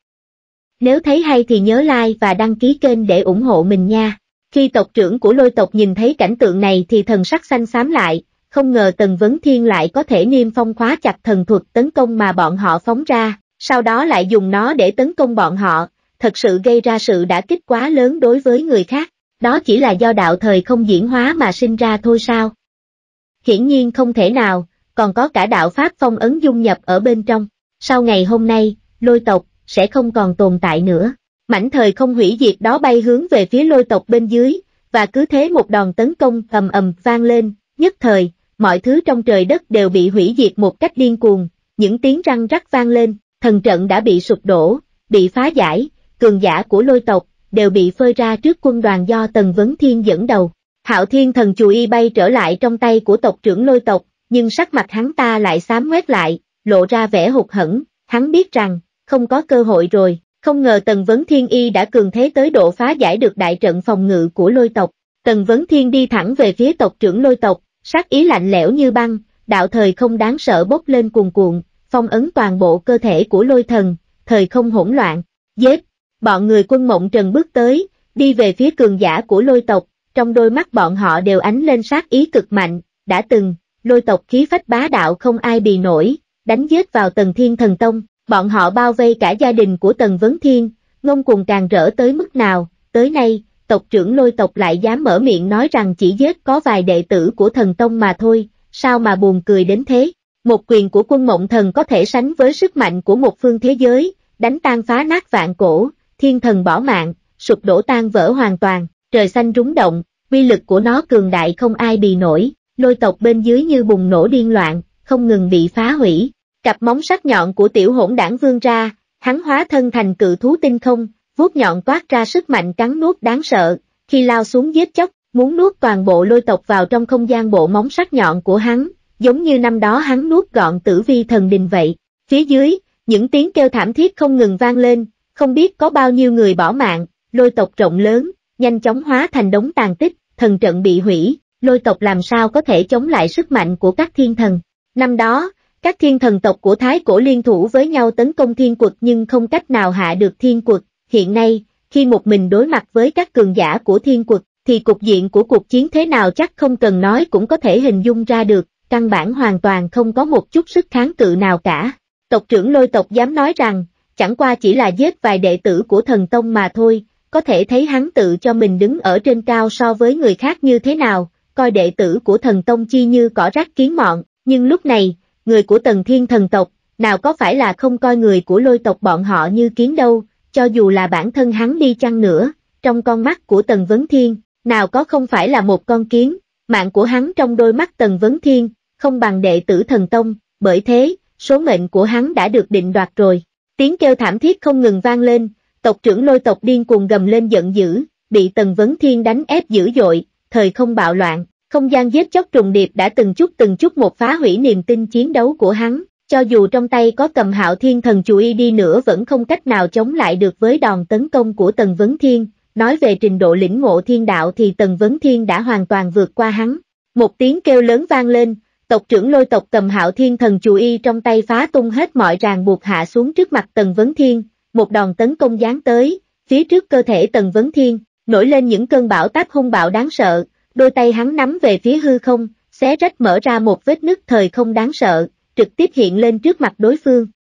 Nếu thấy hay thì nhớ like và đăng ký kênh để ủng hộ mình nha. Khi tộc trưởng của Lôi tộc nhìn thấy cảnh tượng này thì thần sắc xanh xám lại, không ngờ Tần Vấn Thiên lại có thể niêm phong khóa chặt thần thuật tấn công mà bọn họ phóng ra, sau đó lại dùng nó để tấn công bọn họ, thật sự gây ra sự đả kích quá lớn đối với người khác, đó chỉ là do đạo thời không diễn hóa mà sinh ra thôi sao? Hiển nhiên không thể nào, còn có cả đạo pháp phong ấn dung nhập ở bên trong. Sau ngày hôm nay, Lôi tộc sẽ không còn tồn tại nữa. Mảnh thời không hủy diệt đó bay hướng về phía Lôi tộc bên dưới, và cứ thế một đòn tấn công ầm ầm vang lên, nhất thời, mọi thứ trong trời đất đều bị hủy diệt một cách điên cuồng, những tiếng răng rắc vang lên, thần trận đã bị sụp đổ, bị phá giải, cường giả của Lôi tộc đều bị phơi ra trước quân đoàn do Tần Vấn Thiên dẫn đầu. Hạo Thiên thần chù y bay trở lại trong tay của tộc trưởng Lôi tộc, nhưng sắc mặt hắn ta lại xám ngoét lại, lộ ra vẻ hụt hẫng, hắn biết rằng, không có cơ hội rồi, không ngờ Tần Vấn Thiên y đã cường thế tới độ phá giải được đại trận phòng ngự của Lôi tộc. Tần Vấn Thiên đi thẳng về phía tộc trưởng Lôi tộc, sát ý lạnh lẽo như băng, đạo thời không đáng sợ bốc lên cuồn cuộn, phong ấn toàn bộ cơ thể của Lôi thần, thời không hỗn loạn, giết, bọn người Quân Mộng Trần bước tới, đi về phía cường giả của Lôi tộc. Trong đôi mắt bọn họ đều ánh lên sát ý cực mạnh, đã từng, Lôi tộc khí phách bá đạo không ai bì nổi, đánh giết vào Tần Thiên Thần Tông, bọn họ bao vây cả gia đình của Tần Vấn Thiên, ngông cuồng càng rỡ tới mức nào, tới nay, tộc trưởng Lôi tộc lại dám mở miệng nói rằng chỉ giết có vài đệ tử của Thần Tông mà thôi, sao mà buồn cười đến thế, một quyền của Quân Mộng Thần có thể sánh với sức mạnh của một phương thế giới, đánh tan phá nát vạn cổ, thiên thần bỏ mạng, sụp đổ tan vỡ hoàn toàn. Trời xanh rúng động, uy lực của nó cường đại không ai bì nổi, Lôi tộc bên dưới như bùng nổ điên loạn, không ngừng bị phá hủy. Cặp móng sắc nhọn của tiểu hỗn đảng vươn ra, hắn hóa thân thành cự thú tinh không, vuốt nhọn toát ra sức mạnh cắn nuốt đáng sợ, khi lao xuống giết chóc, muốn nuốt toàn bộ Lôi tộc vào trong không gian bộ móng sắc nhọn của hắn, giống như năm đó hắn nuốt gọn Tử Vi thần đình vậy. Phía dưới, những tiếng kêu thảm thiết không ngừng vang lên, không biết có bao nhiêu người bỏ mạng, Lôi tộc rộng lớn, nhanh chóng hóa thành đống tàn tích, thần trận bị hủy, Lôi tộc làm sao có thể chống lại sức mạnh của các thiên thần. Năm đó, các thiên thần tộc của Thái Cổ liên thủ với nhau tấn công thiên quật nhưng không cách nào hạ được thiên quật. Hiện nay, khi một mình đối mặt với các cường giả của thiên quật, thì cục diện của cuộc chiến thế nào chắc không cần nói cũng có thể hình dung ra được, căn bản hoàn toàn không có một chút sức kháng cự nào cả. Tộc trưởng Lôi tộc dám nói rằng, chẳng qua chỉ là giết vài đệ tử của Thần Tông mà thôi. Có thể thấy hắn tự cho mình đứng ở trên cao so với người khác như thế nào, coi đệ tử của Thần Tông chi như cỏ rác kiến mọn, nhưng lúc này, người của Tần Thiên thần tộc, nào có phải là không coi người của Lôi tộc bọn họ như kiến đâu, cho dù là bản thân hắn đi chăng nữa, trong con mắt của Tần Vấn Thiên, nào có không phải là một con kiến, mạng của hắn trong đôi mắt Tần Vấn Thiên, không bằng đệ tử Thần Tông, bởi thế, số mệnh của hắn đã được định đoạt rồi. Tiếng kêu thảm thiết không ngừng vang lên. Tộc trưởng Lôi tộc điên cuồng gầm lên giận dữ, bị Tần Vấn Thiên đánh ép dữ dội, thời không bạo loạn, không gian giết chóc trùng điệp đã từng chút từng chút một phá hủy niềm tin chiến đấu của hắn, cho dù trong tay có cầm Hạo Thiên thần chù y đi nữa vẫn không cách nào chống lại được với đòn tấn công của Tần Vấn Thiên. Nói về trình độ lĩnh ngộ thiên đạo thì Tần Vấn Thiên đã hoàn toàn vượt qua hắn. Một tiếng kêu lớn vang lên, tộc trưởng Lôi tộc cầm Hạo Thiên thần chù y trong tay phá tung hết mọi ràng buộc hạ xuống trước mặt Tần Vấn Thiên. Một đòn tấn công giáng tới, phía trước cơ thể Tần Vấn Thiên, nổi lên những cơn bão táp hung bạo đáng sợ, đôi tay hắn nắm về phía hư không, xé rách mở ra một vết nứt thời không đáng sợ, trực tiếp hiện lên trước mặt đối phương,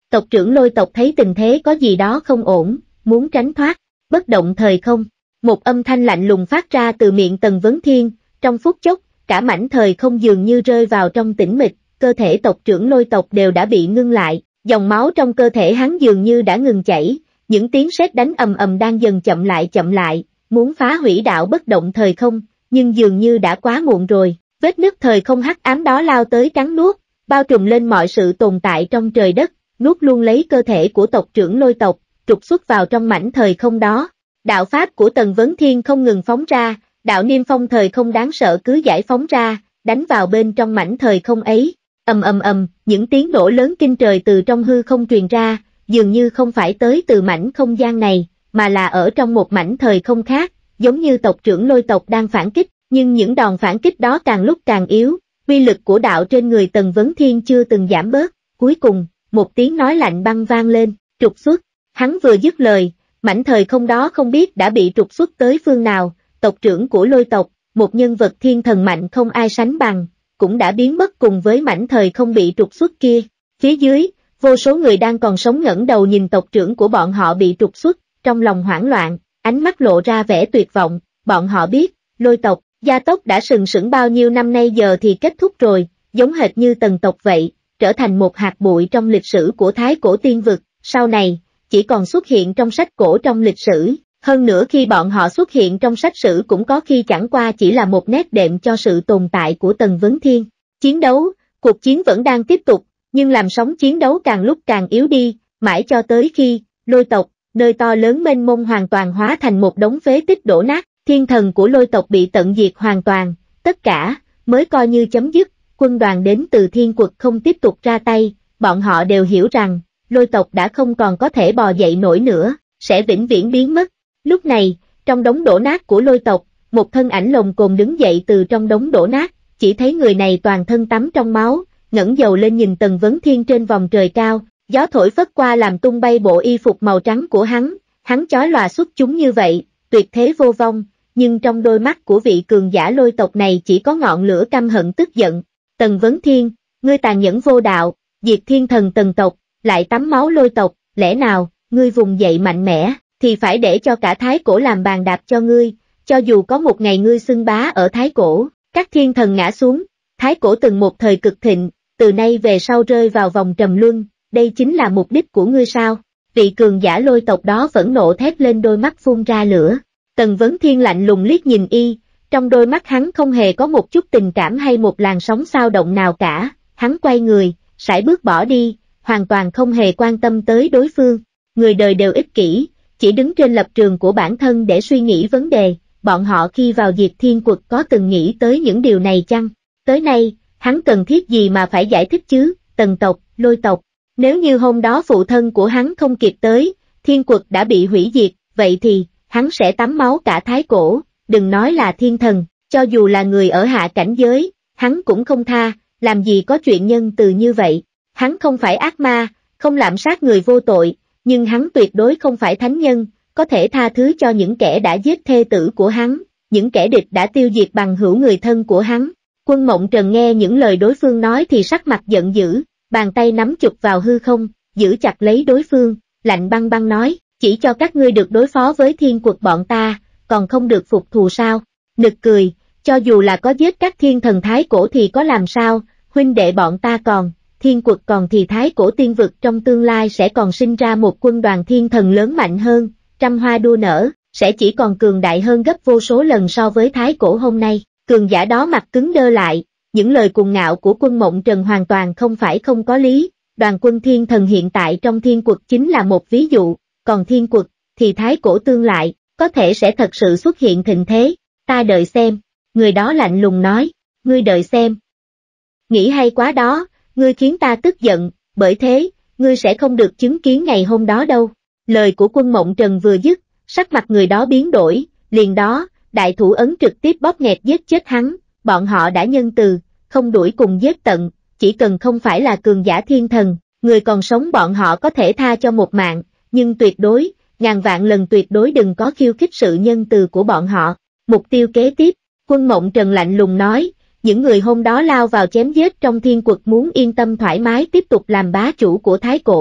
Tộc trưởng Lôi tộc thấy tình thế có gì đó không ổn, muốn tránh thoát, bất động thời không. Một âm thanh lạnh lùng phát ra từ miệng Tần Vấn Thiên, trong phút chốc, cả mảnh thời không dường như rơi vào trong tĩnh mịch, cơ thể tộc trưởng Lôi tộc đều đã bị ngưng lại, dòng máu trong cơ thể hắn dường như đã ngừng chảy, những tiếng sét đánh ầm ầm đang dần chậm lại chậm lại, muốn phá hủy đạo bất động thời không, nhưng dường như đã quá muộn rồi, vết nứt thời không hắc ám đó lao tới cắn nuốt, bao trùm lên mọi sự tồn tại trong trời đất, nuốt luôn lấy cơ thể của tộc trưởng Lôi tộc, trục xuất vào trong mảnh thời không đó. Đạo pháp của Tần Vấn Thiên không ngừng phóng ra, đạo niêm phong thời không đáng sợ cứ giải phóng ra, đánh vào bên trong mảnh thời không ấy. Ầm ầm ầm, những tiếng nổ lớn kinh trời từ trong hư không truyền ra, dường như không phải tới từ mảnh không gian này, mà là ở trong một mảnh thời không khác, giống như tộc trưởng Lôi tộc đang phản kích, nhưng những đòn phản kích đó càng lúc càng yếu, uy lực của đạo trên người Tần Vấn Thiên chưa từng giảm bớt, cuối cùng, một tiếng nói lạnh băng vang lên, trục xuất, hắn vừa dứt lời, mảnh thời không đó không biết đã bị trục xuất tới phương nào, tộc trưởng của Lôi tộc, một nhân vật thiên thần mạnh không ai sánh bằng, cũng đã biến mất cùng với mảnh thời không bị trục xuất kia. Phía dưới, vô số người đang còn sống ngẩng đầu nhìn tộc trưởng của bọn họ bị trục xuất, trong lòng hoảng loạn, ánh mắt lộ ra vẻ tuyệt vọng, bọn họ biết, Lôi tộc, gia tộc đã sừng sững bao nhiêu năm nay giờ thì kết thúc rồi, giống hệt như Tần tộc vậy, trở thành một hạt bụi trong lịch sử của Thái Cổ Tiên Vực, sau này, chỉ còn xuất hiện trong sách cổ trong lịch sử, hơn nữa khi bọn họ xuất hiện trong sách sử cũng có khi chẳng qua chỉ là một nét đệm cho sự tồn tại của Tần Vấn Thiên. Chiến đấu, cuộc chiến vẫn đang tiếp tục, nhưng làn sóng chiến đấu càng lúc càng yếu đi, mãi cho tới khi, Lôi tộc, nơi to lớn mênh mông hoàn toàn hóa thành một đống phế tích đổ nát, thiên thần của Lôi tộc bị tận diệt hoàn toàn, tất cả, mới coi như chấm dứt, quân đoàn đến từ thiên quật không tiếp tục ra tay, bọn họ đều hiểu rằng, Lôi tộc đã không còn có thể bò dậy nổi nữa, sẽ vĩnh viễn biến mất. Lúc này, trong đống đổ nát của Lôi tộc, một thân ảnh lồng cồn đứng dậy từ trong đống đổ nát, chỉ thấy người này toàn thân tắm trong máu, ngẩng đầu lên nhìn Tần Vấn Thiên trên vòng trời cao, gió thổi phất qua làm tung bay bộ y phục màu trắng của hắn, hắn chói lòa xuất chúng như vậy, tuyệt thế vô vong, nhưng trong đôi mắt của vị cường giả Lôi tộc này chỉ có ngọn lửa căm hận tức giận. Tần Vấn Thiên, ngươi tàn nhẫn vô đạo, diệt thiên thần Tần tộc, lại tắm máu Lôi tộc, lẽ nào, ngươi vùng dậy mạnh mẽ, thì phải để cho cả Thái Cổ làm bàn đạp cho ngươi, cho dù có một ngày ngươi xưng bá ở Thái Cổ, các thiên thần ngã xuống, Thái Cổ từng một thời cực thịnh, từ nay về sau rơi vào vòng trầm luân, đây chính là mục đích của ngươi sao? Vị cường giả Lôi tộc đó vẫn nộ thét lên, đôi mắt phun ra lửa. Tần Vấn Thiên lạnh lùng liếc nhìn y, trong đôi mắt hắn không hề có một chút tình cảm hay một làn sóng xao động nào cả, hắn quay người, sải bước bỏ đi, hoàn toàn không hề quan tâm tới đối phương. Người đời đều ích kỷ, chỉ đứng trên lập trường của bản thân để suy nghĩ vấn đề, bọn họ khi vào diệt thiên quật có từng nghĩ tới những điều này chăng? Tới nay, hắn cần thiết gì mà phải giải thích chứ? Tần tộc, Lôi tộc, nếu như hôm đó phụ thân của hắn không kịp tới, thiên quật đã bị hủy diệt, vậy thì, hắn sẽ tắm máu cả Thái Cổ, đừng nói là thiên thần, cho dù là người ở hạ cảnh giới, hắn cũng không tha, làm gì có chuyện nhân từ như vậy. Hắn không phải ác ma, không lạm sát người vô tội, nhưng hắn tuyệt đối không phải thánh nhân, có thể tha thứ cho những kẻ đã giết thê tử của hắn, những kẻ địch đã tiêu diệt bằng hữu người thân của hắn. Quân Mộng Trần nghe những lời đối phương nói thì sắc mặt giận dữ, bàn tay nắm chụp vào hư không, giữ chặt lấy đối phương, lạnh băng băng nói, chỉ cho các ngươi được đối phó với thiên quật bọn ta, còn không được phục thù sao? Nực cười, cho dù là có giết các thiên thần Thái Cổ thì có làm sao, huynh đệ bọn ta còn, thiên quật còn thì Thái Cổ tiên vực trong tương lai sẽ còn sinh ra một quân đoàn thiên thần lớn mạnh hơn, trăm hoa đua nở, sẽ chỉ còn cường đại hơn gấp vô số lần so với Thái Cổ hôm nay. Cường giả đó mặt cứng đơ lại, những lời cuồng ngạo của Quân Mộng Trần hoàn toàn không phải không có lý, đoàn quân thiên thần hiện tại trong thiên quật chính là một ví dụ, còn thiên quật, thì Thái Cổ tương lại, có thể sẽ thật sự xuất hiện thịnh thế, ta đợi xem, người đó lạnh lùng nói, ngươi đợi xem. Nghĩ hay quá đó, ngươi khiến ta tức giận, bởi thế, ngươi sẽ không được chứng kiến ngày hôm đó đâu. Lời của Quân Mộng Trần vừa dứt, sắc mặt người đó biến đổi, liền đó, đại thủ ấn trực tiếp bóp nghẹt giết chết hắn, bọn họ đã nhân từ, không đuổi cùng giết tận, chỉ cần không phải là cường giả thiên thần, người còn sống bọn họ có thể tha cho một mạng, nhưng tuyệt đối, ngàn vạn lần tuyệt đối đừng có khiêu khích sự nhân từ của bọn họ. Mục tiêu kế tiếp, Quân Mộng Trần lạnh lùng nói, những người hôm đó lao vào chém giết trong thiên quật muốn yên tâm thoải mái tiếp tục làm bá chủ của Thái Cổ,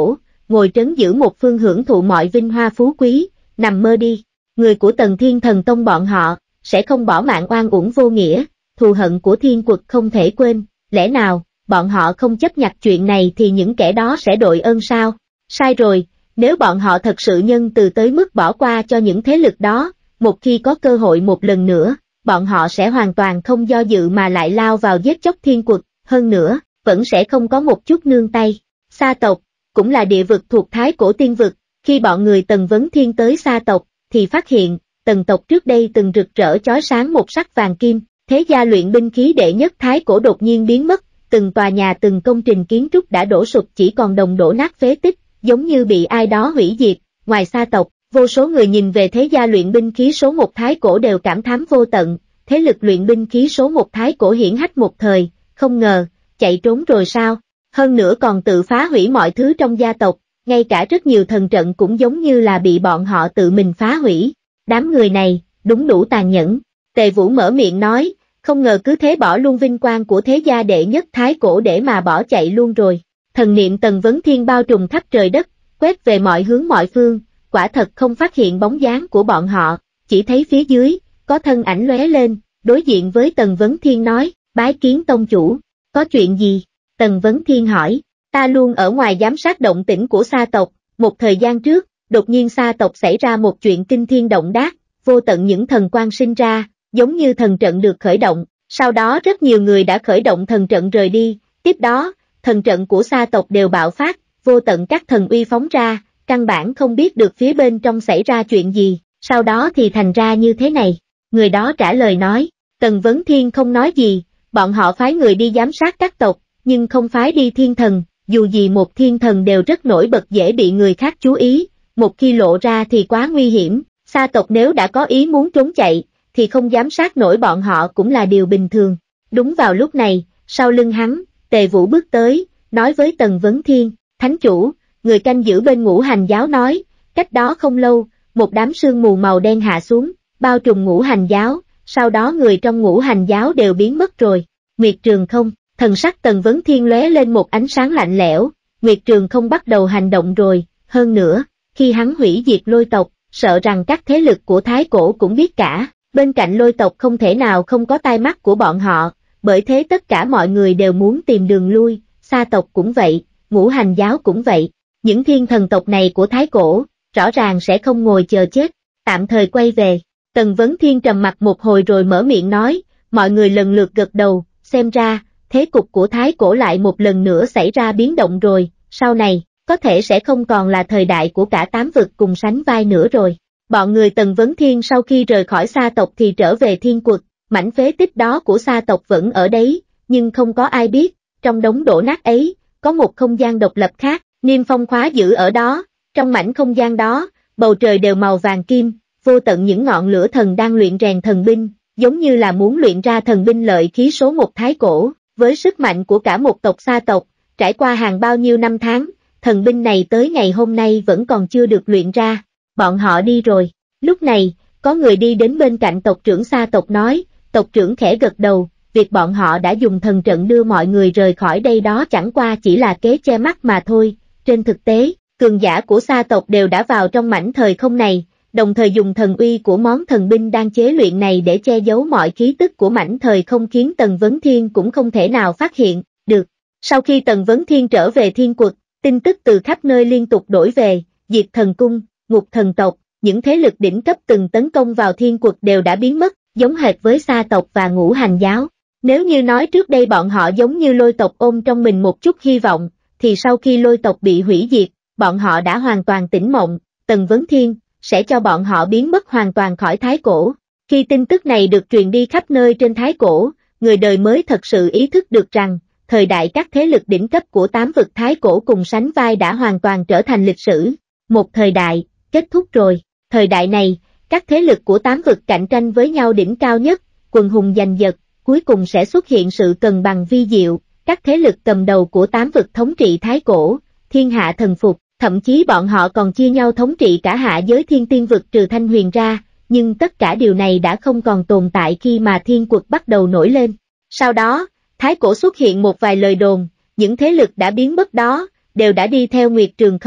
ngồi trấn giữ một phương hưởng thụ mọi vinh hoa phú quý, nằm mơ đi. Người của Tần Thiên Thần Tông bọn họ, sẽ không bỏ mạng oan uổng vô nghĩa, thù hận của thiên quật không thể quên, lẽ nào, bọn họ không chấp nhặt chuyện này thì những kẻ đó sẽ đội ơn sao? Sai rồi, nếu bọn họ thật sự nhân từ tới mức bỏ qua cho những thế lực đó, một khi có cơ hội một lần nữa, bọn họ sẽ hoàn toàn không do dự mà lại lao vào giết chóc thiên quật, hơn nữa, vẫn sẽ không có một chút nương tay. Sa tộc, cũng là địa vực thuộc Thái Cổ Tiên Vực, khi bọn người Tần Vấn Thiên tới Sa tộc, thì phát hiện, Tần tộc trước đây từng rực rỡ chói sáng một sắc vàng kim, thế gia luyện binh khí đệ nhất Thái Cổ đột nhiên biến mất, từng tòa nhà từng công trình kiến trúc đã đổ sụp chỉ còn đồng đổ nát phế tích, giống như bị ai đó hủy diệt. Ngoài Sa tộc, vô số người nhìn về thế gia luyện binh khí số một Thái Cổ đều cảm thán vô tận, thế lực luyện binh khí số một Thái Cổ hiển hách một thời, không ngờ, chạy trốn rồi sao? Hơn nữa còn tự phá hủy mọi thứ trong gia tộc, ngay cả rất nhiều thần trận cũng giống như là bị bọn họ tự mình phá hủy. Đám người này, đúng đủ tàn nhẫn. Tề Vũ mở miệng nói, không ngờ cứ thế bỏ luôn vinh quang của thế gia đệ nhất Thái Cổ để mà bỏ chạy luôn rồi. Thần niệm Tần Vấn Thiên bao trùm khắp trời đất, quét về mọi hướng mọi phương, quả thật không phát hiện bóng dáng của bọn họ, chỉ thấy phía dưới, có thân ảnh lóe lên, đối diện với Tần Vấn Thiên nói, bái kiến tông chủ, có chuyện gì? Tần Vấn Thiên hỏi, ta luôn ở ngoài giám sát động tĩnh của Sa tộc, một thời gian trước, đột nhiên Sa tộc xảy ra một chuyện kinh thiên động đát, vô tận những thần quang sinh ra, giống như thần trận được khởi động, sau đó rất nhiều người đã khởi động thần trận rời đi, tiếp đó, thần trận của Sa tộc đều bạo phát, vô tận các thần uy phóng ra, căn bản không biết được phía bên trong xảy ra chuyện gì, sau đó thì thành ra như thế này. Người đó trả lời nói, Tần Vấn Thiên không nói gì, bọn họ phái người đi giám sát các tộc, nhưng không phái đi thiên thần, dù gì một thiên thần đều rất nổi bật dễ bị người khác chú ý, một khi lộ ra thì quá nguy hiểm, Sa tộc nếu đã có ý muốn trốn chạy, thì không giám sát nổi bọn họ cũng là điều bình thường. Đúng vào lúc này, sau lưng hắn, Tề Vũ bước tới, nói với Tần Vấn Thiên, Thánh chủ, người canh giữ bên Ngũ Hành giáo nói, cách đó không lâu, một đám sương mù màu đen hạ xuống, bao trùm Ngũ Hành giáo, sau đó người trong Ngũ Hành giáo đều biến mất rồi. Nguyệt Trường Không, thần sắc Tần Vấn Thiên lóe lên một ánh sáng lạnh lẽo, Nguyệt Trường Không bắt đầu hành động rồi, hơn nữa, khi hắn hủy diệt Lôi tộc, sợ rằng các thế lực của Thái Cổ cũng biết cả, bên cạnh Lôi tộc không thể nào không có tai mắt của bọn họ, bởi thế tất cả mọi người đều muốn tìm đường lui, Sa tộc cũng vậy, Ngũ Hành giáo cũng vậy, những thiên thần tộc này của Thái Cổ, rõ ràng sẽ không ngồi chờ chết, tạm thời quay về. Tần Vấn Thiên trầm mặt một hồi rồi mở miệng nói, mọi người lần lượt gật đầu, xem ra, thế cục của Thái Cổ lại một lần nữa xảy ra biến động rồi, sau này, có thể sẽ không còn là thời đại của cả tám vực cùng sánh vai nữa rồi. Bọn người Tần Vấn Thiên sau khi rời khỏi Sa tộc thì trở về thiên quật, mảnh phế tích đó của Sa tộc vẫn ở đấy, nhưng không có ai biết, trong đống đổ nát ấy, có một không gian độc lập khác, Niêm Phong khóa giữ ở đó, trong mảnh không gian đó, bầu trời đều màu vàng kim, vô tận những ngọn lửa thần đang luyện rèn thần binh, giống như là muốn luyện ra thần binh lợi khí số một Thái Cổ, với sức mạnh của cả một tộc Sa tộc, trải qua hàng bao nhiêu năm tháng, thần binh này tới ngày hôm nay vẫn còn chưa được luyện ra, bọn họ đi rồi. Lúc này, có người đi đến bên cạnh tộc trưởng Sa tộc nói, tộc trưởng khẽ gật đầu, việc bọn họ đã dùng thần trận đưa mọi người rời khỏi đây đó chẳng qua chỉ là kế che mắt mà thôi, trên thực tế, cường giả của Sa tộc đều đã vào trong mảnh thời không này, đồng thời dùng thần uy của món thần binh đang chế luyện này để che giấu mọi khí tức của mảnh thời không khiến Tần Vấn Thiên cũng không thể nào phát hiện được. Sau khi Tần Vấn Thiên trở về thiên quật, tin tức từ khắp nơi liên tục đổi về, Diệt Thần Cung, Ngục Thần tộc, những thế lực đỉnh cấp từng tấn công vào thiên quật đều đã biến mất, giống hệt với Sa tộc và Ngũ Hành giáo. Nếu như nói trước đây bọn họ giống như Lôi tộc ôm trong mình một chút hy vọng, thì sau khi Lôi tộc bị hủy diệt, bọn họ đã hoàn toàn tỉnh mộng, Tần Vấn Thiên sẽ cho bọn họ biến mất hoàn toàn khỏi Thái Cổ. Khi tin tức này được truyền đi khắp nơi trên Thái Cổ, người đời mới thật sự ý thức được rằng, thời đại các thế lực đỉnh cấp của tám vực Thái Cổ cùng sánh vai đã hoàn toàn trở thành lịch sử. Một thời đại, kết thúc rồi. Thời đại này, các thế lực của tám vực cạnh tranh với nhau đỉnh cao nhất, quần hùng giành giật, cuối cùng sẽ xuất hiện sự cân bằng vi diệu, các thế lực cầm đầu của tám vực thống trị Thái Cổ, thiên hạ thần phục, thậm chí bọn họ còn chia nhau thống trị cả hạ giới thiên tiên vực trừ Thanh Huyền ra, nhưng tất cả điều này đã không còn tồn tại khi mà thiên quật bắt đầu nổi lên. Sau đó, Thái Cổ xuất hiện một vài lời đồn, những thế lực đã biến mất đó, đều đã đi theo Nguyệt Trường Không,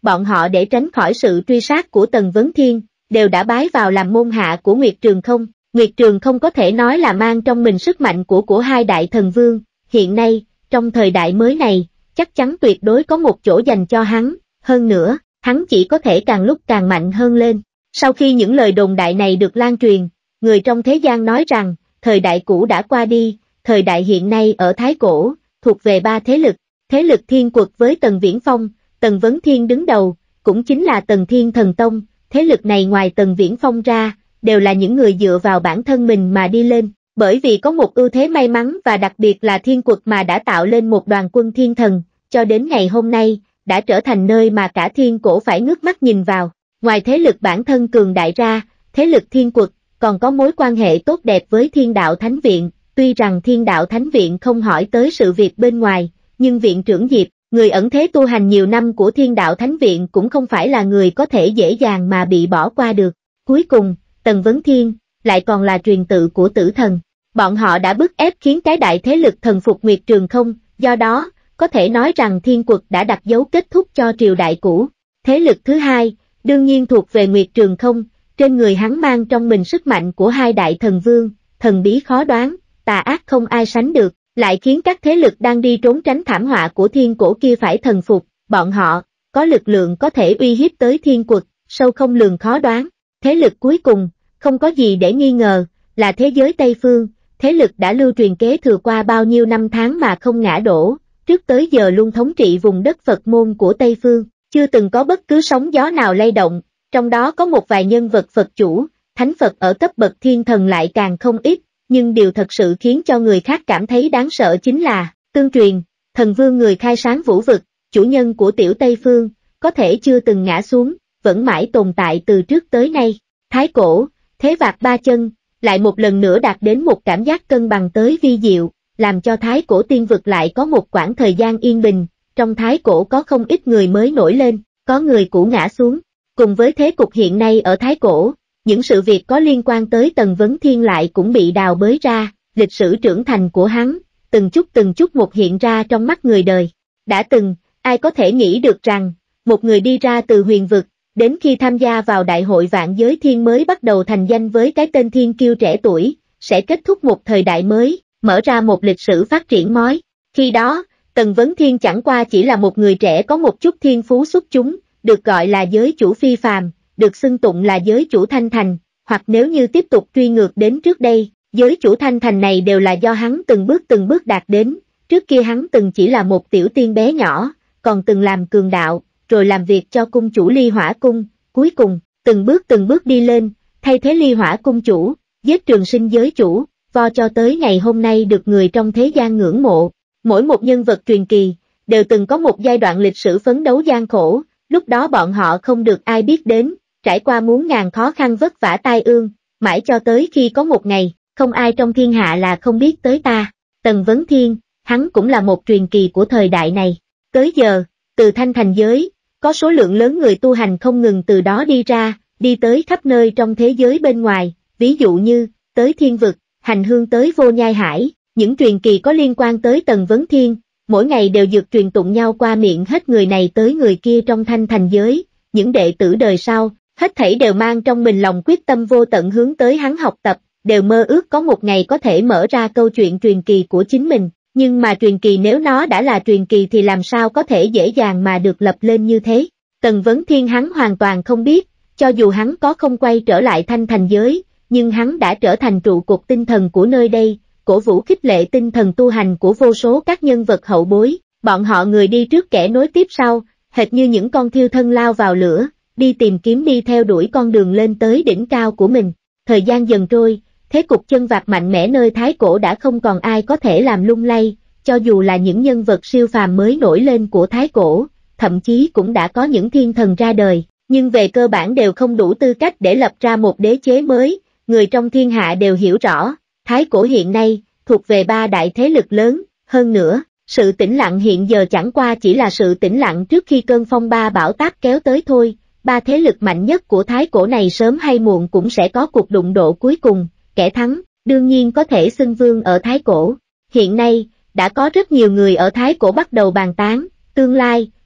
bọn họ để tránh khỏi sự truy sát của Tần Vấn Thiên, đều đã bái vào làm môn hạ của Nguyệt Trường Không. Nguyệt Trường Không có thể nói là mang trong mình sức mạnh của của hai đại thần vương, hiện nay, trong thời đại mới này, chắc chắn tuyệt đối có một chỗ dành cho hắn, hơn nữa, hắn chỉ có thể càng lúc càng mạnh hơn lên. Sau khi những lời đồn đại này được lan truyền, người trong thế gian nói rằng, thời đại cũ đã qua đi, thời đại hiện nay ở Thái Cổ, thuộc về ba thế lực, thế lực Thiên Quật với Tần Viễn Phong, Tần Vấn Thiên đứng đầu, cũng chính là Tần Thiên Thần Tông, thế lực này ngoài Tần Viễn Phong ra, đều là những người dựa vào bản thân mình mà đi lên, bởi vì có một ưu thế may mắn và đặc biệt là Thiên Quật mà đã tạo lên một đoàn quân thiên thần, cho đến ngày hôm nay, đã trở thành nơi mà cả thiên cổ phải ngước mắt nhìn vào. Ngoài thế lực bản thân cường đại ra, thế lực Thiên Quật còn có mối quan hệ tốt đẹp với Thiên Đạo Thánh Viện, tuy rằng Thiên Đạo Thánh Viện không hỏi tới sự việc bên ngoài, nhưng Viện trưởng Diệp, người ẩn thế tu hành nhiều năm của Thiên Đạo Thánh Viện cũng không phải là người có thể dễ dàng mà bị bỏ qua được. Cuối cùng, Tần Vấn Thiên, lại còn là truyền tự của tử thần. Bọn họ đã bức ép khiến cái đại thế lực thần phục Nguyệt Trường Không, do đó, có thể nói rằng Thiên Quật đã đặt dấu kết thúc cho triều đại cũ. Thế lực thứ hai, đương nhiên thuộc về Nguyệt Trường Không, trên người hắn mang trong mình sức mạnh của hai đại thần vương, thần bí khó đoán, tà ác không ai sánh được, lại khiến các thế lực đang đi trốn tránh thảm họa của thiên cổ kia phải thần phục, bọn họ, có lực lượng có thể uy hiếp tới Thiên Quật, sâu không lường khó đoán. Thế lực cuối cùng, không có gì để nghi ngờ, là thế giới Tây Phương, thế lực đã lưu truyền kế thừa qua bao nhiêu năm tháng mà không ngã đổ, trước tới giờ luôn thống trị vùng đất Phật môn của Tây Phương, chưa từng có bất cứ sóng gió nào lay động, trong đó có một vài nhân vật Phật chủ, thánh Phật ở cấp bậc thiên thần lại càng không ít, nhưng điều thật sự khiến cho người khác cảm thấy đáng sợ chính là, tương truyền, thần vương người khai sáng vũ vực, chủ nhân của tiểu Tây Phương, có thể chưa từng ngã xuống, vẫn mãi tồn tại từ trước tới nay. Thái Cổ, thế vạc ba chân, lại một lần nữa đạt đến một cảm giác cân bằng tới vi diệu, làm cho Thái Cổ tiên vực lại có một quãng thời gian yên bình, trong Thái Cổ có không ít người mới nổi lên, có người cũ ngã xuống. Cùng với thế cục hiện nay ở Thái Cổ, những sự việc có liên quan tới Tần Vấn Thiên lại cũng bị đào bới ra, lịch sử trưởng thành của hắn, từng chút từng chút một hiện ra trong mắt người đời. Đã từng, ai có thể nghĩ được rằng, một người đi ra từ huyền vực, đến khi tham gia vào đại hội vạn giới thiên mới bắt đầu thành danh với cái tên thiên kiêu trẻ tuổi, sẽ kết thúc một thời đại mới, mở ra một lịch sử phát triển mới. Khi đó, Tần Vấn Thiên chẳng qua chỉ là một người trẻ có một chút thiên phú xuất chúng, được gọi là giới chủ phi phàm, được xưng tụng là giới chủ Thanh Thành, hoặc nếu như tiếp tục truy ngược đến trước đây, giới chủ Thanh Thành này đều là do hắn từng bước từng bước đạt đến, trước kia hắn từng chỉ là một tiểu tiên bé nhỏ, còn từng làm cường đạo, rồi làm việc cho cung chủ Ly Hỏa Cung, cuối cùng, từng bước từng bước đi lên, thay thế Ly Hỏa Cung chủ, giết Trường Sinh giới chủ, vo cho tới ngày hôm nay được người trong thế gian ngưỡng mộ. Mỗi một nhân vật truyền kỳ, đều từng có một giai đoạn lịch sử phấn đấu gian khổ, lúc đó bọn họ không được ai biết đến, trải qua muôn ngàn khó khăn vất vả tai ương, mãi cho tới khi có một ngày, không ai trong thiên hạ là không biết tới ta. Tần Vấn Thiên, hắn cũng là một truyền kỳ của thời đại này. Tới giờ, từ Thanh Thành giới, có số lượng lớn người tu hành không ngừng từ đó đi ra, đi tới khắp nơi trong thế giới bên ngoài, ví dụ như, tới thiên vực, hành hương tới vô nhai hải, những truyền kỳ có liên quan tới Tần Vấn Thiên, mỗi ngày đều dược truyền tụng nhau qua miệng hết người này tới người kia trong Thanh Thành giới, những đệ tử đời sau, hết thảy đều mang trong mình lòng quyết tâm vô tận hướng tới hắn học tập, đều mơ ước có một ngày có thể mở ra câu chuyện truyền kỳ của chính mình, nhưng mà truyền kỳ nếu nó đã là truyền kỳ thì làm sao có thể dễ dàng mà được lập lên như thế. Tần Vấn Thiên hắn hoàn toàn không biết, cho dù hắn có không quay trở lại Thanh Thành giới, nhưng hắn đã trở thành trụ cột tinh thần của nơi đây, cổ vũ khích lệ tinh thần tu hành của vô số các nhân vật hậu bối, bọn họ người đi trước kẻ nối tiếp sau, hệt như những con thiêu thân lao vào lửa, đi tìm kiếm đi theo đuổi con đường lên tới đỉnh cao của mình. Thời gian dần trôi, thế cục chân vạc mạnh mẽ nơi Thái Cổ đã không còn ai có thể làm lung lay, cho dù là những nhân vật siêu phàm mới nổi lên của Thái Cổ, thậm chí cũng đã có những thiên thần ra đời, nhưng về cơ bản đều không đủ tư cách để lập ra một đế chế mới, người trong thiên hạ đều hiểu rõ, Thái Cổ hiện nay, thuộc về ba đại thế lực lớn, hơn nữa, sự tĩnh lặng hiện giờ chẳng qua chỉ là sự tĩnh lặng trước khi cơn phong ba bão táp kéo tới thôi, ba thế lực mạnh nhất của Thái Cổ này sớm hay muộn cũng sẽ có cuộc đụng độ cuối cùng, kẻ thắng, đương nhiên có thể xưng vương ở Thái Cổ. Hiện nay, đã có rất nhiều người ở Thái Cổ bắt đầu bàn tán, tương lai,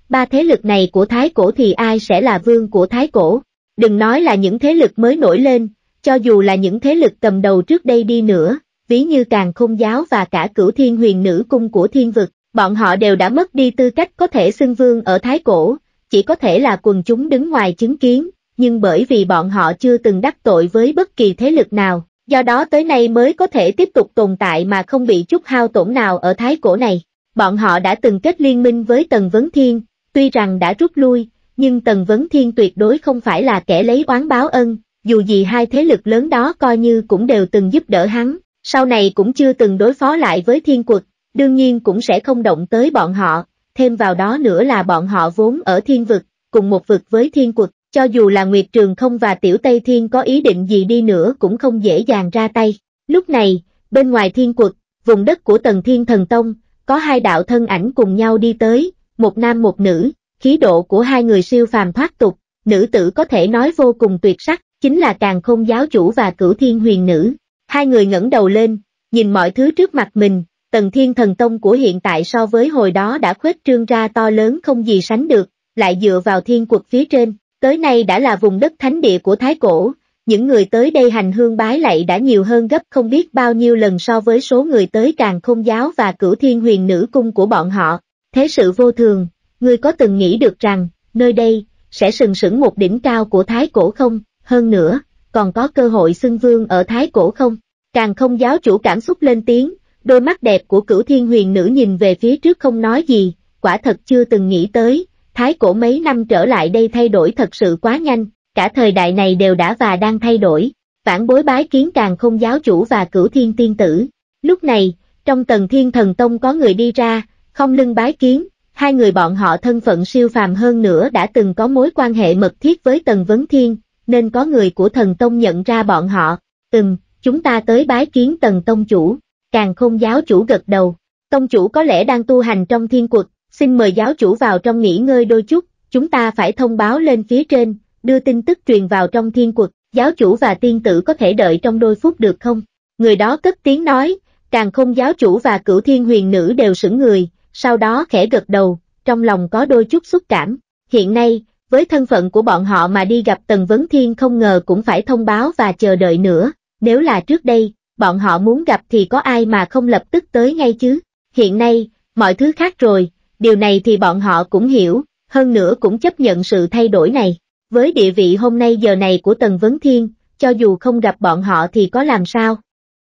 ba thế lực này của Thái Cổ thì ai sẽ là vương của Thái Cổ? Đừng nói là những thế lực mới nổi lên, cho dù là những thế lực cầm đầu trước đây đi nữa, ví như Càn Khôn Giáo và cả Cửu Thiên Huyền Nữ Cung của Thiên Vực, bọn họ đều đã mất đi tư cách có thể xưng vương ở Thái Cổ, chỉ có thể là quần chúng đứng ngoài chứng kiến, nhưng bởi vì bọn họ chưa từng đắc tội với bất kỳ thế lực nào, do đó tới nay mới có thể tiếp tục tồn tại mà không bị chút hao tổn nào ở Thái Cổ này. Bọn họ đã từng kết liên minh với Tần Vấn Thiên, tuy rằng đã rút lui, nhưng Tần Vấn Thiên tuyệt đối không phải là kẻ lấy oán báo ân, dù gì hai thế lực lớn đó coi như cũng đều từng giúp đỡ hắn, sau này cũng chưa từng đối phó lại với Thiên Quật, đương nhiên cũng sẽ không động tới bọn họ, thêm vào đó nữa là bọn họ vốn ở Thiên Vực, cùng một vực với Thiên Quật, cho dù là Nguyệt Trường Không và Tiểu Tây Thiên có ý định gì đi nữa cũng không dễ dàng ra tay. Lúc này, bên ngoài Thiên Quật, vùng đất của Tần Thiên Thần Tông, có hai đạo thân ảnh cùng nhau đi tới, một nam một nữ, khí độ của hai người siêu phàm thoát tục, nữ tử có thể nói vô cùng tuyệt sắc, chính là Càn Khôn Giáo Chủ và Cửu Thiên Huyền Nữ. Hai người ngẩng đầu lên, nhìn mọi thứ trước mặt mình, Tần Thiên Thần Tông của hiện tại so với hồi đó đã khuếch trương ra to lớn không gì sánh được, lại dựa vào Thiên Quật phía trên, tới nay đã là vùng đất thánh địa của Thái Cổ, những người tới đây hành hương bái lạy đã nhiều hơn gấp không biết bao nhiêu lần so với số người tới Càn Khôn Giáo và Cửu Thiên Huyền Nữ Cung của bọn họ. Thế sự vô thường, ngươi có từng nghĩ được rằng, nơi đây, sẽ sừng sững một đỉnh cao của Thái Cổ không, hơn nữa, còn có cơ hội xưng vương ở Thái Cổ không? Càn Khôn Giáo Chủ cảm xúc lên tiếng, đôi mắt đẹp của Cửu Thiên Huyền Nữ nhìn về phía trước không nói gì, quả thật chưa từng nghĩ tới, Thái Cổ mấy năm trở lại đây thay đổi thật sự quá nhanh, cả thời đại này đều đã và đang thay đổi, vãn bối bái kiến Càn Khôn Giáo Chủ và Cửu Thiên Tiên Tử. Lúc này, trong Tần Thiên Thần Tông có người đi ra, không lưng bái kiến, hai người bọn họ thân phận siêu phàm hơn nữa đã từng có mối quan hệ mật thiết với Tần Vấn Thiên, nên có người của Thần Tông nhận ra bọn họ. Ừm, chúng ta tới bái kiến Tần Tông Chủ. Càn Khôn Giáo Chủ gật đầu. Tông Chủ có lẽ đang tu hành trong Thiên Quật, xin mời Giáo Chủ vào trong nghỉ ngơi đôi chút, chúng ta phải thông báo lên phía trên, đưa tin tức truyền vào trong Thiên Quật. Giáo Chủ và Tiên Tử có thể đợi trong đôi phút được không? Người đó cất tiếng nói. Càn Khôn Giáo Chủ và Cửu Thiên Huyền Nữ đều sững người, sau đó khẽ gật đầu, trong lòng có đôi chút xúc cảm. Hiện nay, với thân phận của bọn họ mà đi gặp Tần Vấn Thiên không ngờ cũng phải thông báo và chờ đợi nữa, nếu là trước đây, bọn họ muốn gặp thì có ai mà không lập tức tới ngay chứ. Hiện nay, mọi thứ khác rồi, điều này thì bọn họ cũng hiểu, hơn nữa cũng chấp nhận sự thay đổi này. Với địa vị hôm nay giờ này của Tần Vấn Thiên, cho dù không gặp bọn họ thì có làm sao?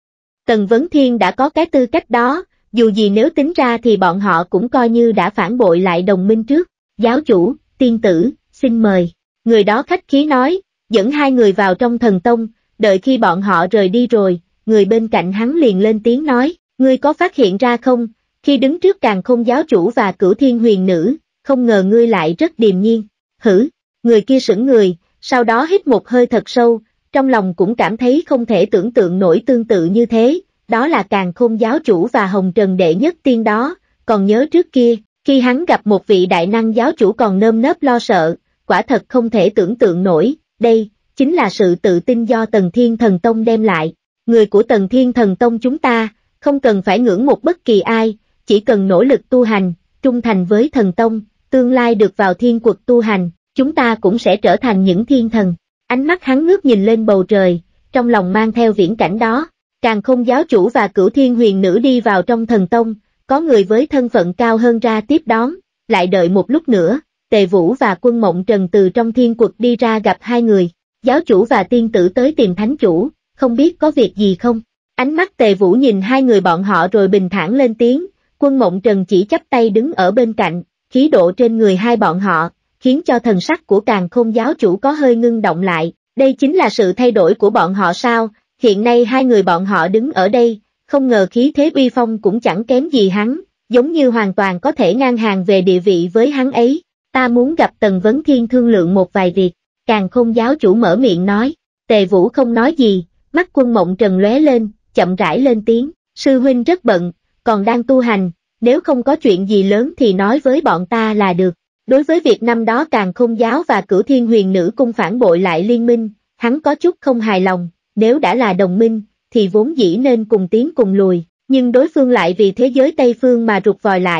Tần Vấn Thiên đã có cái tư cách đó, dù gì nếu tính ra thì bọn họ cũng coi như đã phản bội lại đồng minh trước. Giáo Chủ, Tiên Tử, xin mời. Người đó khách khí nói, dẫn hai người vào trong Thần Tông, đợi khi bọn họ rời đi rồi, người bên cạnh hắn liền lên tiếng nói, ngươi có phát hiện ra không, khi đứng trước Càn Khôn Giáo Chủ và Cửu Thiên Huyền Nữ, không ngờ ngươi lại rất điềm nhiên. Hử, người kia sững người, sau đó hít một hơi thật sâu, trong lòng cũng cảm thấy không thể tưởng tượng nổi tương tự như thế, đó là Càn Khôn Giáo Chủ và Hồng Trần Đệ Nhất Tiên đó, còn nhớ trước kia, khi hắn gặp một vị đại năng giáo chủ còn nơm nớp lo sợ, quả thật không thể tưởng tượng nổi, đây, chính là sự tự tin do Tần Thiên Thần Tông đem lại. Người của Tần Thiên Thần Tông chúng ta, không cần phải ngưỡng một bất kỳ ai, chỉ cần nỗ lực tu hành, trung thành với Thần Tông, tương lai được vào Thiên Quật tu hành, chúng ta cũng sẽ trở thành những thiên thần. Ánh mắt hắn ngước nhìn lên bầu trời, trong lòng mang theo viễn cảnh đó. Càn Khôn Giáo Chủ và Cửu Thiên Huyền Nữ đi vào trong Thần Tông, có người với thân phận cao hơn ra tiếp đón, lại đợi một lúc nữa, Tề Vũ và Quân Mộng Trần từ trong Thiên Quật đi ra gặp hai người. Giáo Chủ và Tiên Tử tới tìm Thánh Chủ, không biết có việc gì không? Ánh mắt Tề Vũ nhìn hai người bọn họ rồi bình thản lên tiếng, Quân Mộng Trần chỉ chắp tay đứng ở bên cạnh, khí độ trên người hai bọn họ, khiến cho thần sắc của Càn Khôn Giáo Chủ có hơi ngưng động lại, đây chính là sự thay đổi của bọn họ sao? Hiện nay hai người bọn họ đứng ở đây, không ngờ khí thế uy phong cũng chẳng kém gì hắn, giống như hoàn toàn có thể ngang hàng về địa vị với hắn ấy. Ta muốn gặp Tần Vấn Thiên thương lượng một vài việc. Càn Khôn Giáo Chủ mở miệng nói. Tề Vũ không nói gì, mắt Quân Mộng Trần lóe lên, chậm rãi lên tiếng, sư huynh rất bận, còn đang tu hành, nếu không có chuyện gì lớn thì nói với bọn ta là được. Đối với việc năm đó Càn Khôn Giáo và Cửu Thiên Huyền Nữ Cung phản bội lại liên minh, hắn có chút không hài lòng, nếu đã là đồng minh, thì vốn dĩ nên cùng tiến cùng lùi, nhưng đối phương lại vì thế giới Tây Phương mà rụt vòi lại,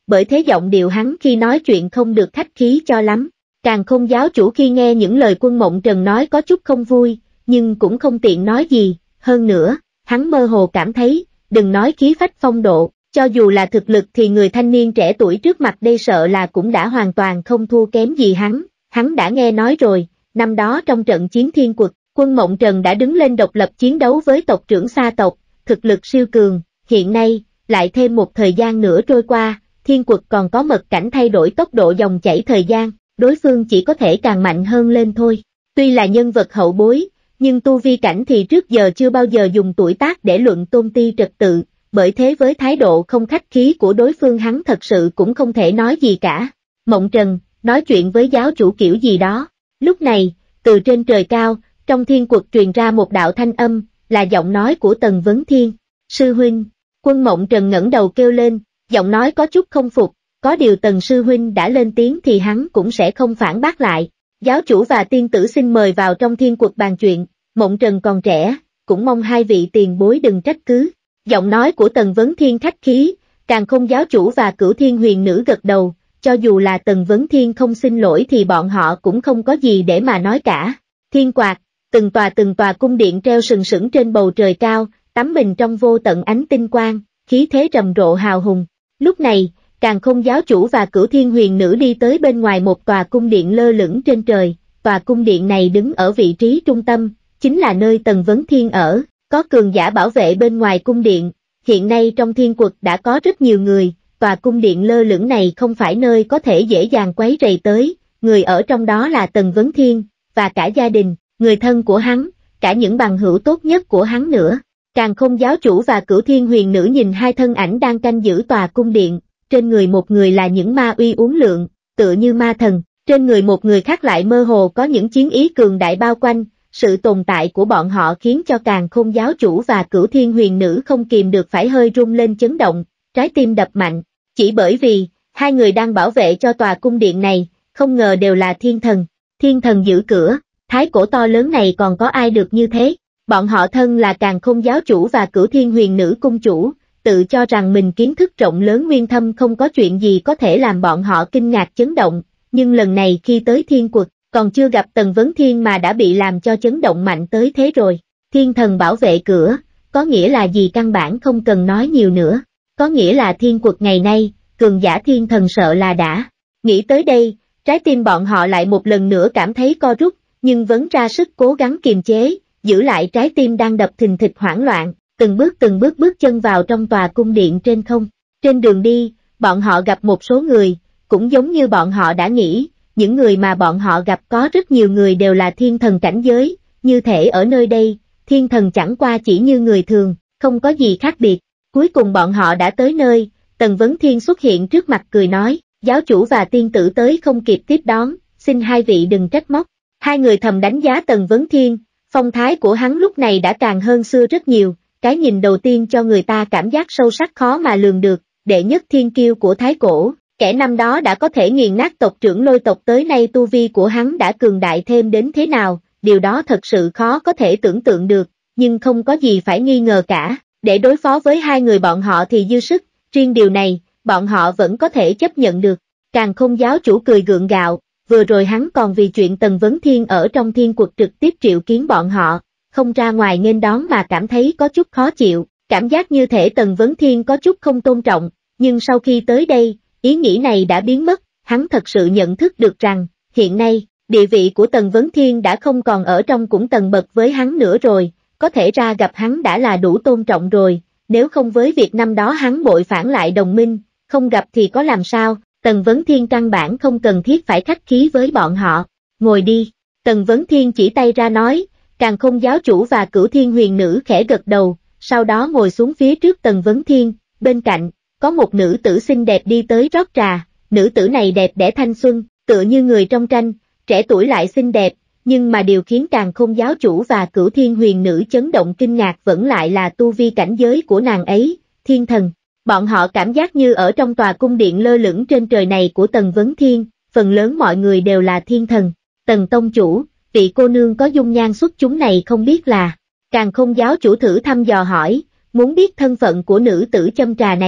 bởi thế giọng điệu hắn khi nói chuyện không được khách khí cho lắm. Càng Không giáo chủ khi nghe những lời Quân Mộng Trần nói có chút không vui, nhưng cũng không tiện nói gì, hơn nữa, hắn mơ hồ cảm thấy, đừng nói khí phách phong độ, cho dù là thực lực thì người thanh niên trẻ tuổi trước mặt đây sợ là cũng đã hoàn toàn không thua kém gì hắn, hắn đã nghe nói rồi, năm đó trong trận chiến Thiên Quật, Quân Mộng Trần đã đứng lên độc lập chiến đấu với tộc trưởng Sa tộc, thực lực siêu cường, hiện nay, lại thêm một thời gian nữa trôi qua, Thiên Quật còn có mật cảnh thay đổi tốc độ dòng chảy thời gian, đối phương chỉ có thể càng mạnh hơn lên thôi. Tuy là nhân vật hậu bối, nhưng tu vi cảnh thì trước giờ chưa bao giờ dùng tuổi tác để luận tôn ti trật tự, bởi thế với thái độ không khách khí của đối phương hắn thật sự cũng không thể nói gì cả. Mộng Trần, nói chuyện với giáo chủ kiểu gì đó. Lúc này, từ trên trời cao, trong Thiên Quật truyền ra một đạo thanh âm, là giọng nói của Tần Vấn Thiên. Sư huynh, Quân Mộng Trần ngẩng đầu kêu lên, giọng nói có chút không phục, có điều Tần sư huynh đã lên tiếng thì hắn cũng sẽ không phản bác lại. Giáo chủ và tiên tử xin mời vào trong Thiên Quật bàn chuyện, Mộng Trần còn trẻ, cũng mong hai vị tiền bối đừng trách cứ. Giọng nói của Tần Vấn Thiên khách khí, Càng Không giáo chủ và Cửu Thiên huyền nữ gật đầu, cho dù là Tần Vấn Thiên không xin lỗi thì bọn họ cũng không có gì để mà nói cả. Thiên Quạt, từng tòa từng tòa cung điện treo sừng sững trên bầu trời cao, tắm mình trong vô tận ánh tinh quang, khí thế rầm rộ hào hùng. Lúc này, Càng Không giáo chủ và Cửu Thiên huyền nữ đi tới bên ngoài một tòa cung điện lơ lửng trên trời, tòa cung điện này đứng ở vị trí trung tâm, chính là nơi Tần Vấn Thiên ở, có cường giả bảo vệ bên ngoài cung điện, hiện nay trong Thiên Quật đã có rất nhiều người, tòa cung điện lơ lửng này không phải nơi có thể dễ dàng quấy rầy tới, người ở trong đó là Tần Vấn Thiên, và cả gia đình, người thân của hắn, cả những bằng hữu tốt nhất của hắn nữa. Càng Không giáo chủ và Cửu Thiên huyền nữ nhìn hai thân ảnh đang canh giữ tòa cung điện, trên người một người là những ma uy uốn lượn, tựa như ma thần, trên người một người khác lại mơ hồ có những chiến ý cường đại bao quanh, sự tồn tại của bọn họ khiến cho Càng Không giáo chủ và Cửu Thiên huyền nữ không kìm được phải hơi rung lên chấn động, trái tim đập mạnh, chỉ bởi vì, hai người đang bảo vệ cho tòa cung điện này, không ngờ đều là thiên thần, thiên thần giữ cửa, thái cổ to lớn này còn có ai được như thế, bọn họ thân là Càng Không giáo chủ và Cửu Thiên huyền nữ cung chủ, tự cho rằng mình kiến thức rộng lớn nguyên thâm không có chuyện gì có thể làm bọn họ kinh ngạc chấn động, nhưng lần này khi tới Thiên Quật, còn chưa gặp Tần Vấn Thiên mà đã bị làm cho chấn động mạnh tới thế rồi. Thiên thần bảo vệ cửa, có nghĩa là gì căn bản không cần nói nhiều nữa, có nghĩa là Thiên Quật ngày nay, cường giả thiên thần sợ là đã. Nghĩ tới đây, trái tim bọn họ lại một lần nữa cảm thấy co rút, nhưng vẫn ra sức cố gắng kiềm chế, giữ lại trái tim đang đập thình thịch hoảng loạn, từng bước từng bước bước chân vào trong tòa cung điện trên không. Trên đường đi, bọn họ gặp một số người, cũng giống như bọn họ đã nghĩ, những người mà bọn họ gặp có rất nhiều người đều là thiên thần cảnh giới, như thể ở nơi đây, thiên thần chẳng qua chỉ như người thường, không có gì khác biệt. Cuối cùng bọn họ đã tới nơi, Tần Vấn Thiên xuất hiện trước mặt cười nói, giáo chủ và tiên tử tới không kịp tiếp đón, xin hai vị đừng trách móc. Hai người thầm đánh giá Tần Vấn Thiên, phong thái của hắn lúc này đã càng hơn xưa rất nhiều, cái nhìn đầu tiên cho người ta cảm giác sâu sắc khó mà lường được, đệ nhất thiên kiêu của thái cổ. Kẻ năm đó đã có thể nghiền nát tộc trưởng Lôi tộc tới nay tu vi của hắn đã cường đại thêm đến thế nào, điều đó thật sự khó có thể tưởng tượng được, nhưng không có gì phải nghi ngờ cả, để đối phó với hai người bọn họ thì dư sức, riêng điều này, bọn họ vẫn có thể chấp nhận được. Càng Không giáo chủ cười gượng gạo, vừa rồi hắn còn vì chuyện Tần Vấn Thiên ở trong Thiên Quật trực tiếp triệu kiến bọn họ, không ra ngoài nghênh đón mà cảm thấy có chút khó chịu, cảm giác như thể Tần Vấn Thiên có chút không tôn trọng, nhưng sau khi tới đây, ý nghĩ này đã biến mất, hắn thật sự nhận thức được rằng, hiện nay, địa vị của Tần Vấn Thiên đã không còn ở trong cũng tầng bậc với hắn nữa rồi, có thể ra gặp hắn đã là đủ tôn trọng rồi, nếu không với việc năm đó hắn bội phản lại đồng minh, không gặp thì có làm sao, Tần Vấn Thiên căn bản không cần thiết phải khách khí với bọn họ, ngồi đi, Tần Vấn Thiên chỉ tay ra nói, Càng Không giáo chủ và Cửu Thiên huyền nữ khẽ gật đầu, sau đó ngồi xuống phía trước Tần Vấn Thiên, bên cạnh, có một nữ tử xinh đẹp đi tới rót trà, nữ tử này đẹp đẽ thanh xuân, tựa như người trong tranh, trẻ tuổi lại xinh đẹp, nhưng mà điều khiến Càng Không giáo chủ và Cửu Thiên huyền nữ chấn động kinh ngạc vẫn lại là tu vi cảnh giới của nàng ấy, thiên thần. Bọn họ cảm giác như ở trong tòa cung điện lơ lửng trên trời này của Tần Vấn Thiên, phần lớn mọi người đều là thiên thần. Tần tông chủ, vị cô nương có dung nhan xuất chúng này không biết là, Càng Không giáo chủ thử thăm dò hỏi, muốn biết thân phận của nữ tử châm trà này.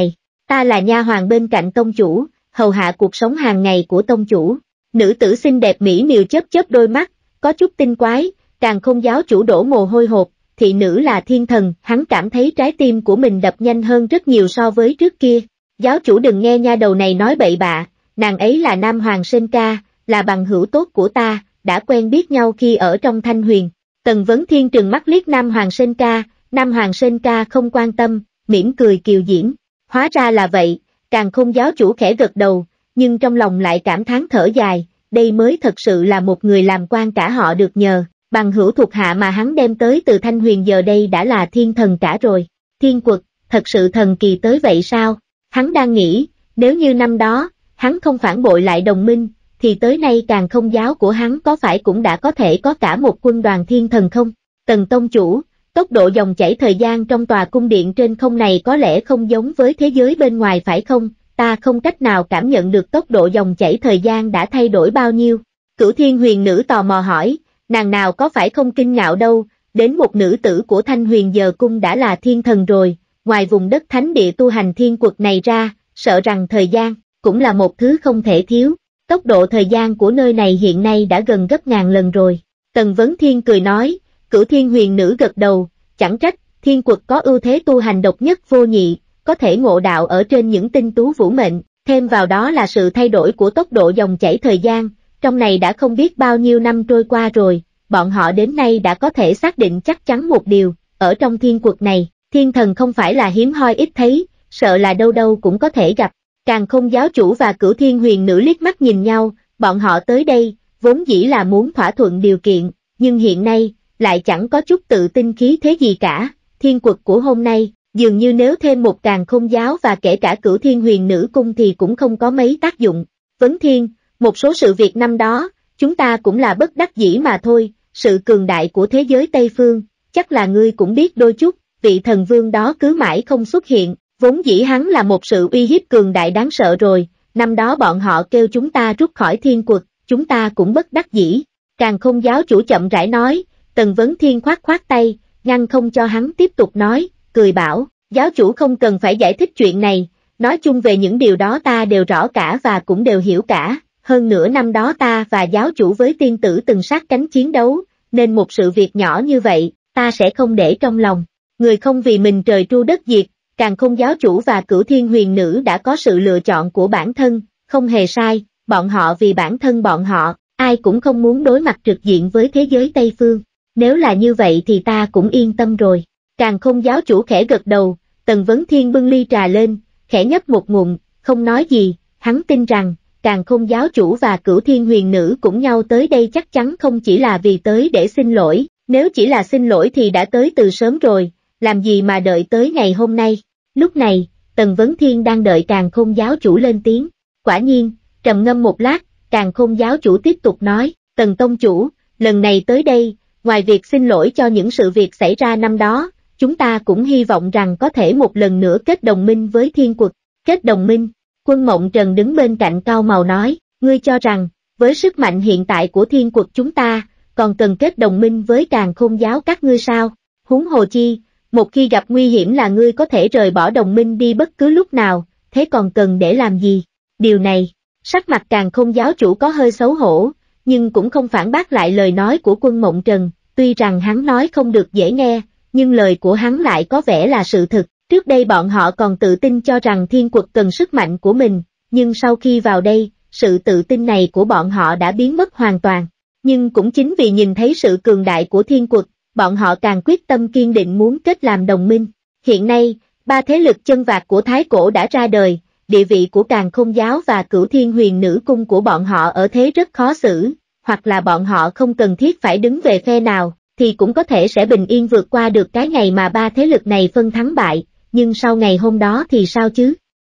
ta là nha hoàn bên cạnh tông chủ, hầu hạ cuộc sống hàng ngày của tông chủ. Nữ tử xinh đẹp mỹ miều chớp chớp đôi mắt, có chút tinh quái, Càn Khôn giáo chủ đổ mồ hôi hột, thị nữ là thiên thần, hắn cảm thấy trái tim của mình đập nhanh hơn rất nhiều so với trước kia. Giáo chủ đừng nghe nha đầu này nói bậy bạ, nàng ấy là Nam Hoàng Sên Ca, là bằng hữu tốt của ta, đã quen biết nhau khi ở trong Thanh Huyền. Tần Vấn Thiên trừng mắt liếc Nam Hoàng Sên Ca, Nam Hoàng Sên Ca không quan tâm, mỉm cười kiều diễm. Hóa ra là vậy, Càn Khôn giáo chủ khẽ gật đầu, nhưng trong lòng lại cảm thán thở dài, đây mới thật sự là một người làm quan cả họ được nhờ, bằng hữu thuộc hạ mà hắn đem tới từ Thanh Huyền giờ đây đã là thiên thần cả rồi. Thiên Quật, thật sự thần kỳ tới vậy sao? Hắn đang nghĩ, nếu như năm đó, hắn không phản bội lại đồng minh, thì tới nay Càn Khôn giáo của hắn có phải cũng đã có thể có cả một quân đoàn thiên thần không? Tần tông chủ, tốc độ dòng chảy thời gian trong tòa cung điện trên không này có lẽ không giống với thế giới bên ngoài phải không? Ta không cách nào cảm nhận được tốc độ dòng chảy thời gian đã thay đổi bao nhiêu. Cửu Thiên Huyền nữ tò mò hỏi, nàng nào có phải không kinh ngạo đâu, đến một nữ tử của Thanh Huyền giờ cung đã là thiên thần rồi, ngoài vùng đất thánh địa tu hành thiên quật này ra, sợ rằng thời gian cũng là một thứ không thể thiếu. Tốc độ thời gian của nơi này hiện nay đã gần gấp ngàn lần rồi. Tần Vấn Thiên cười nói, Cửu Thiên Huyền nữ gật đầu, chẳng trách, thiên quật có ưu thế tu hành độc nhất vô nhị, có thể ngộ đạo ở trên những tinh tú vũ mệnh, thêm vào đó là sự thay đổi của tốc độ dòng chảy thời gian, trong này đã không biết bao nhiêu năm trôi qua rồi, bọn họ đến nay đã có thể xác định chắc chắn một điều, ở trong thiên quật này, thiên thần không phải là hiếm hoi ít thấy, sợ là đâu đâu cũng có thể gặp. Càn Khôn giáo chủ và Cửu Thiên Huyền nữ liếc mắt nhìn nhau, bọn họ tới đây, vốn dĩ là muốn thỏa thuận điều kiện, nhưng hiện nay, lại chẳng có chút tự tin khí thế gì cả, thiên quật của hôm nay, dường như nếu thêm một Càn Khôn giáo và kể cả Cửu Thiên Huyền nữ cung thì cũng không có mấy tác dụng. Vấn Thiên, một số sự việc năm đó, chúng ta cũng là bất đắc dĩ mà thôi, sự cường đại của thế giới Tây Phương, chắc là ngươi cũng biết đôi chút, vị thần vương đó cứ mãi không xuất hiện, vốn dĩ hắn là một sự uy hiếp cường đại đáng sợ rồi, năm đó bọn họ kêu chúng ta rút khỏi thiên quật, chúng ta cũng bất đắc dĩ. Càn Khôn giáo chủ chậm rãi nói, Tần Vấn Thiên khoát khoát tay, ngăn không cho hắn tiếp tục nói, cười bảo, giáo chủ không cần phải giải thích chuyện này, nói chung về những điều đó ta đều rõ cả và cũng đều hiểu cả, hơn nữa năm đó ta và giáo chủ với tiên tử từng sát cánh chiến đấu, nên một sự việc nhỏ như vậy, ta sẽ không để trong lòng, người không vì mình trời tru đất diệt, Càn Khôn giáo chủ và Cửu Thiên Huyền nữ đã có sự lựa chọn của bản thân, không hề sai, bọn họ vì bản thân bọn họ, ai cũng không muốn đối mặt trực diện với thế giới Tây Phương, nếu là như vậy thì ta cũng yên tâm rồi. Càn Khôn giáo chủ khẽ gật đầu, Tần Vấn Thiên bưng ly trà lên, khẽ nhấp một ngụm, không nói gì, hắn tin rằng, Càn Khôn giáo chủ và Cửu Thiên Huyền nữ cũng nhau tới đây chắc chắn không chỉ là vì tới để xin lỗi, nếu chỉ là xin lỗi thì đã tới từ sớm rồi, làm gì mà đợi tới ngày hôm nay. Lúc này, Tần Vấn Thiên đang đợi Càn Khôn giáo chủ lên tiếng, quả nhiên, trầm ngâm một lát, Càn Khôn giáo chủ tiếp tục nói, Tần tông chủ, lần này tới đây, ngoài việc xin lỗi cho những sự việc xảy ra năm đó, chúng ta cũng hy vọng rằng có thể một lần nữa kết đồng minh với thiên quật. Kết đồng minh, Quân Mộng Trần đứng bên cạnh cau màu nói, ngươi cho rằng, với sức mạnh hiện tại của thiên quật chúng ta, còn cần kết đồng minh với Càn Khôn giáo các ngươi sao? Huống hồ chi, một khi gặp nguy hiểm là ngươi có thể rời bỏ đồng minh đi bất cứ lúc nào, thế còn cần để làm gì? Điều này, sắc mặt Càn Khôn giáo chủ có hơi xấu hổ, nhưng cũng không phản bác lại lời nói của Quân Mộng Trần, tuy rằng hắn nói không được dễ nghe, nhưng lời của hắn lại có vẻ là sự thực. Trước đây bọn họ còn tự tin cho rằng thiên quật cần sức mạnh của mình, nhưng sau khi vào đây, sự tự tin này của bọn họ đã biến mất hoàn toàn. Nhưng cũng chính vì nhìn thấy sự cường đại của thiên quật, bọn họ càng quyết tâm kiên định muốn kết làm đồng minh. Hiện nay, ba thế lực chân vạc của Thái Cổ đã ra đời, địa vị của Càn Khôn giáo và Cửu Thiên Huyền nữ cung của bọn họ ở thế rất khó xử, hoặc là bọn họ không cần thiết phải đứng về phe nào, thì cũng có thể sẽ bình yên vượt qua được cái ngày mà ba thế lực này phân thắng bại, nhưng sau ngày hôm đó thì sao chứ?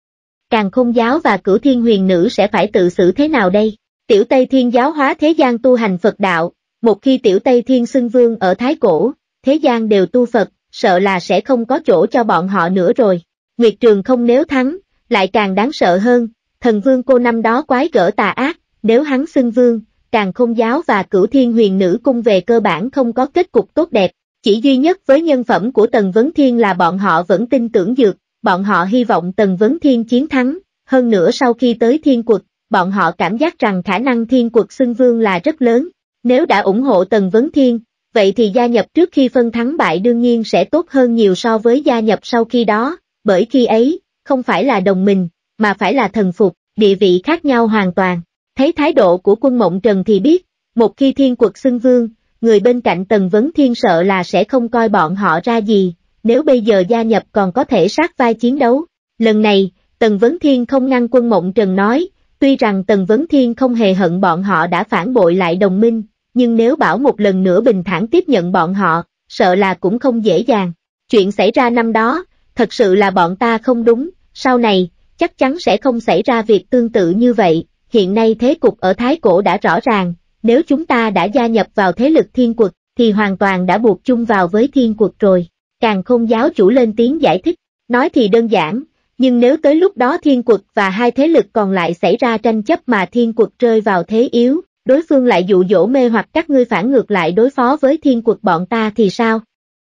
Càn Khôn giáo và Cửu Thiên Huyền nữ sẽ phải tự xử thế nào đây? Tiểu Tây Thiên giáo hóa thế gian tu hành Phật đạo, một khi Tiểu Tây Thiên xưng vương ở Thái Cổ, thế gian đều tu Phật, sợ là sẽ không có chỗ cho bọn họ nữa rồi. Nguyệt Trường Không nếu thắng, lại càng đáng sợ hơn, thần vương cô năm đó quái gở tà ác, nếu hắn xưng vương, Càn Khôn giáo và Cửu Thiên Huyền nữ cung về cơ bản không có kết cục tốt đẹp, chỉ duy nhất với nhân phẩm của Tần Vấn Thiên là bọn họ vẫn tin tưởng dược, bọn họ hy vọng Tần Vấn Thiên chiến thắng, hơn nữa sau khi tới thiên quật, bọn họ cảm giác rằng khả năng thiên quật xưng vương là rất lớn, nếu đã ủng hộ Tần Vấn Thiên, vậy thì gia nhập trước khi phân thắng bại đương nhiên sẽ tốt hơn nhiều so với gia nhập sau khi đó, bởi khi ấy, không phải là đồng minh, mà phải là thần phục, địa vị khác nhau hoàn toàn. Thấy thái độ của Quân Mộng Trần thì biết, một khi thiên quật xưng vương, người bên cạnh Tần Vấn Thiên sợ là sẽ không coi bọn họ ra gì, nếu bây giờ gia nhập còn có thể sát vai chiến đấu. Lần này, Tần Vấn Thiên không ngăn Quân Mộng Trần nói, tuy rằng Tần Vấn Thiên không hề hận bọn họ đã phản bội lại đồng minh, nhưng nếu bảo một lần nữa bình thản tiếp nhận bọn họ, sợ là cũng không dễ dàng. Chuyện xảy ra năm đó, thật sự là bọn ta không đúng, sau này, chắc chắn sẽ không xảy ra việc tương tự như vậy, hiện nay thế cục ở Thái Cổ đã rõ ràng, nếu chúng ta đã gia nhập vào thế lực thiên quật, thì hoàn toàn đã buộc chung vào với thiên quật rồi. Càn Khôn giáo chủ lên tiếng giải thích, nói thì đơn giản, nhưng nếu tới lúc đó thiên quật và hai thế lực còn lại xảy ra tranh chấp mà thiên quật rơi vào thế yếu, đối phương lại dụ dỗ mê hoặc các ngươi phản ngược lại đối phó với thiên quật bọn ta thì sao?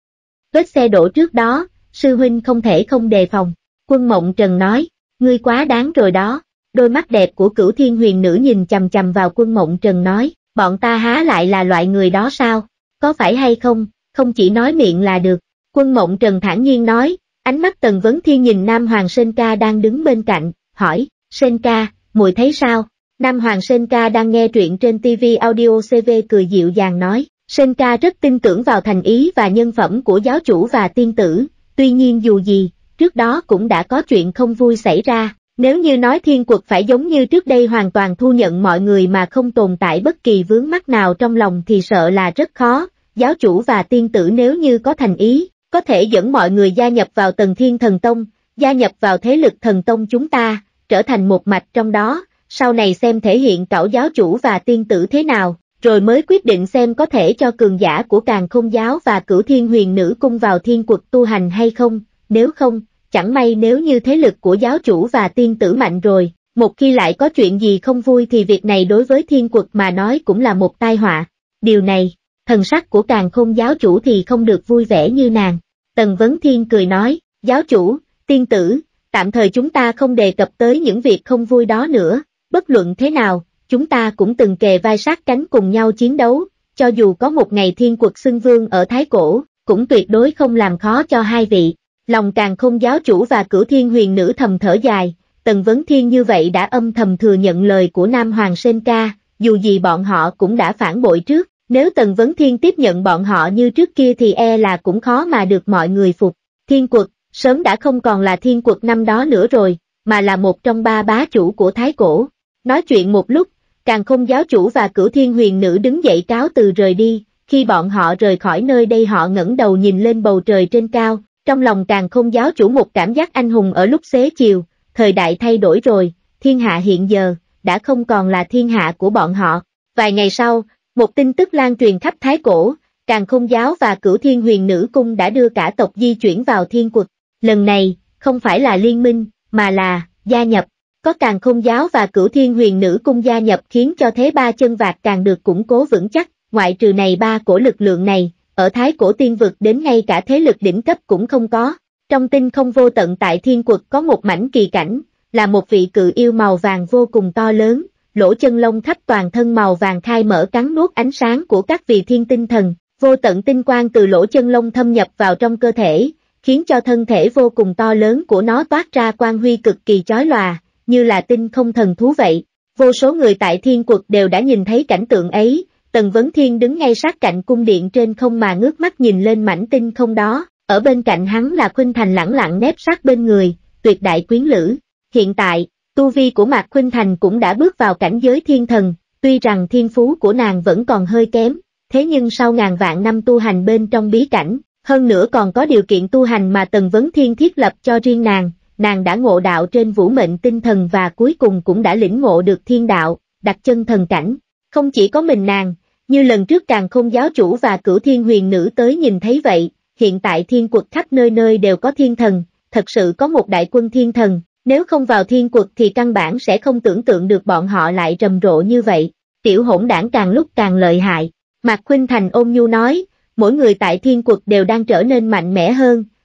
Vết xe đổ trước đó, sư huynh không thể không đề phòng. Quân Mộng Trần nói, ngươi quá đáng rồi đó. Đôi mắt đẹp của Cửu Thiên Huyền Nữ nhìn chằm chằm vào Quân Mộng Trần nói, bọn ta há lại là loại người đó sao? Có phải hay không, không chỉ nói miệng là được. Quân Mộng Trần thản nhiên nói, ánh mắt Tần Vấn Thiên nhìn Nam Hoàng Sên Ca đang đứng bên cạnh, hỏi, Sên Ca, muội thấy sao? Nam Hoàng Sên Ca đang nghe truyện trên ti vi Audio xê vê cười dịu dàng nói, Sên Ca rất tin tưởng vào thành ý và nhân phẩm của giáo chủ và tiên tử, tuy nhiên dù gì, trước đó cũng đã có chuyện không vui xảy ra, nếu như nói thiên quật phải giống như trước đây hoàn toàn thu nhận mọi người mà không tồn tại bất kỳ vướng mắc nào trong lòng thì sợ là rất khó, giáo chủ và tiên tử nếu như có thành ý, có thể dẫn mọi người gia nhập vào Tần Thiên Thần Tông, gia nhập vào thế lực thần tông chúng ta, trở thành một mạch trong đó, sau này xem thể hiện cảo giáo chủ và tiên tử thế nào, rồi mới quyết định xem có thể cho cường giả của Càn Khôn giáo và Cửu Thiên Huyền Nữ cung vào thiên quật tu hành hay không, nếu không, chẳng may nếu như thế lực của giáo chủ và tiên tử mạnh rồi, một khi lại có chuyện gì không vui thì việc này đối với thiên quật mà nói cũng là một tai họa. Điều này, thần sắc của Càn Khôn giáo chủ thì không được vui vẻ như nàng. Tần Vấn Thiên cười nói, giáo chủ, tiên tử, tạm thời chúng ta không đề cập tới những việc không vui đó nữa, bất luận thế nào, chúng ta cũng từng kề vai sát cánh cùng nhau chiến đấu, cho dù có một ngày thiên quật xưng vương ở Thái Cổ, cũng tuyệt đối không làm khó cho hai vị. Lòng Càn Khôn giáo chủ và Cửu Thiên Huyền Nữ thầm thở dài, Tần Vấn Thiên như vậy đã âm thầm thừa nhận lời của Nam Hoàng Sên Ca, dù gì bọn họ cũng đã phản bội trước, nếu Tần Vấn Thiên tiếp nhận bọn họ như trước kia thì e là cũng khó mà được mọi người phục. Thiên quật, sớm đã không còn là thiên quật năm đó nữa rồi, mà là một trong ba bá chủ của Thái Cổ. Nói chuyện một lúc, Càn Khôn giáo chủ và Cửu Thiên Huyền Nữ đứng dậy cáo từ rời đi, khi bọn họ rời khỏi nơi đây họ ngẩng đầu nhìn lên bầu trời trên cao. Trong lòng Càn Khôn giáo chủ một cảm giác anh hùng ở lúc xế chiều, thời đại thay đổi rồi, thiên hạ hiện giờ, đã không còn là thiên hạ của bọn họ. Vài ngày sau, một tin tức lan truyền khắp Thái Cổ, Càn Khôn giáo và Cửu Thiên Huyền Nữ cung đã đưa cả tộc di chuyển vào thiên quật. Lần này, không phải là liên minh, mà là gia nhập. Có Càn Khôn giáo và Cửu Thiên Huyền Nữ cung gia nhập khiến cho thế ba chân vạc càng được củng cố vững chắc, ngoại trừ này ba cổ lực lượng này. Ở Thái Cổ tiên vực đến ngay cả thế lực đỉnh cấp cũng không có. Trong tinh không vô tận tại thiên quật có một mảnh kỳ cảnh, là một vị cự yêu màu vàng vô cùng to lớn, lỗ chân lông khắp toàn thân màu vàng khai mở cắn nuốt ánh sáng của các vị thiên tinh thần, vô tận tinh quang từ lỗ chân lông thâm nhập vào trong cơ thể, khiến cho thân thể vô cùng to lớn của nó toát ra quang huy cực kỳ chói lòa, như là tinh không thần thú vậy. Vô số người tại thiên quật đều đã nhìn thấy cảnh tượng ấy. Tần Vấn Thiên đứng ngay sát cạnh cung điện trên không mà ngước mắt nhìn lên mảnh tinh không đó, ở bên cạnh hắn là Khuynh Thành lẳng lặng nép sát bên người, tuyệt đại quyến lữ. Hiện tại, tu vi của Mạc Khuynh Thành cũng đã bước vào cảnh giới thiên thần, tuy rằng thiên phú của nàng vẫn còn hơi kém, thế nhưng sau ngàn vạn năm tu hành bên trong bí cảnh, hơn nữa còn có điều kiện tu hành mà Tần Vấn Thiên thiết lập cho riêng nàng, nàng đã ngộ đạo trên vũ mệnh tinh thần và cuối cùng cũng đã lĩnh ngộ được thiên đạo, đặt chân thần cảnh. Không chỉ có mình nàng, như lần trước Càn Khôn giáo chủ và Cửu Thiên Huyền Nữ tới nhìn thấy vậy, hiện tại thiên quật khắp nơi nơi đều có thiên thần, thật sự có một đại quân thiên thần, nếu không vào thiên quật thì căn bản sẽ không tưởng tượng được bọn họ lại rầm rộ như vậy. Tiểu hỗn đảng càng lúc càng lợi hại, Mạc Khuynh Thành ôn nhu nói, mỗi người tại thiên quật đều đang trở nên mạnh mẽ hơn,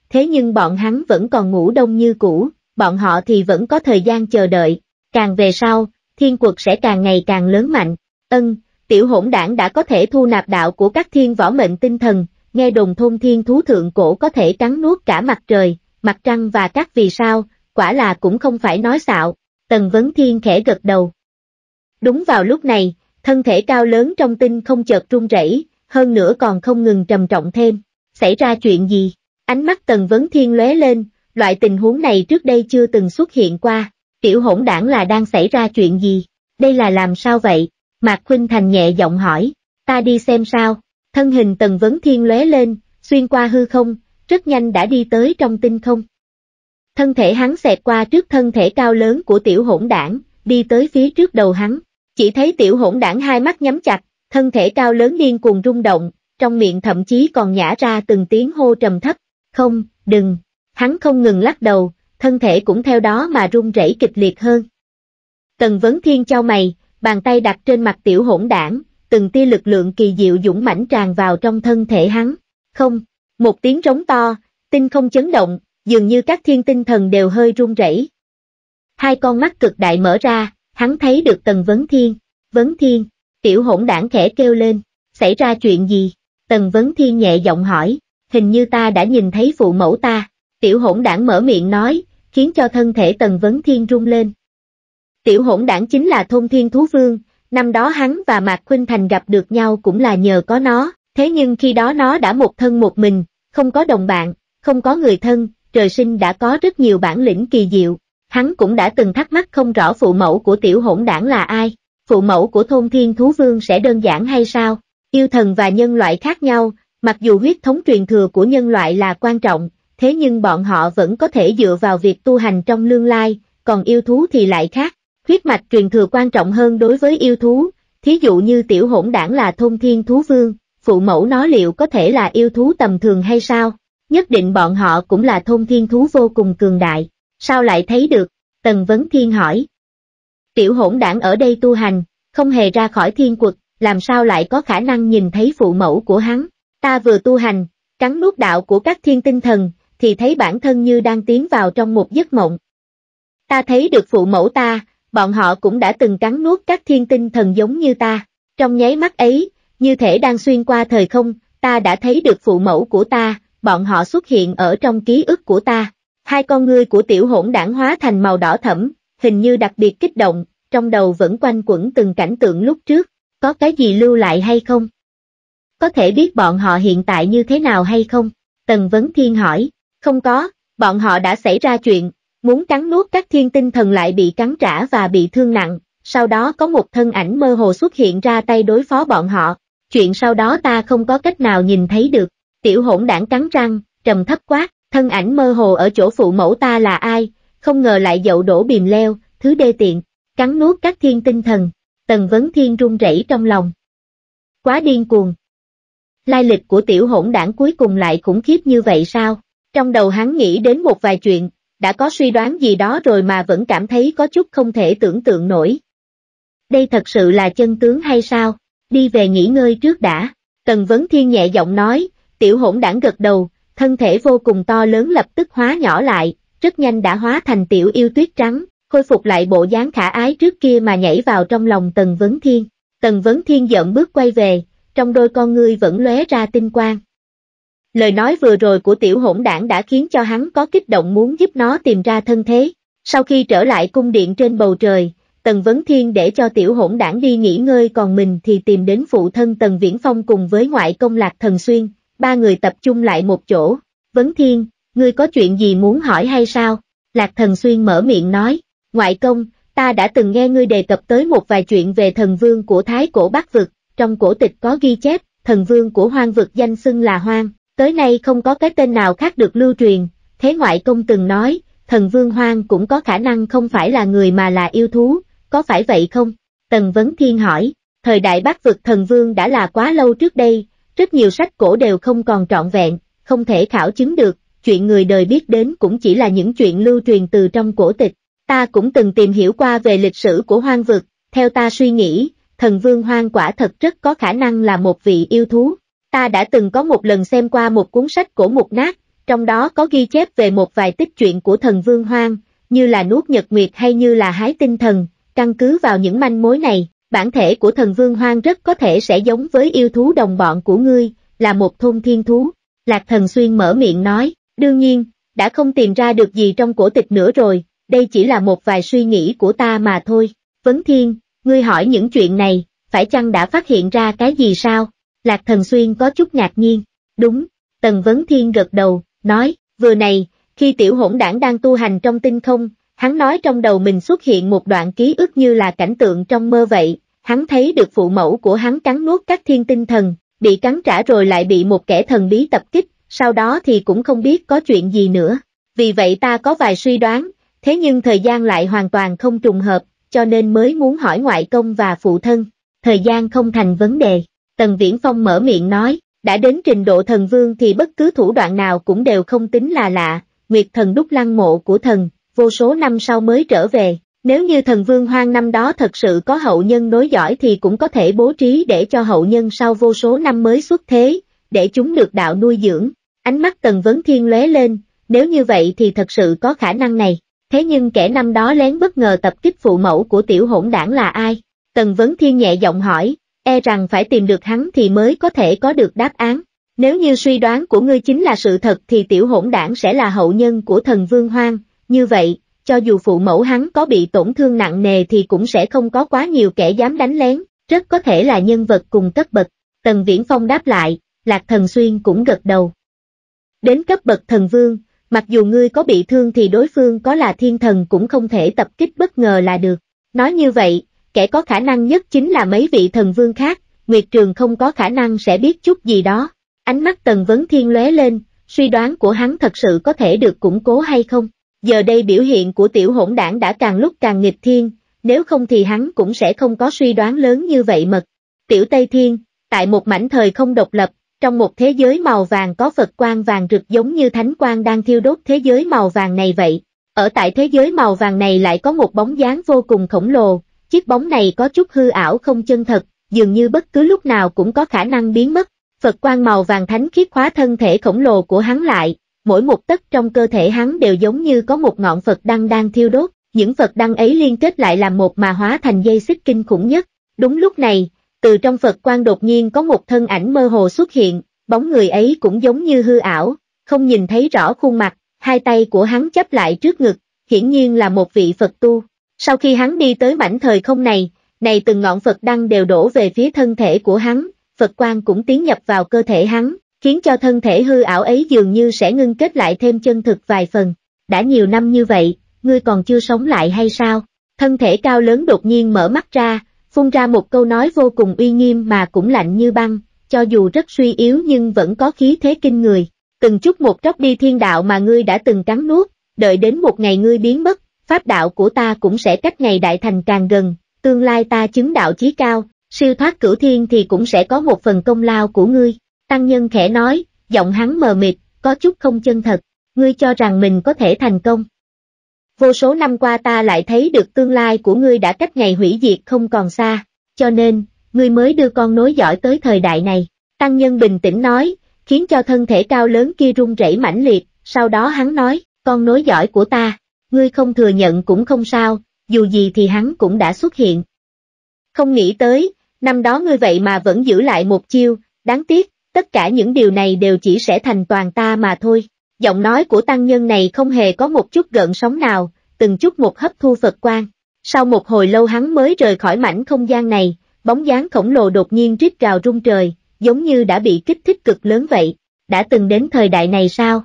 thế nhưng bọn hắn vẫn còn ngủ đông như cũ, bọn họ thì vẫn có thời gian chờ đợi, càng về sau, thiên quật sẽ càng ngày càng lớn mạnh. Ân, tiểu hỗn đảng đã có thể thu nạp đạo của các thiên võ mệnh tinh thần, nghe đồn thôn thiên thú thượng cổ có thể cắn nuốt cả mặt trời, mặt trăng và các vì sao, quả là cũng không phải nói xạo. Tần Vấn Thiên khẽ gật đầu. Đúng vào lúc này, thân thể cao lớn trong tinh không chợt run rẩy, hơn nữa còn không ngừng trầm trọng thêm. Xảy ra chuyện gì? Ánh mắt Tần Vấn Thiên lóe lên, loại tình huống này trước đây chưa từng xuất hiện qua. Tiểu hỗn đảng là đang xảy ra chuyện gì? Đây là làm sao vậy? Mạc Khuynh Thành nhẹ giọng hỏi. Ta đi xem sao. Thân hình Tần Vấn Thiên lóe lên, xuyên qua hư không, rất nhanh đã đi tới trong tinh không. Thân thể hắn xẹt qua trước thân thể cao lớn của tiểu hỗn đảng, đi tới phía trước đầu hắn. Chỉ thấy tiểu hỗn đảng hai mắt nhắm chặt, thân thể cao lớn điên cuồng rung động, trong miệng thậm chí còn nhả ra từng tiếng hô trầm thấp. Không, đừng. Hắn không ngừng lắc đầu, thân thể cũng theo đó mà rung rẩy kịch liệt hơn. Tần Vấn Thiên chau mày, bàn tay đặt trên mặt tiểu hỗn đảng, từng tia lực lượng kỳ diệu dũng mãnh tràn vào trong thân thể hắn. Không, một tiếng trống to, tinh không chấn động, dường như các thiên tinh thần đều hơi run rẩy. Hai con mắt cực đại mở ra, hắn thấy được Tần Vấn Thiên. Vấn Thiên, tiểu hỗn đảng khẽ kêu lên, xảy ra chuyện gì? Tần Vấn Thiên nhẹ giọng hỏi, hình như ta đã nhìn thấy phụ mẫu ta. Tiểu hỗn đảng mở miệng nói, khiến cho thân thể Tần Vấn Thiên rung lên. Tiểu hỗn đảng chính là Thôn Thiên Thú Vương, năm đó hắn và Mạc Khuynh Thành gặp được nhau cũng là nhờ có nó, thế nhưng khi đó nó đã một thân một mình, không có đồng bạn, không có người thân, trời sinh đã có rất nhiều bản lĩnh kỳ diệu. Hắn cũng đã từng thắc mắc không rõ phụ mẫu của tiểu hỗn đảng là ai, phụ mẫu của Thôn Thiên Thú Vương sẽ đơn giản hay sao? Yêu thần và nhân loại khác nhau, mặc dù huyết thống truyền thừa của nhân loại là quan trọng, thế nhưng bọn họ vẫn có thể dựa vào việc tu hành trong lương lai, còn yêu thú thì lại khác. Huyết mạch truyền thừa quan trọng hơn đối với yêu thú, thí dụ như tiểu hỗn đảng là Thôn Thiên Thú Vương, phụ mẫu nó liệu có thể là yêu thú tầm thường hay sao? Nhất định bọn họ cũng là thôn thiên thú vô cùng cường đại. Sao lại thấy được? Tần Vấn Thiên hỏi. Tiểu hỗn đảng ở đây tu hành, không hề ra khỏi thiên quật, làm sao lại có khả năng nhìn thấy phụ mẫu của hắn? Ta vừa tu hành, cắn nuốt đạo của các thiên tinh thần, thì thấy bản thân như đang tiến vào trong một giấc mộng. Ta thấy được phụ mẫu ta, bọn họ cũng đã từng cắn nuốt các thiên tinh thần giống như ta. Trong nháy mắt ấy, như thể đang xuyên qua thời không, ta đã thấy được phụ mẫu của ta, bọn họ xuất hiện ở trong ký ức của ta. Hai con ngươi của tiểu hỗn đảng hóa thành màu đỏ thẫm, hình như đặc biệt kích động, trong đầu vẫn quanh quẩn từng cảnh tượng lúc trước, có cái gì lưu lại hay không? Có thể biết bọn họ hiện tại như thế nào hay không? Tần Vấn Thiên hỏi, không có, bọn họ đã xảy ra chuyện, muốn cắn nuốt các thiên tinh thần lại bị cắn trả và bị thương nặng, sau đó có một thân ảnh mơ hồ xuất hiện ra tay đối phó bọn họ, chuyện sau đó ta không có cách nào nhìn thấy được. Tiểu hỗn đảng cắn răng, trầm thấp quát, thân ảnh mơ hồ ở chỗ phụ mẫu ta là ai, không ngờ lại dậu đổ bìm leo, thứ đê tiện, cắn nuốt các thiên tinh thần. Tần Vấn Thiên run rẩy trong lòng. Quá điên cuồng. Lai lịch của tiểu hỗn đảng cuối cùng lại khủng khiếp như vậy sao? Trong đầu hắn nghĩ đến một vài chuyện, đã có suy đoán gì đó rồi mà vẫn cảm thấy có chút không thể tưởng tượng nổi. Đây thật sự là chân tướng hay sao? Đi về nghỉ ngơi trước đã. Tần Vấn Thiên nhẹ giọng nói. Tiểu hỗn đảng gật đầu, thân thể vô cùng to lớn lập tức hóa nhỏ lại, rất nhanh đã hóa thành tiểu yêu tuyết trắng, khôi phục lại bộ dáng khả ái trước kia mà nhảy vào trong lòng Tần Vấn Thiên. Tần Vấn Thiên dậm bước quay về, trong đôi con ngươi vẫn lóe ra tinh quang. Lời nói vừa rồi của tiểu hỗn đảng đã khiến cho hắn có kích động muốn giúp nó tìm ra thân thế. Sau khi trở lại cung điện trên bầu trời, Tần Vấn Thiên để cho tiểu hỗn đảng đi nghỉ ngơi, còn mình thì tìm đến phụ thân Tần Viễn Phong cùng với ngoại công Lạc Thần Xuyên. Ba người tập trung lại một chỗ. Vấn Thiên, ngươi có chuyện gì muốn hỏi hay sao? Lạc Thần Xuyên mở miệng nói, ngoại công, ta đã từng nghe ngươi đề cập tới một vài chuyện về thần vương của Thái Cổ Bắc Vực, trong cổ tịch có ghi chép, thần vương của Hoang Vực danh xưng là Hoang, tới nay không có cái tên nào khác được lưu truyền, thế ngoại công từng nói, thần vương Hoang cũng có khả năng không phải là người mà là yêu thú, có phải vậy không? Tần Vấn Thiên hỏi, thời đại Bắc Vực thần vương đã là quá lâu trước đây, rất nhiều sách cổ đều không còn trọn vẹn, không thể khảo chứng được, chuyện người đời biết đến cũng chỉ là những chuyện lưu truyền từ trong cổ tịch. Ta cũng từng tìm hiểu qua về lịch sử của Hoang Vực, theo ta suy nghĩ, thần vương Hoang quả thật rất có khả năng là một vị yêu thú. Ta đã từng có một lần xem qua một cuốn sách cổ mục nát, trong đó có ghi chép về một vài tích chuyện của thần Vương Hoang, như là nuốt nhật nguyệt hay như là hái tinh thần. Căn cứ vào những manh mối này, bản thể của thần Vương Hoang rất có thể sẽ giống với yêu thú đồng bọn của ngươi, là một thôn thiên thú. Lạc Thần Xuyên mở miệng nói, đương nhiên, đã không tìm ra được gì trong cổ tịch nữa rồi, đây chỉ là một vài suy nghĩ của ta mà thôi. Vấn Thiên, ngươi hỏi những chuyện này, phải chăng đã phát hiện ra cái gì sao? Lạc Thần Xuyên có chút ngạc nhiên. Đúng, Tần Vấn Thiên gật đầu, nói, vừa này, khi tiểu hỗn đảng đang tu hành trong tinh không, hắn nói trong đầu mình xuất hiện một đoạn ký ức như là cảnh tượng trong mơ vậy, hắn thấy được phụ mẫu của hắn cắn nuốt các thiên tinh thần, bị cắn trả rồi lại bị một kẻ thần bí tập kích, sau đó thì cũng không biết có chuyện gì nữa. Vì vậy ta có vài suy đoán, thế nhưng thời gian lại hoàn toàn không trùng hợp, cho nên mới muốn hỏi ngoại công và phụ thân. Thời gian không thành vấn đề, Tần Viễn Phong mở miệng nói, đã đến trình độ thần vương thì bất cứ thủ đoạn nào cũng đều không tính là lạ. Nguyệt thần đúc lăng mộ của thần, vô số năm sau mới trở về, nếu như thần Vương Hoang năm đó thật sự có hậu nhân nối dõi thì cũng có thể bố trí để cho hậu nhân sau vô số năm mới xuất thế, để chúng được đạo nuôi dưỡng. Ánh mắt Tần Vấn Thiên lóe lên, nếu như vậy thì thật sự có khả năng này, thế nhưng kẻ năm đó lén bất ngờ tập kích phụ mẫu của tiểu hỗn đảng là ai? Tần Vấn Thiên nhẹ giọng hỏi, e rằng phải tìm được hắn thì mới có thể có được đáp án. Nếu như suy đoán của ngươi chính là sự thật thì tiểu hỗn đảng sẽ là hậu nhân của thần Vương Hoang, như vậy, cho dù phụ mẫu hắn có bị tổn thương nặng nề thì cũng sẽ không có quá nhiều kẻ dám đánh lén, rất có thể là nhân vật cùng cấp bậc. Tần Viễn Phong đáp lại, Lạc Thần Xuyên cũng gật đầu. Đến cấp bậc thần vương, mặc dù ngươi có bị thương thì đối phương có là thiên thần cũng không thể tập kích bất ngờ là được. Nói như vậy, kẻ có khả năng nhất chính là mấy vị thần vương khác, Nguyệt Trường không có khả năng sẽ biết chút gì đó. Ánh mắt Tần Vấn Thiên lóe lên, suy đoán của hắn thật sự có thể được củng cố hay không? Giờ đây biểu hiện của tiểu hỗn đảng đã càng lúc càng nghịch thiên, nếu không thì hắn cũng sẽ không có suy đoán lớn như vậy mật. Tiểu Tây Thiên, tại một mảnh thời không độc lập, trong một thế giới màu vàng có Phật quang vàng rực giống như thánh quang đang thiêu đốt thế giới màu vàng này vậy. Ở tại thế giới màu vàng này lại có một bóng dáng vô cùng khổng lồ, chiếc bóng này có chút hư ảo không chân thật, dường như bất cứ lúc nào cũng có khả năng biến mất. Phật quang màu vàng thánh khiết khóa thân thể khổng lồ của hắn lại, mỗi một tấc trong cơ thể hắn đều giống như có một ngọn Phật đăng đang thiêu đốt, những Phật đăng ấy liên kết lại làm một mà hóa thành dây xích kinh khủng nhất. Đúng lúc này, từ trong Phật quang đột nhiên có một thân ảnh mơ hồ xuất hiện, bóng người ấy cũng giống như hư ảo, không nhìn thấy rõ khuôn mặt, hai tay của hắn chắp lại trước ngực, hiển nhiên là một vị Phật tu. Sau khi hắn đi tới mảnh thời không này, này từng ngọn Phật đăng đều đổ về phía thân thể của hắn, Phật quang cũng tiến nhập vào cơ thể hắn, khiến cho thân thể hư ảo ấy dường như sẽ ngưng kết lại thêm chân thực vài phần. Đã nhiều năm như vậy, ngươi còn chưa sống lại hay sao? Thân thể cao lớn đột nhiên mở mắt ra, phun ra một câu nói vô cùng uy nghiêm mà cũng lạnh như băng, cho dù rất suy yếu nhưng vẫn có khí thế kinh người. Từng chút một tróc đi thiên đạo mà ngươi đã từng cắn nuốt, đợi đến một ngày ngươi biến mất, pháp đạo của ta cũng sẽ cách ngày đại thành càng gần, tương lai ta chứng đạo chí cao, siêu thoát cửu thiên thì cũng sẽ có một phần công lao của ngươi. Tăng nhân khẽ nói, giọng hắn mờ mịt, có chút không chân thật, ngươi cho rằng mình có thể thành công. Vô số năm qua ta lại thấy được tương lai của ngươi đã cách ngày hủy diệt không còn xa, cho nên, ngươi mới đưa con nối dõi tới thời đại này. Tăng nhân bình tĩnh nói, khiến cho thân thể cao lớn kia run rẩy mãnh liệt, sau đó hắn nói, con nối dõi của ta, ngươi không thừa nhận cũng không sao, dù gì thì hắn cũng đã xuất hiện. Không nghĩ tới, năm đó ngươi vậy mà vẫn giữ lại một chiêu, đáng tiếc, tất cả những điều này đều chỉ sẽ thành toàn ta mà thôi. Giọng nói của tăng nhân này không hề có một chút gợn sóng nào, từng chút một hấp thu Phật quang. Sau một hồi lâu hắn mới rời khỏi mảnh không gian này, bóng dáng khổng lồ đột nhiên rít gào rung trời, giống như đã bị kích thích cực lớn vậy. Đã từng đến thời đại này sao?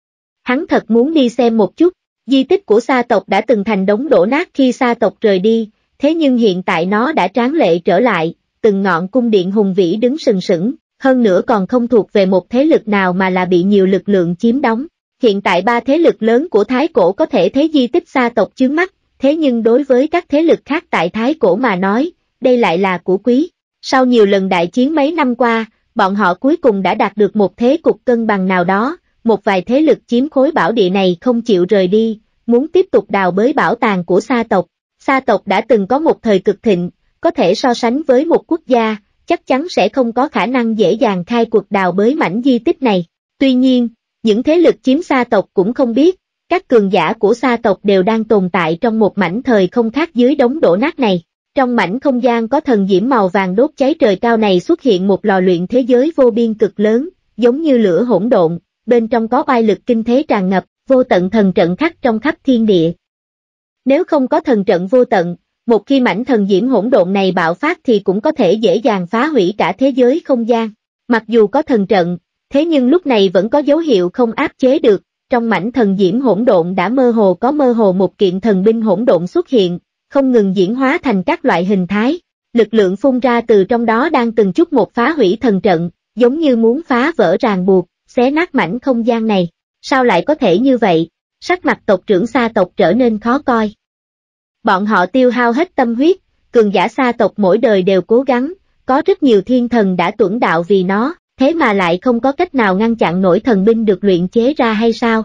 Hắn thật muốn đi xem một chút, di tích của Sa tộc đã từng thành đống đổ nát khi Sa tộc rời đi, thế nhưng hiện tại nó đã tráng lệ trở lại, từng ngọn cung điện hùng vĩ đứng sừng sững, hơn nữa còn không thuộc về một thế lực nào mà là bị nhiều lực lượng chiếm đóng. Hiện tại ba thế lực lớn của Thái Cổ có thể thấy di tích Sa tộc chướng mắt, thế nhưng đối với các thế lực khác tại Thái Cổ mà nói, đây lại là của quý. Sau nhiều lần đại chiến mấy năm qua, bọn họ cuối cùng đã đạt được một thế cục cân bằng nào đó, một vài thế lực chiếm khối bảo địa này không chịu rời đi, muốn tiếp tục đào bới bảo tàng của Sa tộc. Sa tộc đã từng có một thời cực thịnh, có thể so sánh với một quốc gia, chắc chắn sẽ không có khả năng dễ dàng khai cuộc đào bới mảnh di tích này. Tuy nhiên, Những thế lực chiếm Sa tộc cũng không biết, các cường giả của Sa tộc đều đang tồn tại trong một mảnh thời không khác dưới đống đổ nát này. Trong mảnh không gian có thần diễm màu vàng đốt cháy trời cao này xuất hiện một lò luyện thế giới vô biên cực lớn, giống như lửa hỗn độn, bên trong có oai lực kinh thế tràn ngập, vô tận thần trận khắc trong khắp thiên địa. Nếu không có thần trận vô tận, một khi mảnh thần diễm hỗn độn này bạo phát thì cũng có thể dễ dàng phá hủy cả thế giới không gian. Mặc dù có thần trận, thế nhưng lúc này vẫn có dấu hiệu không áp chế được, trong mảnh thần diễm hỗn độn đã mơ hồ có mơ hồ một kiện thần binh hỗn độn xuất hiện, không ngừng diễn hóa thành các loại hình thái. Lực lượng phun ra từ trong đó đang từng chút một phá hủy thần trận, giống như muốn phá vỡ ràng buộc, xé nát mảnh không gian này. Sao lại có thể như vậy? Sắc mặt tộc trưởng Sa tộc trở nên khó coi. Bọn họ tiêu hao hết tâm huyết, cường giả Sa tộc mỗi đời đều cố gắng, có rất nhiều thiên thần đã tuẫn đạo vì nó, thế mà lại không có cách nào ngăn chặn nổi thần binh được luyện chế ra hay sao?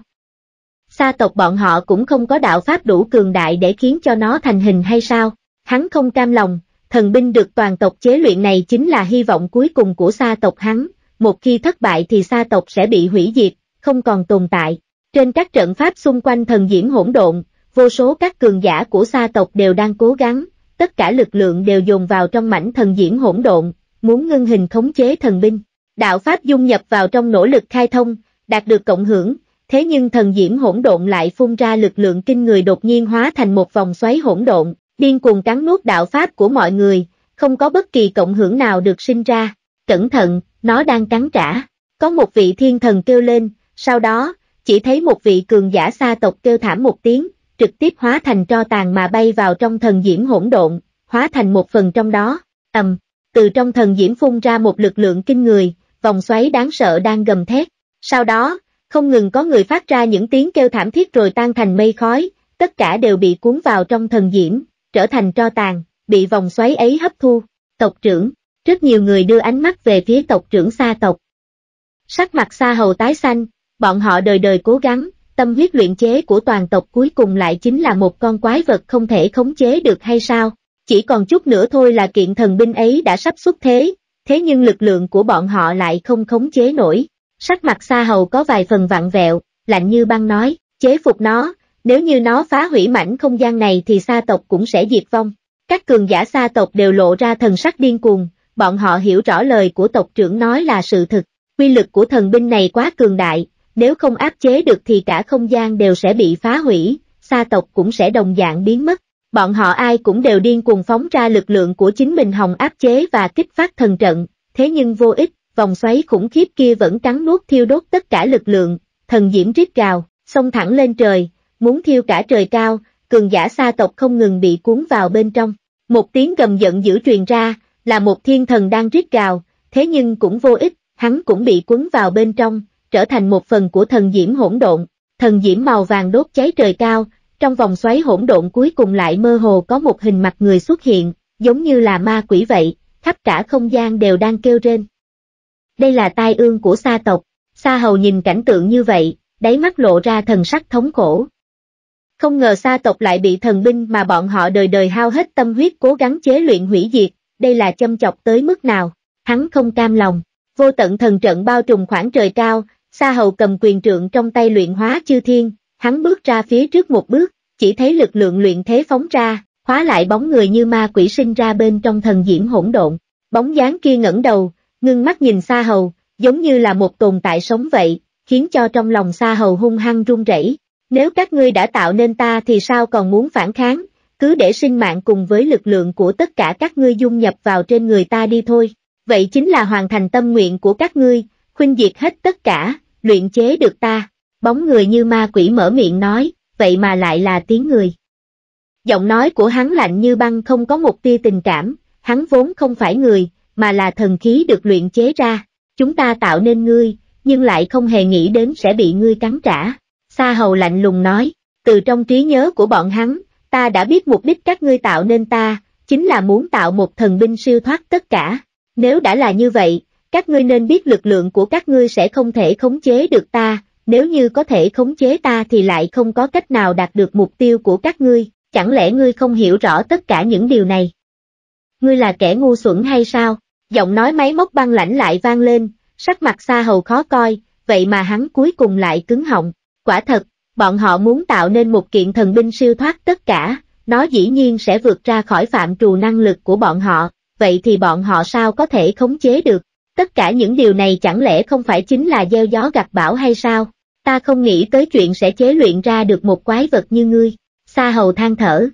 Sa tộc bọn họ cũng không có đạo pháp đủ cường đại để khiến cho nó thành hình hay sao? Hắn không cam lòng, thần binh được toàn tộc chế luyện này chính là hy vọng cuối cùng của Sa tộc hắn, một khi thất bại thì Sa tộc sẽ bị hủy diệt, không còn tồn tại. Trên các trận pháp xung quanh thần diễm hỗn độn, vô số các cường giả của Sa tộc đều đang cố gắng, tất cả lực lượng đều dồn vào trong mảnh thần diễm hỗn độn, muốn ngưng hình khống chế thần binh. Đạo pháp dung nhập vào trong nỗ lực khai thông, đạt được cộng hưởng, thế nhưng thần diễm hỗn độn lại phun ra lực lượng kinh người đột nhiên hóa thành một vòng xoáy hỗn độn, điên cuồng cắn nuốt đạo pháp của mọi người, không có bất kỳ cộng hưởng nào được sinh ra. Cẩn thận, nó đang cắn trả. Có một vị thiên thần kêu lên, sau đó, chỉ thấy một vị cường giả Sa tộc kêu thảm một tiếng, trực tiếp hóa thành tro tàn mà bay vào trong thần diễm hỗn độn, hóa thành một phần trong đó. Ầm, từ trong thần diễm phun ra một lực lượng kinh người, vòng xoáy đáng sợ đang gầm thét. Sau đó, không ngừng có người phát ra những tiếng kêu thảm thiết rồi tan thành mây khói, tất cả đều bị cuốn vào trong thần diễm, trở thành tro tàn, bị vòng xoáy ấy hấp thu. Tộc trưởng, rất nhiều người đưa ánh mắt về phía tộc trưởng Sa tộc. Sắc mặt Sa Hầu tái xanh, bọn họ đời đời cố gắng, tâm huyết luyện chế của toàn tộc cuối cùng lại chính là một con quái vật không thể khống chế được hay sao? Chỉ còn chút nữa thôi là kiện thần binh ấy đã sắp xuất thế, thế nhưng lực lượng của bọn họ lại không khống chế nổi. Sắc mặt Sa Hầu có vài phần vặn vẹo, lạnh như băng nói, chế phục nó, nếu như nó phá hủy mảnh không gian này thì Sa tộc cũng sẽ diệt vong. Các cường giả Sa tộc đều lộ ra thần sắc điên cuồng, bọn họ hiểu rõ lời của tộc trưởng nói là sự thực, quy lực của thần binh này quá cường đại, nếu không áp chế được thì cả không gian đều sẽ bị phá hủy, Sa tộc cũng sẽ đồng dạng biến mất. Bọn họ ai cũng đều điên cuồng phóng ra lực lượng của chính mình hòng áp chế và kích phát thần trận, thế nhưng vô ích, vòng xoáy khủng khiếp kia vẫn cắn nuốt thiêu đốt tất cả lực lượng, thần diễm rít gào, xông thẳng lên trời, muốn thiêu cả trời cao, cường giả Sa tộc không ngừng bị cuốn vào bên trong. Một tiếng gầm giận dữ truyền ra, là một thiên thần đang rít gào, thế nhưng cũng vô ích, hắn cũng bị cuốn vào bên trong, trở thành một phần của thần diễm hỗn độn. Thần diễm màu vàng đốt cháy trời cao, trong vòng xoáy hỗn độn cuối cùng lại mơ hồ có một hình mặt người xuất hiện, giống như là ma quỷ vậy, khắp cả không gian đều đang kêu rên. Đây là tai ương của Sa tộc. Sa Hầu nhìn cảnh tượng như vậy, đáy mắt lộ ra thần sắc thống khổ. Không ngờ Sa tộc lại bị thần binh mà bọn họ đời đời hao hết tâm huyết cố gắng chế luyện hủy diệt, đây là châm chọc tới mức nào? Hắn không cam lòng. Vô tận thần trận bao trùm khoảng trời cao, Sa Hầu cầm quyền trượng trong tay luyện hóa chư thiên, hắn bước ra phía trước một bước, chỉ thấy lực lượng luyện thế phóng ra, hóa lại bóng người như ma quỷ sinh ra bên trong thần diễm hỗn độn. Bóng dáng kia ngẩng đầu, ngưng mắt nhìn Sa Hầu, giống như là một tồn tại sống vậy, khiến cho trong lòng Sa Hầu hung hăng run rẩy. Nếu các ngươi đã tạo nên ta thì sao còn muốn phản kháng, cứ để sinh mạng cùng với lực lượng của tất cả các ngươi dung nhập vào trên người ta đi thôi. Vậy chính là hoàn thành tâm nguyện của các ngươi, khuynh diệt hết tất cả, luyện chế được ta. Bóng người như ma quỷ mở miệng nói, vậy mà lại là tiếng người. Giọng nói của hắn lạnh như băng không có một tia tình cảm, hắn vốn không phải người, mà là thần khí được luyện chế ra. Chúng ta tạo nên ngươi, nhưng lại không hề nghĩ đến sẽ bị ngươi cắn trả. Sa Hầu lạnh lùng nói, từ trong trí nhớ của bọn hắn, ta đã biết mục đích các ngươi tạo nên ta, chính là muốn tạo một thần binh siêu thoát tất cả. Nếu đã là như vậy, các ngươi nên biết lực lượng của các ngươi sẽ không thể khống chế được ta, nếu như có thể khống chế ta thì lại không có cách nào đạt được mục tiêu của các ngươi, chẳng lẽ ngươi không hiểu rõ tất cả những điều này? Ngươi là kẻ ngu xuẩn hay sao? Giọng nói máy móc băng lãnh lại vang lên, sắc mặt Sa Hầu khó coi, vậy vậy mà hắn cuối cùng lại cứng họng. Quả thật, bọn họ muốn tạo nên một kiện thần binh siêu thoát tất cả, nó dĩ nhiên sẽ vượt ra khỏi phạm trù năng lực của bọn họ, vậy thì bọn họ sao có thể khống chế được? Tất cả những điều này chẳng lẽ không phải chính là gieo gió gặt bão hay sao? Ta không nghĩ tới chuyện sẽ chế luyện ra được một quái vật như ngươi. Sa Hầu than thở.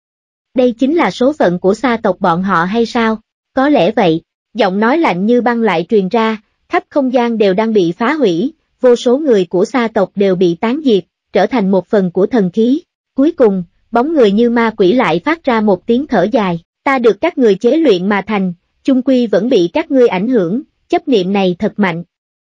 Đây chính là số phận của Sa tộc bọn họ hay sao? Có lẽ vậy. Giọng nói lạnh như băng lại truyền ra, khắp không gian đều đang bị phá hủy, vô số người của Sa tộc đều bị tán diệt, trở thành một phần của thần khí. Cuối cùng, bóng người như ma quỷ lại phát ra một tiếng thở dài. Ta được các người chế luyện mà thành, chung quy vẫn bị các ngươi ảnh hưởng, chấp niệm này thật mạnh.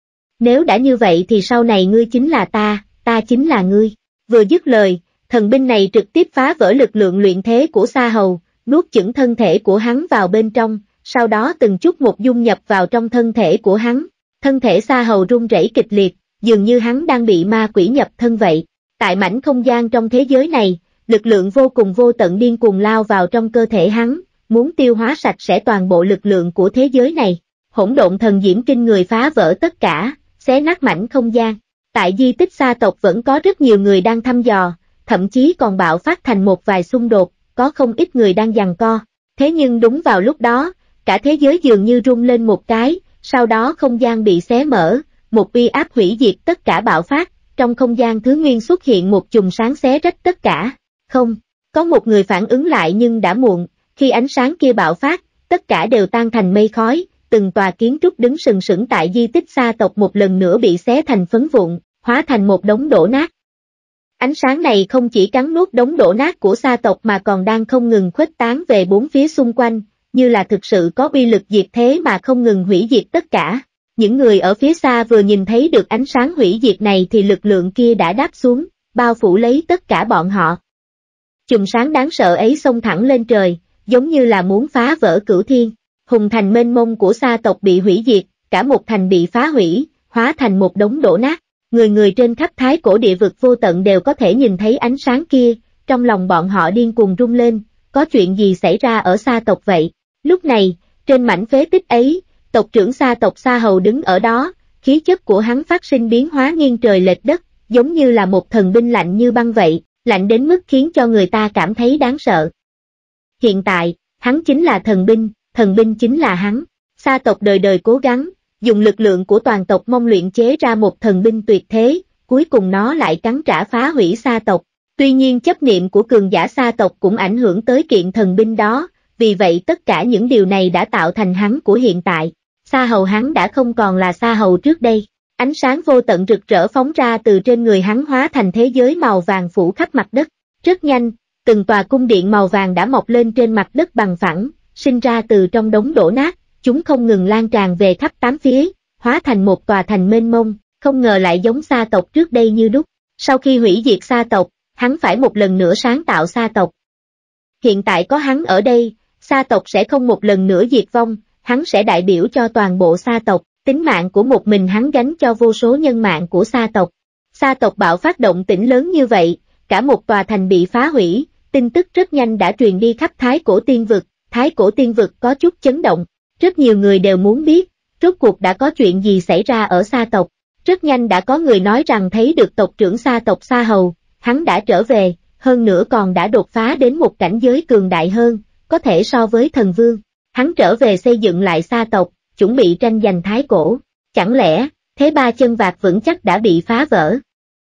Nếu đã như vậy thì sau này ngươi chính là ta, ta chính là ngươi. Vừa dứt lời, thần binh này trực tiếp phá vỡ lực lượng luyện thế của Sa Hầu, nuốt chửng thân thể của hắn vào bên trong, sau đó từng chút một dung nhập vào trong thân thể của hắn. Thân thể Sa Hầu rung rẩy kịch liệt, dường như hắn đang bị ma quỷ nhập thân vậy. Tại mảnh không gian trong thế giới này, lực lượng vô cùng vô tận điên cuồng lao vào trong cơ thể hắn, muốn tiêu hóa sạch sẽ toàn bộ lực lượng của thế giới này. Hỗn độn thần diễm kinh người phá vỡ tất cả, xé nát mảnh không gian. Tại di tích Sa tộc vẫn có rất nhiều người đang thăm dò, thậm chí còn bạo phát thành một vài xung đột, có không ít người đang giằng co. Thế nhưng đúng vào lúc đó, cả thế giới dường như rung lên một cái, sau đó không gian bị xé mở, một uy áp hủy diệt tất cả bạo phát, trong không gian thứ nguyên xuất hiện một chùm sáng xé rách tất cả. Không, có một người phản ứng lại nhưng đã muộn, khi ánh sáng kia bạo phát, tất cả đều tan thành mây khói, từng tòa kiến trúc đứng sừng sững tại di tích Sa tộc một lần nữa bị xé thành phấn vụn, hóa thành một đống đổ nát. Ánh sáng này không chỉ cắn nuốt đống đổ nát của Sa tộc mà còn đang không ngừng khuếch tán về bốn phía xung quanh, như là thực sự có uy lực diệt thế mà không ngừng hủy diệt tất cả. Những người ở phía xa vừa nhìn thấy được ánh sáng hủy diệt này thì lực lượng kia đã đáp xuống, bao phủ lấy tất cả bọn họ. Chùm sáng đáng sợ ấy xông thẳng lên trời, giống như là muốn phá vỡ cửu thiên. Hùng thành mênh mông của Sa tộc bị hủy diệt, cả một thành bị phá hủy, hóa thành một đống đổ nát. Người người trên khắp thái cổ địa vực vô tận đều có thể nhìn thấy ánh sáng kia, trong lòng bọn họ điên cuồng rung lên, có chuyện gì xảy ra ở Sa tộc vậy? Lúc này, trên mảnh phế tích ấy, tộc trưởng Sa tộc Sa Hầu đứng ở đó, khí chất của hắn phát sinh biến hóa nghiêng trời lệch đất, giống như là một thần binh lạnh như băng vậy, lạnh đến mức khiến cho người ta cảm thấy đáng sợ. Hiện tại, hắn chính là thần binh, thần binh chính là hắn. Sa tộc đời đời cố gắng, dùng lực lượng của toàn tộc mong luyện chế ra một thần binh tuyệt thế, cuối cùng nó lại cắn trả phá hủy Sa tộc. Tuy nhiên chấp niệm của cường giả Sa tộc cũng ảnh hưởng tới kiện thần binh đó, vì vậy tất cả những điều này đã tạo thành hắn của hiện tại. Sa Hầu hắn đã không còn là Sa Hầu trước đây. Ánh sáng vô tận rực rỡ phóng ra từ trên người hắn hóa thành thế giới màu vàng phủ khắp mặt đất. Rất nhanh, từng tòa cung điện màu vàng đã mọc lên trên mặt đất bằng phẳng, sinh ra từ trong đống đổ nát, chúng không ngừng lan tràn về khắp tám phía, hóa thành một tòa thành mênh mông, không ngờ lại giống Sa tộc trước đây như đúc. Sau khi hủy diệt Sa tộc, hắn phải một lần nữa sáng tạo Sa tộc. Hiện tại có hắn ở đây, Sa tộc sẽ không một lần nữa diệt vong, hắn sẽ đại biểu cho toàn bộ Sa tộc, tính mạng của một mình hắn gánh cho vô số nhân mạng của Sa tộc. Sa tộc bạo phát động tĩnh lớn như vậy, cả một tòa thành bị phá hủy, tin tức rất nhanh đã truyền đi khắp Thái Cổ Tiên Vực, Thái Cổ Tiên Vực có chút chấn động, rất nhiều người đều muốn biết, rốt cuộc đã có chuyện gì xảy ra ở Sa tộc. Rất nhanh đã có người nói rằng thấy được tộc trưởng Sa tộc Sa Hầu, hắn đã trở về, hơn nữa còn đã đột phá đến một cảnh giới cường đại hơn, có thể so với thần vương. Hắn trở về xây dựng lại Sa tộc, chuẩn bị tranh giành Thái Cổ. Chẳng lẽ, thế ba chân vạc vững chắc đã bị phá vỡ?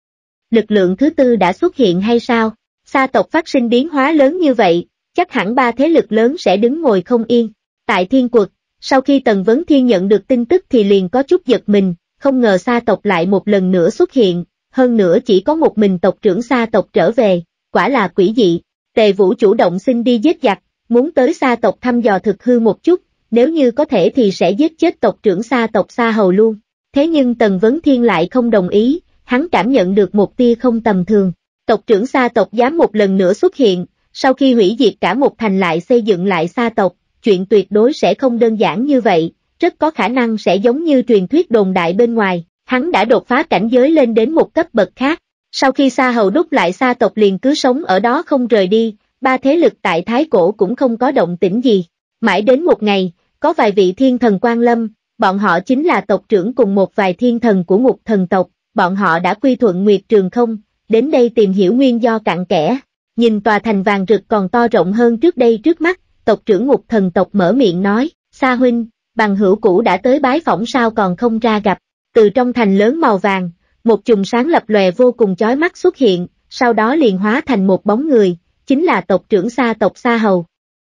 Lực lượng thứ tư đã xuất hiện hay sao? Sa tộc phát sinh biến hóa lớn như vậy, chắc hẳn ba thế lực lớn sẽ đứng ngồi không yên. Tại Thiên Quật, sau khi Tần Vấn Thiên nhận được tin tức thì liền có chút giật mình, không ngờ Sa tộc lại một lần nữa xuất hiện, hơn nữa chỉ có một mình tộc trưởng Sa tộc trở về, quả là quỷ dị. Tề Vũ chủ động xin đi giết giặc, muốn tới Sa tộc thăm dò thực hư một chút, nếu như có thể thì sẽ giết chết tộc trưởng Sa tộc Sa Hầu luôn. Thế nhưng Tần Vấn Thiên lại không đồng ý, hắn cảm nhận được một tia không tầm thường. Tộc trưởng Sa tộc dám một lần nữa xuất hiện, sau khi hủy diệt cả một thành lại xây dựng lại Sa tộc, chuyện tuyệt đối sẽ không đơn giản như vậy, rất có khả năng sẽ giống như truyền thuyết đồn đại bên ngoài, hắn đã đột phá cảnh giới lên đến một cấp bậc khác. Sau khi Sa Hầu đúc lại Sa tộc liền cứ sống ở đó không rời đi, ba thế lực tại Thái Cổ cũng không có động tĩnh gì. Mãi đến một ngày, có vài vị thiên thần Quan Lâm, bọn họ chính là tộc trưởng cùng một vài thiên thần của ngục thần tộc, bọn họ đã quy thuận Nguyệt Trường Không, đến đây tìm hiểu nguyên do cặn kẽ. Nhìn tòa thành vàng rực còn to rộng hơn trước đây trước mắt, tộc trưởng ngục thần tộc mở miệng nói, Sa huynh, bằng hữu cũ đã tới bái phỏng sao còn không ra gặp. Từ trong thành lớn màu vàng, một chùm sáng lập lòe vô cùng chói mắt xuất hiện, sau đó liền hóa thành một bóng người, chính là tộc trưởng Sa tộc Sa Hầu.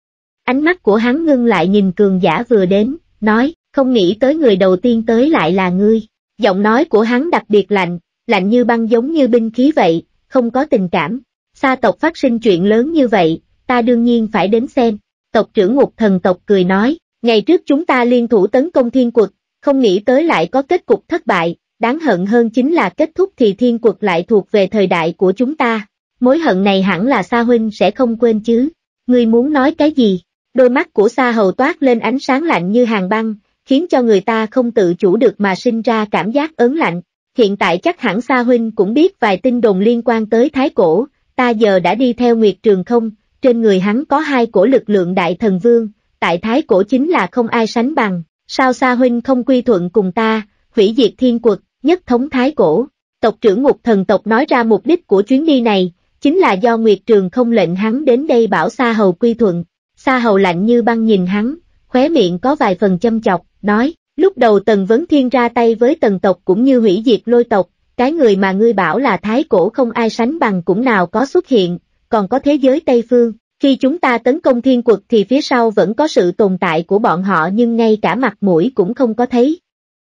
Ánh mắt của hắn ngưng lại nhìn cường giả vừa đến, nói, không nghĩ tới người đầu tiên tới lại là ngươi. Giọng nói của hắn đặc biệt lạnh, lạnh như băng giống như binh khí vậy, không có tình cảm. Sa tộc phát sinh chuyện lớn như vậy, ta đương nhiên phải đến xem. Tộc trưởng ngục thần tộc cười nói, ngày trước chúng ta liên thủ tấn công thiên quật, không nghĩ tới lại có kết cục thất bại, đáng hận hơn chính là kết thúc thì thiên quật lại thuộc về thời đại của chúng ta. Mối hận này hẳn là Sa huynh sẽ không quên chứ. Ngươi muốn nói cái gì? Đôi mắt của Sa Hầu toát lên ánh sáng lạnh như hàng băng, khiến cho người ta không tự chủ được mà sinh ra cảm giác ớn lạnh. Hiện tại chắc hẳn Sa huynh cũng biết vài tin đồn liên quan tới Thái Cổ, ta giờ đã đi theo Nguyệt Trường Không, trên người hắn có hai cổ lực lượng đại thần vương, tại Thái Cổ chính là không ai sánh bằng, sao Sa huynh không quy thuận cùng ta, hủy diệt thiên quật, nhất thống Thái Cổ. Tộc trưởng ngục thần tộc nói ra mục đích của chuyến đi này, chính là do Nguyệt Trường Không lệnh hắn đến đây bảo Sa Hầu quy thuận. Sa Hầu lạnh như băng nhìn hắn, khóe miệng có vài phần châm chọc, nói, lúc đầu Tần Vấn Thiên ra tay với Tần tộc cũng như hủy diệt Lôi tộc, cái người mà ngươi bảo là Thái Cổ không ai sánh bằng cũng nào có xuất hiện, còn có thế giới Tây Phương, khi chúng ta tấn công thiên quật thì phía sau vẫn có sự tồn tại của bọn họ nhưng ngay cả mặt mũi cũng không có thấy.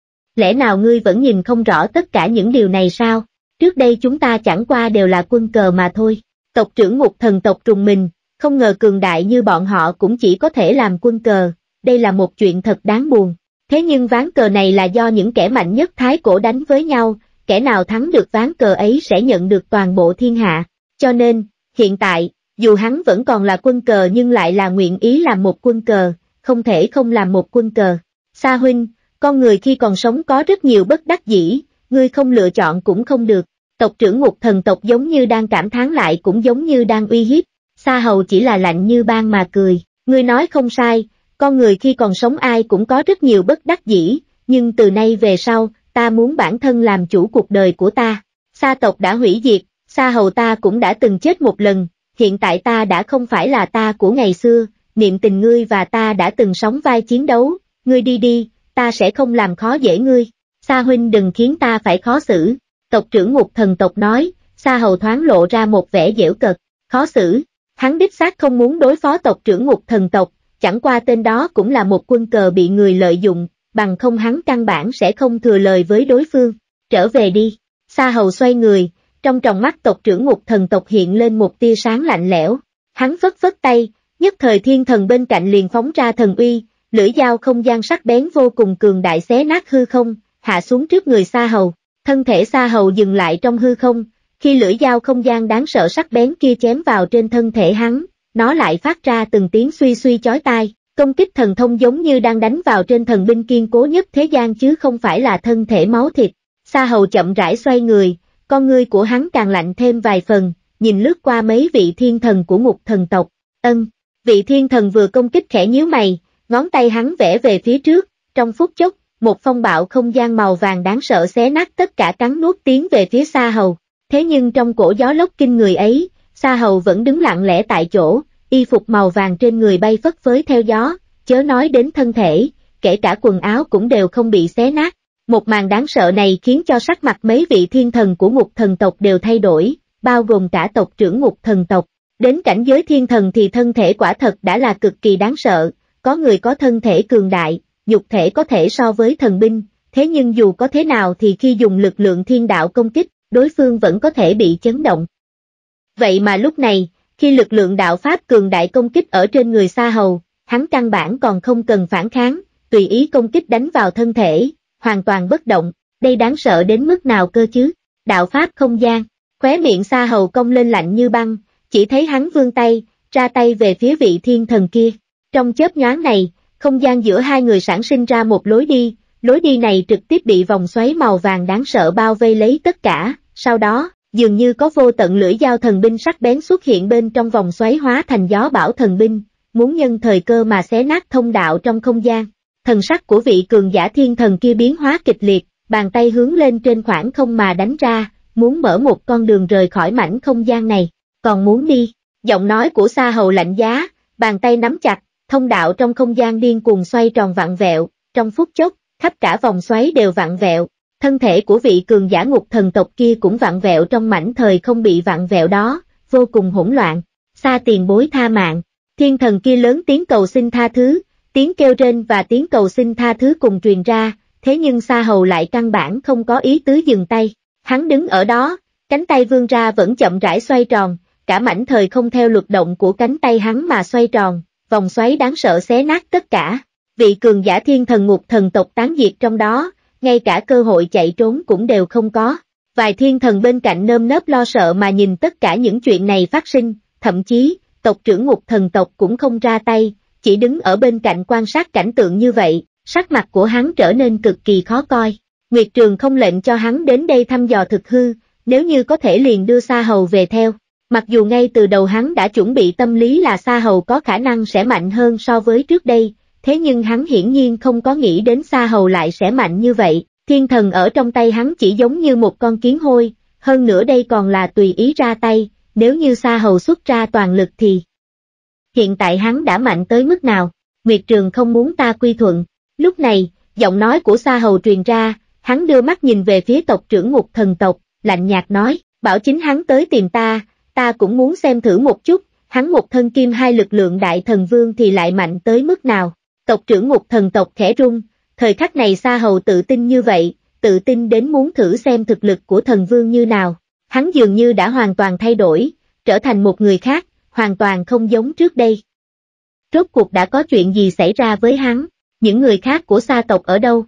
Lẽ nào ngươi vẫn nhìn không rõ tất cả những điều này sao? Trước đây chúng ta chẳng qua đều là quân cờ mà thôi. Tộc trưởng ngục thần tộc trùng mình, không ngờ cường đại như bọn họ cũng chỉ có thể làm quân cờ, đây là một chuyện thật đáng buồn. Thế nhưng ván cờ này là do những kẻ mạnh nhất Thái Cổ đánh với nhau, kẻ nào thắng được ván cờ ấy sẽ nhận được toàn bộ thiên hạ. Cho nên, hiện tại, dù hắn vẫn còn là quân cờ nhưng lại là nguyện ý làm một quân cờ, không thể không làm một quân cờ. Sa huynh, con người khi còn sống có rất nhiều bất đắc dĩ, ngươi không lựa chọn cũng không được. Tộc trưởng ngục thần tộc giống như đang cảm thán lại cũng giống như đang uy hiếp. Sa Hầu chỉ là lạnh như băng mà cười, ngươi nói không sai, con người khi còn sống ai cũng có rất nhiều bất đắc dĩ, nhưng từ nay về sau, ta muốn bản thân làm chủ cuộc đời của ta. Sa tộc đã hủy diệt, Sa Hầu ta cũng đã từng chết một lần, hiện tại ta đã không phải là ta của ngày xưa, niệm tình ngươi và ta đã từng sóng vai chiến đấu, ngươi đi đi, ta sẽ không làm khó dễ ngươi. Sa huynh đừng khiến ta phải khó xử. Tộc trưởng ngục thần tộc nói, Sa Hầu thoáng lộ ra một vẻ giễu cợt, khó xử. Hắn đích xác không muốn đối phó tộc trưởng ngục thần tộc, chẳng qua tên đó cũng là một quân cờ bị người lợi dụng, bằng không hắn căn bản sẽ không thừa lời với đối phương. Trở về đi. Sa Hầu xoay người, trong tròng mắt tộc trưởng ngục thần tộc hiện lên một tia sáng lạnh lẽo. Hắn phất phất tay, nhất thời thiên thần bên cạnh liền phóng ra thần uy, lưỡi dao không gian sắc bén vô cùng cường đại xé nát hư không, hạ xuống trước người Sa Hầu. Thân thể Sa Hầu dừng lại trong hư không, khi lưỡi dao không gian đáng sợ sắc bén kia chém vào trên thân thể hắn, nó lại phát ra từng tiếng suy suy chói tai, công kích thần thông giống như đang đánh vào trên thần binh kiên cố nhất thế gian chứ không phải là thân thể máu thịt. Sa Hầu chậm rãi xoay người, con ngươi của hắn càng lạnh thêm vài phần, nhìn lướt qua mấy vị thiên thần của ngục thần tộc. Ân, vị thiên thần vừa công kích khẽ nhíu mày, ngón tay hắn vẽ về phía trước, trong phút chốc, một phong bạo không gian màu vàng đáng sợ xé nát tất cả cắn nuốt tiến về phía Sa Hầu. Thế nhưng trong cổ gió lốc kinh người ấy, Sa Hầu vẫn đứng lặng lẽ tại chỗ, y phục màu vàng trên người bay phất phới theo gió, chớ nói đến thân thể, kể cả quần áo cũng đều không bị xé nát. Một màn đáng sợ này khiến cho sắc mặt mấy vị thiên thần của ngục thần tộc đều thay đổi, bao gồm cả tộc trưởng ngục thần tộc. Đến cảnh giới thiên thần thì thân thể quả thật đã là cực kỳ đáng sợ, có người có thân thể cường đại, nhục thể có thể so với thần binh, thế nhưng dù có thế nào thì khi dùng lực lượng thiên đạo công kích, đối phương vẫn có thể bị chấn động. Vậy mà lúc này, khi lực lượng đạo pháp cường đại công kích ở trên người Sa Hầu, hắn căn bản còn không cần phản kháng, tùy ý công kích đánh vào thân thể, hoàn toàn bất động, đây đáng sợ đến mức nào cơ chứ? Đạo pháp không gian, khóe miệng Sa Hầu cong lên lạnh như băng, chỉ thấy hắn vươn tay, ra tay về phía vị thiên thần kia. Trong chớp nhoáng này, không gian giữa hai người sản sinh ra một lối đi, lối đi này trực tiếp bị vòng xoáy màu vàng đáng sợ bao vây lấy tất cả, sau đó, dường như có vô tận lưỡi dao thần binh sắc bén xuất hiện bên trong vòng xoáy hóa thành gió bão thần binh, muốn nhân thời cơ mà xé nát thông đạo trong không gian. Thần sắc của vị cường giả thiên thần kia biến hóa kịch liệt, bàn tay hướng lên trên khoảng không mà đánh ra, muốn mở một con đường rời khỏi mảnh không gian này, còn muốn đi. Giọng nói của Sa Hầu lạnh giá, bàn tay nắm chặt, thông đạo trong không gian điên cuồng xoay tròn vặn vẹo, trong phút chốc, khắp cả vòng xoáy đều vặn vẹo. Thân thể của vị cường giả ngục thần tộc kia cũng vặn vẹo trong mảnh thời không bị vặn vẹo đó, vô cùng hỗn loạn. Sa tiền bối tha mạng, thiên thần kia lớn tiếng cầu xin tha thứ, tiếng kêu rên và tiếng cầu xin tha thứ cùng truyền ra, thế nhưng Sa Hầu lại căn bản không có ý tứ dừng tay. Hắn đứng ở đó, cánh tay vươn ra vẫn chậm rãi xoay tròn, cả mảnh thời không theo luật động của cánh tay hắn mà xoay tròn, vòng xoáy đáng sợ xé nát tất cả. Vị cường giả thiên thần ngục thần tộc tán diệt trong đó, ngay cả cơ hội chạy trốn cũng đều không có. Vài thiên thần bên cạnh nơm nớp lo sợ mà nhìn tất cả những chuyện này phát sinh, thậm chí, tộc trưởng ngục thần tộc cũng không ra tay, chỉ đứng ở bên cạnh quan sát cảnh tượng như vậy, sắc mặt của hắn trở nên cực kỳ khó coi. Nguyệt Trường không lệnh cho hắn đến đây thăm dò thực hư, nếu như có thể liền đưa Sa Hầu về theo. Mặc dù ngay từ đầu hắn đã chuẩn bị tâm lý là Sa Hầu có khả năng sẽ mạnh hơn so với trước đây, thế nhưng hắn hiển nhiên không có nghĩ đến Sa Hầu lại sẽ mạnh như vậy. Thiên thần ở trong tay hắn chỉ giống như một con kiến hôi, hơn nữa đây còn là tùy ý ra tay, nếu như Sa Hầu xuất ra toàn lực thì... Hiện tại hắn đã mạnh tới mức nào? Nguyệt Trường không muốn ta quy thuận. Lúc này, giọng nói của Sa Hầu truyền ra, hắn đưa mắt nhìn về phía tộc trưởng ngục thần tộc, lạnh nhạt nói, bảo chính hắn tới tìm ta, ta cũng muốn xem thử một chút, hắn một thân kim hai lực lượng đại thần vương thì lại mạnh tới mức nào. Tộc trưởng ngục thần tộc khẽ run, thời khắc này Sa Hầu tự tin như vậy, tự tin đến muốn thử xem thực lực của thần vương như nào. Hắn dường như đã hoàn toàn thay đổi, trở thành một người khác, hoàn toàn không giống trước đây. Rốt cuộc đã có chuyện gì xảy ra với hắn, những người khác của Sa tộc ở đâu?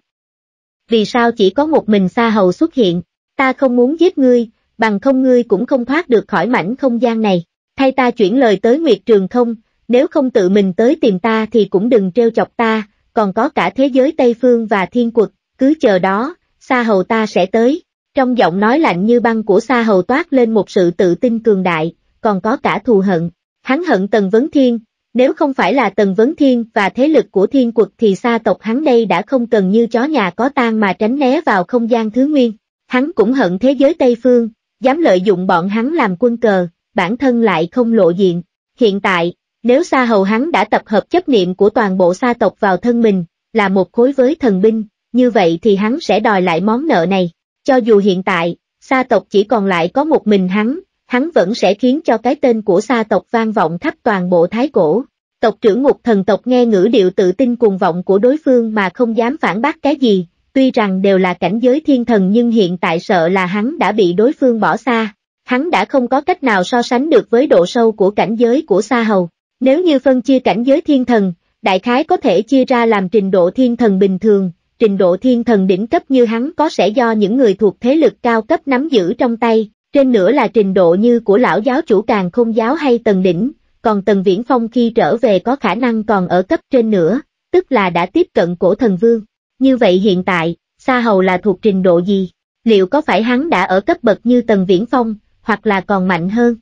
Vì sao chỉ có một mình Sa Hầu xuất hiện? Ta không muốn giết ngươi, bằng không ngươi cũng không thoát được khỏi mảnh không gian này. Thay ta chuyển lời tới Nguyệt Trường không, nếu không tự mình tới tìm ta thì cũng đừng trêu chọc ta, còn có cả thế giới Tây Phương và Thiên Quật, cứ chờ đó, Sa Hầu ta sẽ tới. Trong giọng nói lạnh như băng của Sa Hầu toát lên một sự tự tin cường đại, còn có cả thù hận. Hắn hận Tần Vấn Thiên, nếu không phải là Tần Vấn Thiên và thế lực của Thiên Quật thì Sa tộc hắn đây đã không cần như chó nhà có tang mà tránh né vào không gian thứ nguyên. Hắn cũng hận thế giới Tây Phương, dám lợi dụng bọn hắn làm quân cờ, bản thân lại không lộ diện. Hiện tại, nếu Sa Hầu hắn đã tập hợp chấp niệm của toàn bộ Sa tộc vào thân mình, là một khối với thần binh, như vậy thì hắn sẽ đòi lại món nợ này. Cho dù hiện tại, Sa tộc chỉ còn lại có một mình hắn, hắn vẫn sẽ khiến cho cái tên của Sa tộc vang vọng khắp toàn bộ Thái Cổ. Tộc trưởng ngục thần tộc nghe ngữ điệu tự tin cuồng vọng của đối phương mà không dám phản bác cái gì, tuy rằng đều là cảnh giới thiên thần nhưng hiện tại sợ là hắn đã bị đối phương bỏ xa. Hắn đã không có cách nào so sánh được với độ sâu của cảnh giới của Sa Hầu. Nếu như phân chia cảnh giới thiên thần, đại khái có thể chia ra làm trình độ thiên thần bình thường, trình độ thiên thần đỉnh cấp như hắn có sẽ do những người thuộc thế lực cao cấp nắm giữ trong tay, trên nữa là trình độ như của lão giáo chủ Càn Khôn giáo hay Tần Đỉnh, còn Tần Viễn Phong khi trở về có khả năng còn ở cấp trên nữa, tức là đã tiếp cận cổ thần vương. Như vậy hiện tại, Sa Hầu là thuộc trình độ gì? Liệu có phải hắn đã ở cấp bậc như Tần Viễn Phong, hoặc là còn mạnh hơn?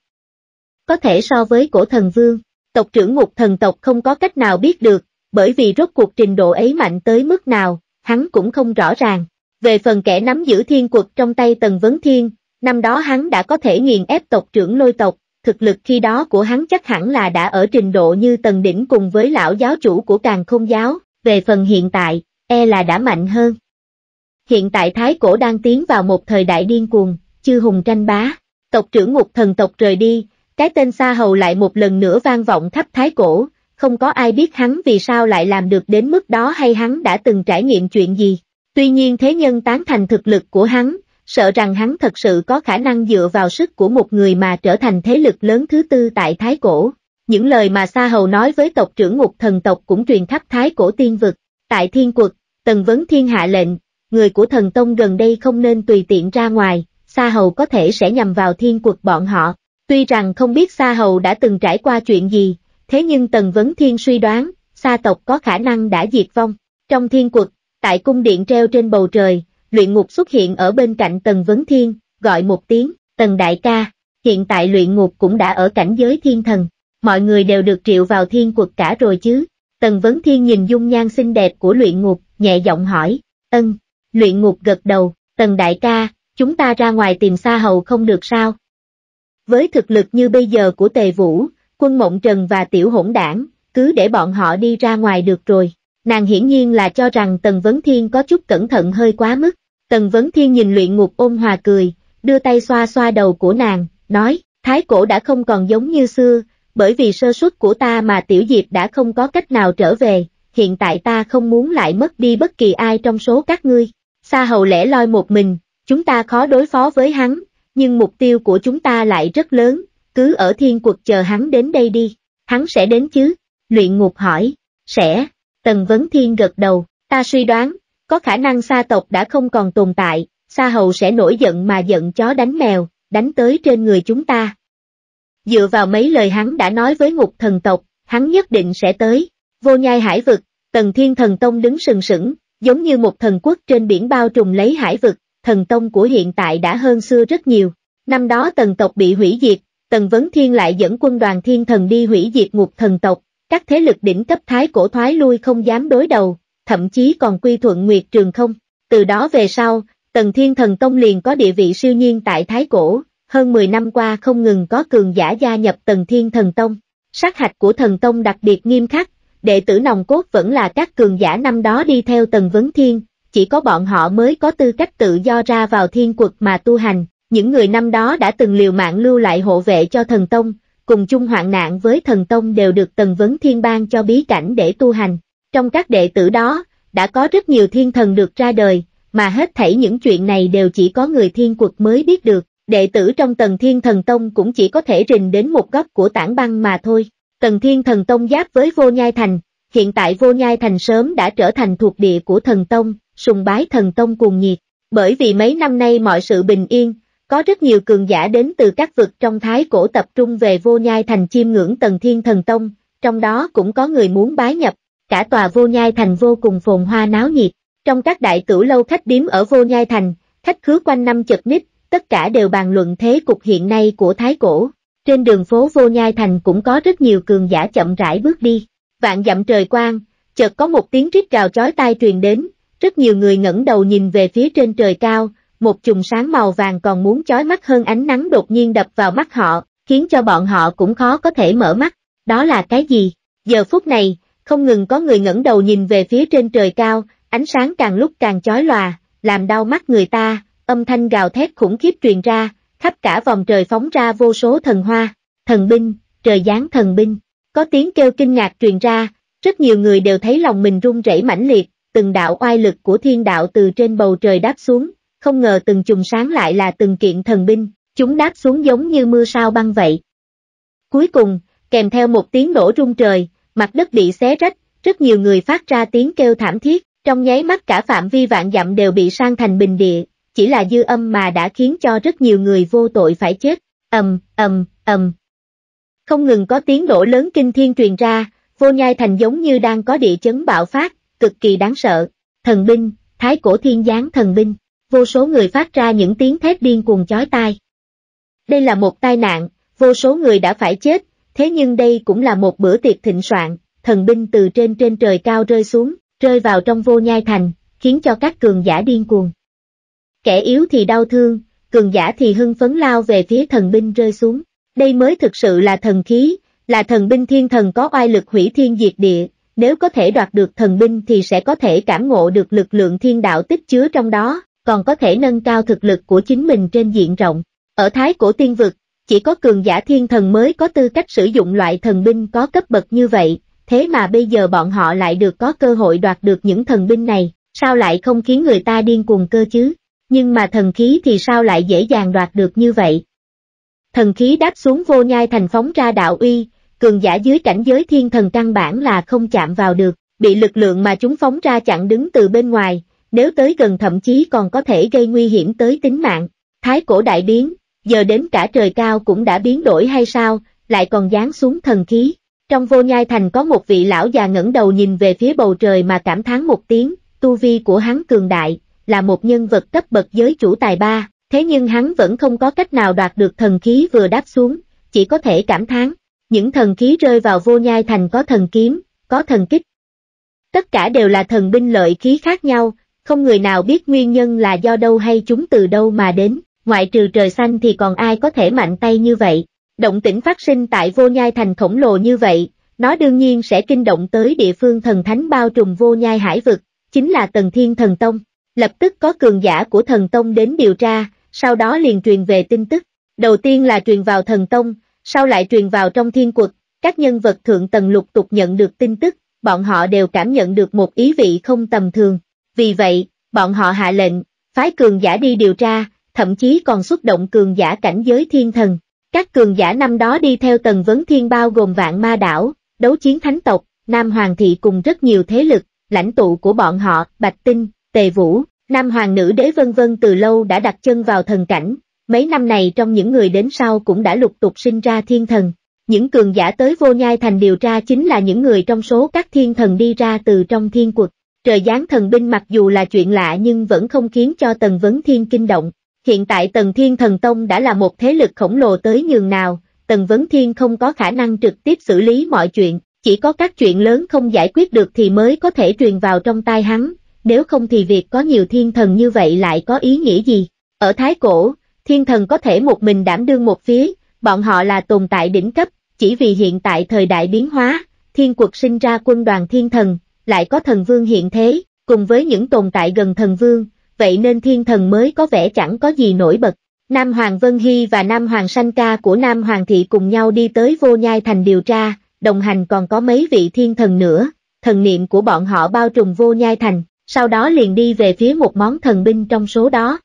Có thể so với cổ thần vương, tộc trưởng ngục thần tộc không có cách nào biết được, bởi vì rốt cuộc trình độ ấy mạnh tới mức nào, hắn cũng không rõ ràng. Về phần kẻ nắm giữ Thiên Quật trong tay Tần Vấn Thiên, năm đó hắn đã có thể nghiền ép tộc trưởng Lôi tộc, thực lực khi đó của hắn chắc hẳn là đã ở trình độ như Tần Đỉnh cùng với lão giáo chủ của Càn Khôn giáo, về phần hiện tại, e là đã mạnh hơn. Hiện tại Thái Cổ đang tiến vào một thời đại điên cuồng, chư hùng tranh bá, tộc trưởng ngục thần tộc rời đi, cái tên Sa Hầu lại một lần nữa vang vọng khắp Thái Cổ, không có ai biết hắn vì sao lại làm được đến mức đó hay hắn đã từng trải nghiệm chuyện gì. Tuy nhiên thế nhân tán thành thực lực của hắn, sợ rằng hắn thật sự có khả năng dựa vào sức của một người mà trở thành thế lực lớn thứ tư tại Thái Cổ. Những lời mà Sa Hầu nói với tộc trưởng ngục thần tộc cũng truyền khắp Thái Cổ tiên vực. Tại Thiên Quật, Tần Vấn Thiên hạ lệnh, người của thần tông gần đây không nên tùy tiện ra ngoài, Sa Hầu có thể sẽ nhằm vào Thiên Quật bọn họ. Tuy rằng không biết Sa Hầu đã từng trải qua chuyện gì, thế nhưng Tần Vấn Thiên suy đoán, Sa tộc có khả năng đã diệt vong. Trong Thiên Quật, tại cung điện treo trên bầu trời, Luyện Ngục xuất hiện ở bên cạnh Tần Vấn Thiên, gọi một tiếng, Tần đại ca. Hiện tại Luyện Ngục cũng đã ở cảnh giới thiên thần, mọi người đều được triệu vào Thiên Quật cả rồi chứ. Tần Vấn Thiên nhìn dung nhan xinh đẹp của Luyện Ngục, nhẹ giọng hỏi, ân, Luyện Ngục gật đầu, Tần đại ca, chúng ta ra ngoài tìm Sa Hầu không được sao? Với thực lực như bây giờ của Tề Vũ, Quân Mộng Trần và Tiểu Hỗn Đảng, cứ để bọn họ đi ra ngoài được rồi. Nàng hiển nhiên là cho rằng Tần Vấn Thiên có chút cẩn thận hơi quá mức. Tần Vấn Thiên nhìn Luyện Ngục ôn hòa cười, đưa tay xoa xoa đầu của nàng, nói, Thái Cổ đã không còn giống như xưa, bởi vì sơ suất của ta mà Tiểu Diệp đã không có cách nào trở về, hiện tại ta không muốn lại mất đi bất kỳ ai trong số các ngươi. Sa Hầu lẻ loi một mình, chúng ta khó đối phó với hắn, nhưng mục tiêu của chúng ta lại rất lớn, cứ ở Thiên Quật chờ hắn đến đây đi, hắn sẽ đến chứ? Luyện Ngục hỏi, sẽ, Tần Vấn Thiên gật đầu, ta suy đoán, có khả năng Sa tộc đã không còn tồn tại, Sa Hầu sẽ nổi giận mà giận chó đánh mèo, đánh tới trên người chúng ta. Dựa vào mấy lời hắn đã nói với Ngục thần tộc, hắn nhất định sẽ tới. Vô Nhai hải vực, Tần Thiên Thần Tông đứng sừng sững, giống như một thần quốc trên biển bao trùm lấy hải vực, thần tông của hiện tại đã hơn xưa rất nhiều. Năm đó Tần tộc bị hủy diệt, Tần Vấn Thiên lại dẫn quân đoàn Thiên Thần đi hủy diệt Ngục thần tộc, các thế lực đỉnh cấp Thái Cổ thoái lui không dám đối đầu, thậm chí còn quy thuận Nguyệt Trường Không. Từ đó về sau, Tần Thiên Thần Tông liền có địa vị siêu nhiên tại Thái Cổ, hơn mười năm qua không ngừng có cường giả gia nhập Tần Thiên Thần Tông. Sát hạch của Thần Tông đặc biệt nghiêm khắc, đệ tử nòng cốt vẫn là các cường giả năm đó đi theo Tần Vấn Thiên, chỉ có bọn họ mới có tư cách tự do ra vào Thiên Quật mà tu hành. Những người năm đó đã từng liều mạng lưu lại hộ vệ cho Thần Tông, cùng chung hoạn nạn với Thần Tông đều được Tần Vấn Thiên ban cho bí cảnh để tu hành. Trong các đệ tử đó, đã có rất nhiều thiên thần được ra đời, mà hết thảy những chuyện này đều chỉ có người Thiên Quật mới biết được. Đệ tử trong Tần Thiên Thần Tông cũng chỉ có thể rình đến một góc của tảng băng mà thôi. Tần Thiên Thần Tông giáp với Vô Nhai Thành, hiện tại Vô Nhai Thành sớm đã trở thành thuộc địa của Thần Tông, sùng bái Thần Tông cuồng nhiệt. Bởi vì mấy năm nay mọi sự bình yên, có rất nhiều cường giả đến từ các vực trong Thái Cổ tập trung về Vô Nhai Thành chiêm ngưỡng Tần Thiên Thần Tông, trong đó cũng có người muốn bái nhập. Cả tòa Vô Nhai Thành vô cùng phồn hoa náo nhiệt. Trong các đại tửu lâu khách điếm ở Vô Nhai Thành, khách khứa quanh năm chật ních, tất cả đều bàn luận thế cục hiện nay của Thái Cổ. Trên đường phố Vô Nhai Thành cũng có rất nhiều cường giả chậm rãi bước đi. Vạn dặm trời quang, chợt có một tiếng rít gào chói tai truyền đến, rất nhiều người ngẩng đầu nhìn về phía trên trời cao, một chùm sáng màu vàng còn muốn chói mắt hơn ánh nắng đột nhiên đập vào mắt họ, khiến cho bọn họ cũng khó có thể mở mắt. Đó là cái gì? Giờ phút này, không ngừng có người ngẩng đầu nhìn về phía trên trời cao, ánh sáng càng lúc càng chói lòa, làm đau mắt người ta, âm thanh gào thét khủng khiếp truyền ra, khắp cả vòng trời phóng ra vô số thần hoa, thần binh, trời giáng thần binh. Có tiếng kêu kinh ngạc truyền ra, rất nhiều người đều thấy lòng mình run rẩy mãnh liệt, từng đạo oai lực của thiên đạo từ trên bầu trời đáp xuống, không ngờ từng chùm sáng lại là từng kiện thần binh, chúng đáp xuống giống như mưa sao băng vậy. Cuối cùng, kèm theo một tiếng nổ rung trời, mặt đất bị xé rách, rất nhiều người phát ra tiếng kêu thảm thiết, trong nháy mắt cả phạm vi vạn dặm đều bị san thành bình địa, chỉ là dư âm mà đã khiến cho rất nhiều người vô tội phải chết. Ầm, ầm, ầm. Không ngừng có tiếng nổ lớn kinh thiên truyền ra, Vô Nhai Thành giống như đang có địa chấn bạo phát, cực kỳ đáng sợ. Thần binh, Thái Cổ thiên giáng thần binh, vô số người phát ra những tiếng thét điên cuồng chói tai. Đây là một tai nạn, vô số người đã phải chết, thế nhưng đây cũng là một bữa tiệc thịnh soạn, thần binh từ trên trên trời cao rơi xuống, rơi vào trong Vô Nhai Thành, khiến cho các cường giả điên cuồng. Kẻ yếu thì đau thương, cường giả thì hưng phấn lao về phía thần binh rơi xuống. Đây mới thực sự là thần khí, là thần binh thiên thần có oai lực hủy thiên diệt địa, nếu có thể đoạt được thần binh thì sẽ có thể cảm ngộ được lực lượng thiên đạo tích chứa trong đó, còn có thể nâng cao thực lực của chính mình trên diện rộng. Ở Thái Cổ tiên vực, chỉ có cường giả thiên thần mới có tư cách sử dụng loại thần binh có cấp bậc như vậy, thế mà bây giờ bọn họ lại được có cơ hội đoạt được những thần binh này, sao lại không khiến người ta điên cuồng cơ chứ? Nhưng mà thần khí thì sao lại dễ dàng đoạt được như vậy? Thần khí đáp xuống Vô Nhai Thành phóng ra đạo uy, cường giả dưới cảnh giới thiên thần căn bản là không chạm vào được, bị lực lượng mà chúng phóng ra chặn đứng từ bên ngoài, nếu tới gần thậm chí còn có thể gây nguy hiểm tới tính mạng. Thái Cổ đại biến, giờ đến cả trời cao cũng đã biến đổi hay sao, lại còn giáng xuống thần khí. Trong Vô Nhai Thành có một vị lão già ngẩng đầu nhìn về phía bầu trời mà cảm thán một tiếng, tu vi của hắn cường đại, là một nhân vật cấp bậc giới chủ tài ba, thế nhưng hắn vẫn không có cách nào đoạt được thần khí vừa đáp xuống, chỉ có thể cảm thán. Những thần khí rơi vào Vô Nhai Thành có thần kiếm, có thần kích, Tất cả đều là thần binh lợi khí khác nhau, không người nào biết nguyên nhân là do đâu hay chúng từ đâu mà đến, ngoại trừ trời xanh thì còn ai có thể mạnh tay như vậy. Động tĩnh phát sinh tại Vô Nhai Thành khổng lồ như vậy, nó đương nhiên sẽ kinh động tới địa phương thần thánh bao trùm Vô Nhai Hải vực, chính là Tần Thiên Thần Tông. Lập tức có cường giả của thần tông đến điều tra, sau đó liền truyền về tin tức. Đầu tiên là truyền vào thần tông, sau lại truyền vào trong thiên quật, các nhân vật thượng tầng lục tục nhận được tin tức, bọn họ đều cảm nhận được một ý vị không tầm thường. Vì vậy, bọn họ hạ lệnh, phái cường giả đi điều tra, thậm chí còn xuất động cường giả cảnh giới thiên thần. Các cường giả năm đó đi theo Tần Vấn Thiên bao gồm Vạn Ma Đảo, Đấu Chiến Thánh Tộc, Nam Hoàng Thị cùng rất nhiều thế lực, lãnh tụ của bọn họ, Bạch Tinh, Tề Vũ, Nam Hoàng Nữ Đế vân vân từ lâu đã đặt chân vào thần cảnh. Mấy năm này trong những người đến sau cũng đã lục tục sinh ra thiên thần. Những cường giả tới Vô Nhai Thành điều tra chính là những người trong số các thiên thần đi ra từ trong thiên quật. Trời giáng thần binh mặc dù là chuyện lạ nhưng vẫn không khiến cho Tần Vấn Thiên kinh động. Hiện tại Tần Thiên Thần Tông đã là một thế lực khổng lồ tới nhường nào, Tần Vấn Thiên không có khả năng trực tiếp xử lý mọi chuyện, chỉ có các chuyện lớn không giải quyết được thì mới có thể truyền vào trong tai hắn, nếu không thì việc có nhiều thiên thần như vậy lại có ý nghĩa gì. Ở Thái Cổ, thiên thần có thể một mình đảm đương một phía, bọn họ là tồn tại đỉnh cấp, chỉ vì hiện tại thời đại biến hóa, thiên quật sinh ra quân đoàn thiên thần, lại có thần vương hiện thế, cùng với những tồn tại gần thần vương, vậy nên thiên thần mới có vẻ chẳng có gì nổi bật. Nam Hoàng Vân Hy và Nam Hoàng Sanh Ca của Nam Hoàng Thị cùng nhau đi tới Vô Nhai Thành điều tra, đồng hành còn có mấy vị thiên thần nữa, thần niệm của bọn họ bao trùm Vô Nhai Thành, sau đó liền đi về phía một món thần binh trong số đó.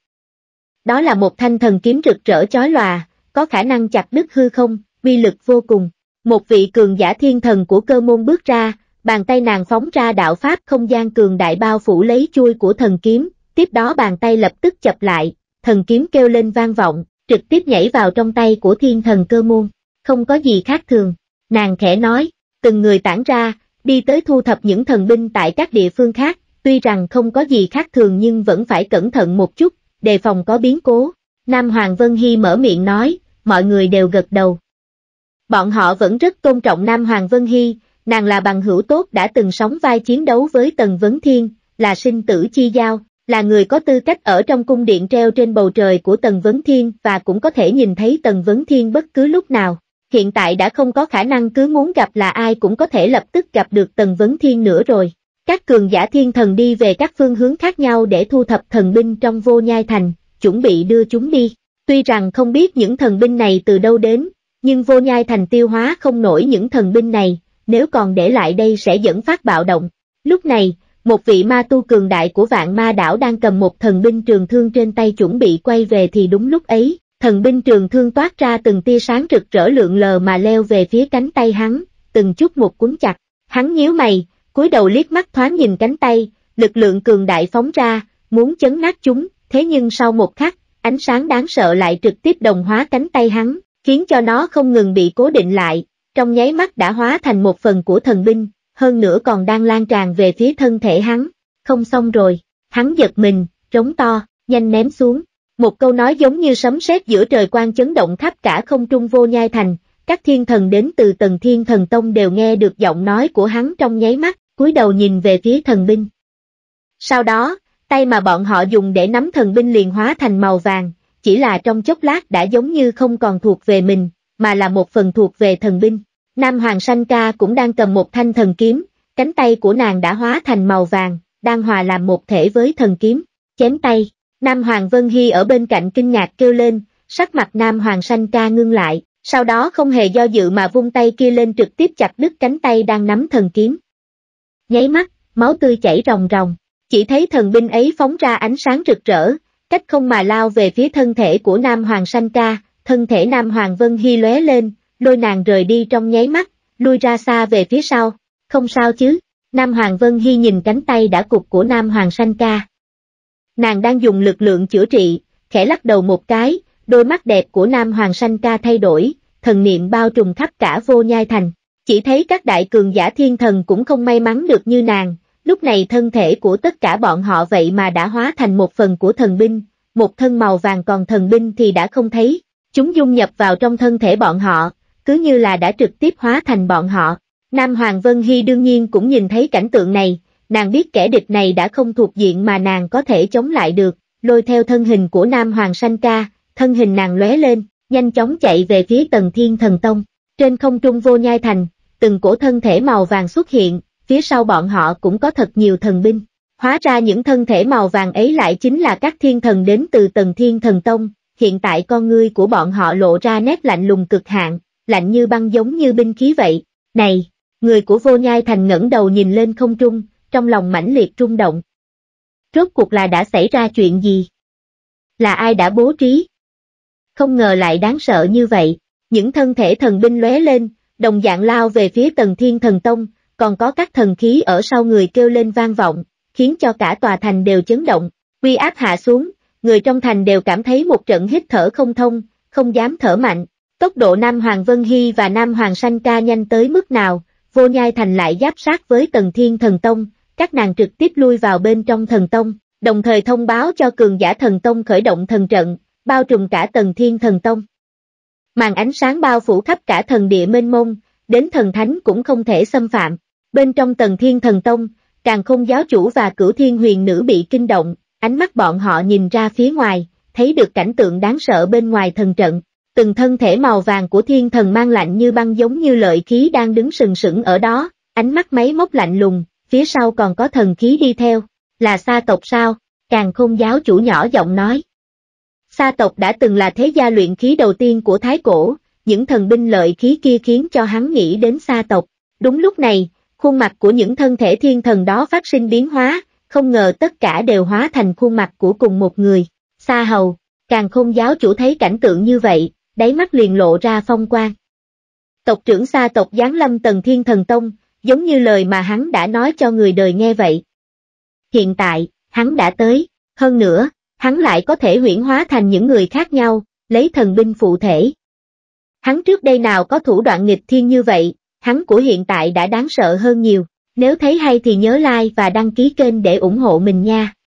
Đó là một thanh thần kiếm rực rỡ chói lòa, có khả năng chặt đứt hư không, uy lực vô cùng. Một vị cường giả thiên thần của Cơ Môn bước ra, bàn tay nàng phóng ra đạo pháp không gian cường đại bao phủ lấy chuôi của thần kiếm, tiếp đó bàn tay lập tức chập lại, thần kiếm kêu lên vang vọng, trực tiếp nhảy vào trong tay của thiên thần Cơ Môn. Không có gì khác thường, nàng khẽ nói, từng người tản ra, đi tới thu thập những thần binh tại các địa phương khác, tuy rằng không có gì khác thường nhưng vẫn phải cẩn thận một chút, đề phòng có biến cố. Nam Hoàng Vân Hy mở miệng nói, mọi người đều gật đầu. Bọn họ vẫn rất tôn trọng Nam Hoàng Vân Hy, nàng là bằng hữu tốt đã từng sóng vai chiến đấu với Tần Vấn Thiên, là sinh tử chi giao, là người có tư cách ở trong cung điện treo trên bầu trời của Tần Vấn Thiên và cũng có thể nhìn thấy Tần Vấn Thiên bất cứ lúc nào. Hiện tại đã không có khả năng cứ muốn gặp là ai cũng có thể lập tức gặp được Tần Vấn Thiên nữa rồi. Các cường giả thiên thần đi về các phương hướng khác nhau để thu thập thần binh trong Vô Nhai Thành, chuẩn bị đưa chúng đi. Tuy rằng không biết những thần binh này từ đâu đến, nhưng Vô Nhai Thành tiêu hóa không nổi những thần binh này, nếu còn để lại đây sẽ dẫn phát bạo động. Lúc này, một vị ma tu cường đại của Vạn Ma Đảo đang cầm một thần binh trường thương trên tay chuẩn bị quay về thì đúng lúc ấy, thần binh trường thương toát ra từng tia sáng rực rỡ lượn lờ mà leo về phía cánh tay hắn, từng chút một cuốn chặt. Hắn nhíu mày, cúi đầu liếc mắt thoáng nhìn cánh tay, lực lượng cường đại phóng ra, muốn chấn nát chúng, thế nhưng sau một khắc, ánh sáng đáng sợ lại trực tiếp đồng hóa cánh tay hắn, khiến cho nó không ngừng bị cố định lại, trong nháy mắt đã hóa thành một phần của thần binh, hơn nữa còn đang lan tràn về phía thân thể hắn. Không xong rồi, hắn giật mình, trống to, nhanh ném xuống. Một câu nói giống như sấm sét giữa trời quang chấn động khắp cả không trung Vô Nhai Thành, các thiên thần đến từ Tần Thiên Thần Tông đều nghe được giọng nói của hắn trong nháy mắt, cúi đầu nhìn về phía thần binh. Sau đó, tay mà bọn họ dùng để nắm thần binh liền hóa thành màu vàng, chỉ là trong chốc lát đã giống như không còn thuộc về mình, mà là một phần thuộc về thần binh. Nam Hoàng Sanh Ca cũng đang cầm một thanh thần kiếm, cánh tay của nàng đã hóa thành màu vàng, đang hòa làm một thể với thần kiếm, chém tay. Nam Hoàng Vân Hy ở bên cạnh kinh ngạc kêu lên, sắc mặt Nam Hoàng Sanh Ca ngưng lại, sau đó không hề do dự mà vung tay kia lên trực tiếp chặt đứt cánh tay đang nắm thần kiếm. Nháy mắt, máu tươi chảy ròng ròng, chỉ thấy thần binh ấy phóng ra ánh sáng rực rỡ, cách không mà lao về phía thân thể của Nam Hoàng Sanh Ca, thân thể Nam Hoàng Vân Hy lóe lên, lôi nàng rời đi trong nháy mắt, lui ra xa về phía sau. Không sao chứ? Nam Hoàng Vân Hy nhìn cánh tay đã cụt của Nam Hoàng Sanh Ca. Nàng đang dùng lực lượng chữa trị, khẽ lắc đầu một cái, đôi mắt đẹp của Nam Hoàng Sanh Ca thay đổi, thần niệm bao trùm khắp cả Vô Nhai Thành. Chỉ thấy các đại cường giả thiên thần cũng không may mắn được như nàng, lúc này thân thể của tất cả bọn họ vậy mà đã hóa thành một phần của thần binh, một thân màu vàng còn thần binh thì đã không thấy, chúng dung nhập vào trong thân thể bọn họ, cứ như là đã trực tiếp hóa thành bọn họ. Nam Hoàng Vân Hy đương nhiên cũng nhìn thấy cảnh tượng này, nàng biết kẻ địch này đã không thuộc diện mà nàng có thể chống lại được, lôi theo thân hình của Nam Hoàng Sanh Ca, thân hình nàng lóe lên, nhanh chóng chạy về phía Tần Thiên Thần Tông. Trên không trung Vô Nhai Thành, từng cổ thân thể màu vàng xuất hiện, phía sau bọn họ cũng có thật nhiều thần binh. Hóa ra những thân thể màu vàng ấy lại chính là các thiên thần đến từ Tần Thiên Thần Tông, hiện tại con ngươi của bọn họ lộ ra nét lạnh lùng cực hạn, lạnh như băng giống như binh khí vậy. Này, người của Vô Nhai Thành ngẩng đầu nhìn lên không trung, trong lòng mãnh liệt rung động. Rốt cuộc là đã xảy ra chuyện gì? Là ai đã bố trí? Không ngờ lại đáng sợ như vậy, những thân thể thần binh lóe lên, đồng dạng lao về phía Tần Thiên Thần Tông, còn có các thần khí ở sau người kêu lên vang vọng, khiến cho cả tòa thành đều chấn động, uy áp hạ xuống, người trong thành đều cảm thấy một trận hít thở không thông, không dám thở mạnh. Tốc độ Nam Hoàng Vân Hy và Nam Hoàng Sanh Ca nhanh tới mức nào, Vô Nhai Thành lại giáp sát với Tần Thiên Thần Tông, các nàng trực tiếp lui vào bên trong thần tông, đồng thời thông báo cho cường giả thần tông khởi động thần trận, bao trùm cả Tần Thiên Thần Tông. Màn ánh sáng bao phủ khắp cả thần địa mênh mông, đến thần thánh cũng không thể xâm phạm. Bên trong Tần Thiên Thần Tông, Càn Khôn giáo chủ và Cửu Thiên Huyền nữ bị kinh động, ánh mắt bọn họ nhìn ra phía ngoài, thấy được cảnh tượng đáng sợ bên ngoài thần trận. Từng thân thể màu vàng của thiên thần mang lạnh như băng giống như lợi khí đang đứng sừng sững ở đó, ánh mắt máy móc lạnh lùng, phía sau còn có thần khí đi theo. Là Sa tộc sao? Càn Khôn giáo chủ nhỏ giọng nói. Sa tộc đã từng là thế gia luyện khí đầu tiên của Thái Cổ, những thần binh lợi khí kia khiến cho hắn nghĩ đến Sa tộc. Đúng lúc này, khuôn mặt của những thân thể thiên thần đó phát sinh biến hóa, không ngờ tất cả đều hóa thành khuôn mặt của cùng một người. Sa Hầu, Càn Khôn giáo chủ thấy cảnh tượng như vậy, đáy mắt liền lộ ra phong quang. Tộc trưởng Sa tộc giáng lâm Tần Thiên Thần Tông, giống như lời mà hắn đã nói cho người đời nghe vậy. Hiện tại, hắn đã tới, hơn nữa, hắn lại có thể huyễn hóa thành những người khác nhau, lấy thần binh phụ thể. Hắn trước đây nào có thủ đoạn nghịch thiên như vậy, hắn của hiện tại đã đáng sợ hơn nhiều. Nếu thấy hay thì nhớ like và đăng ký kênh để ủng hộ mình nha.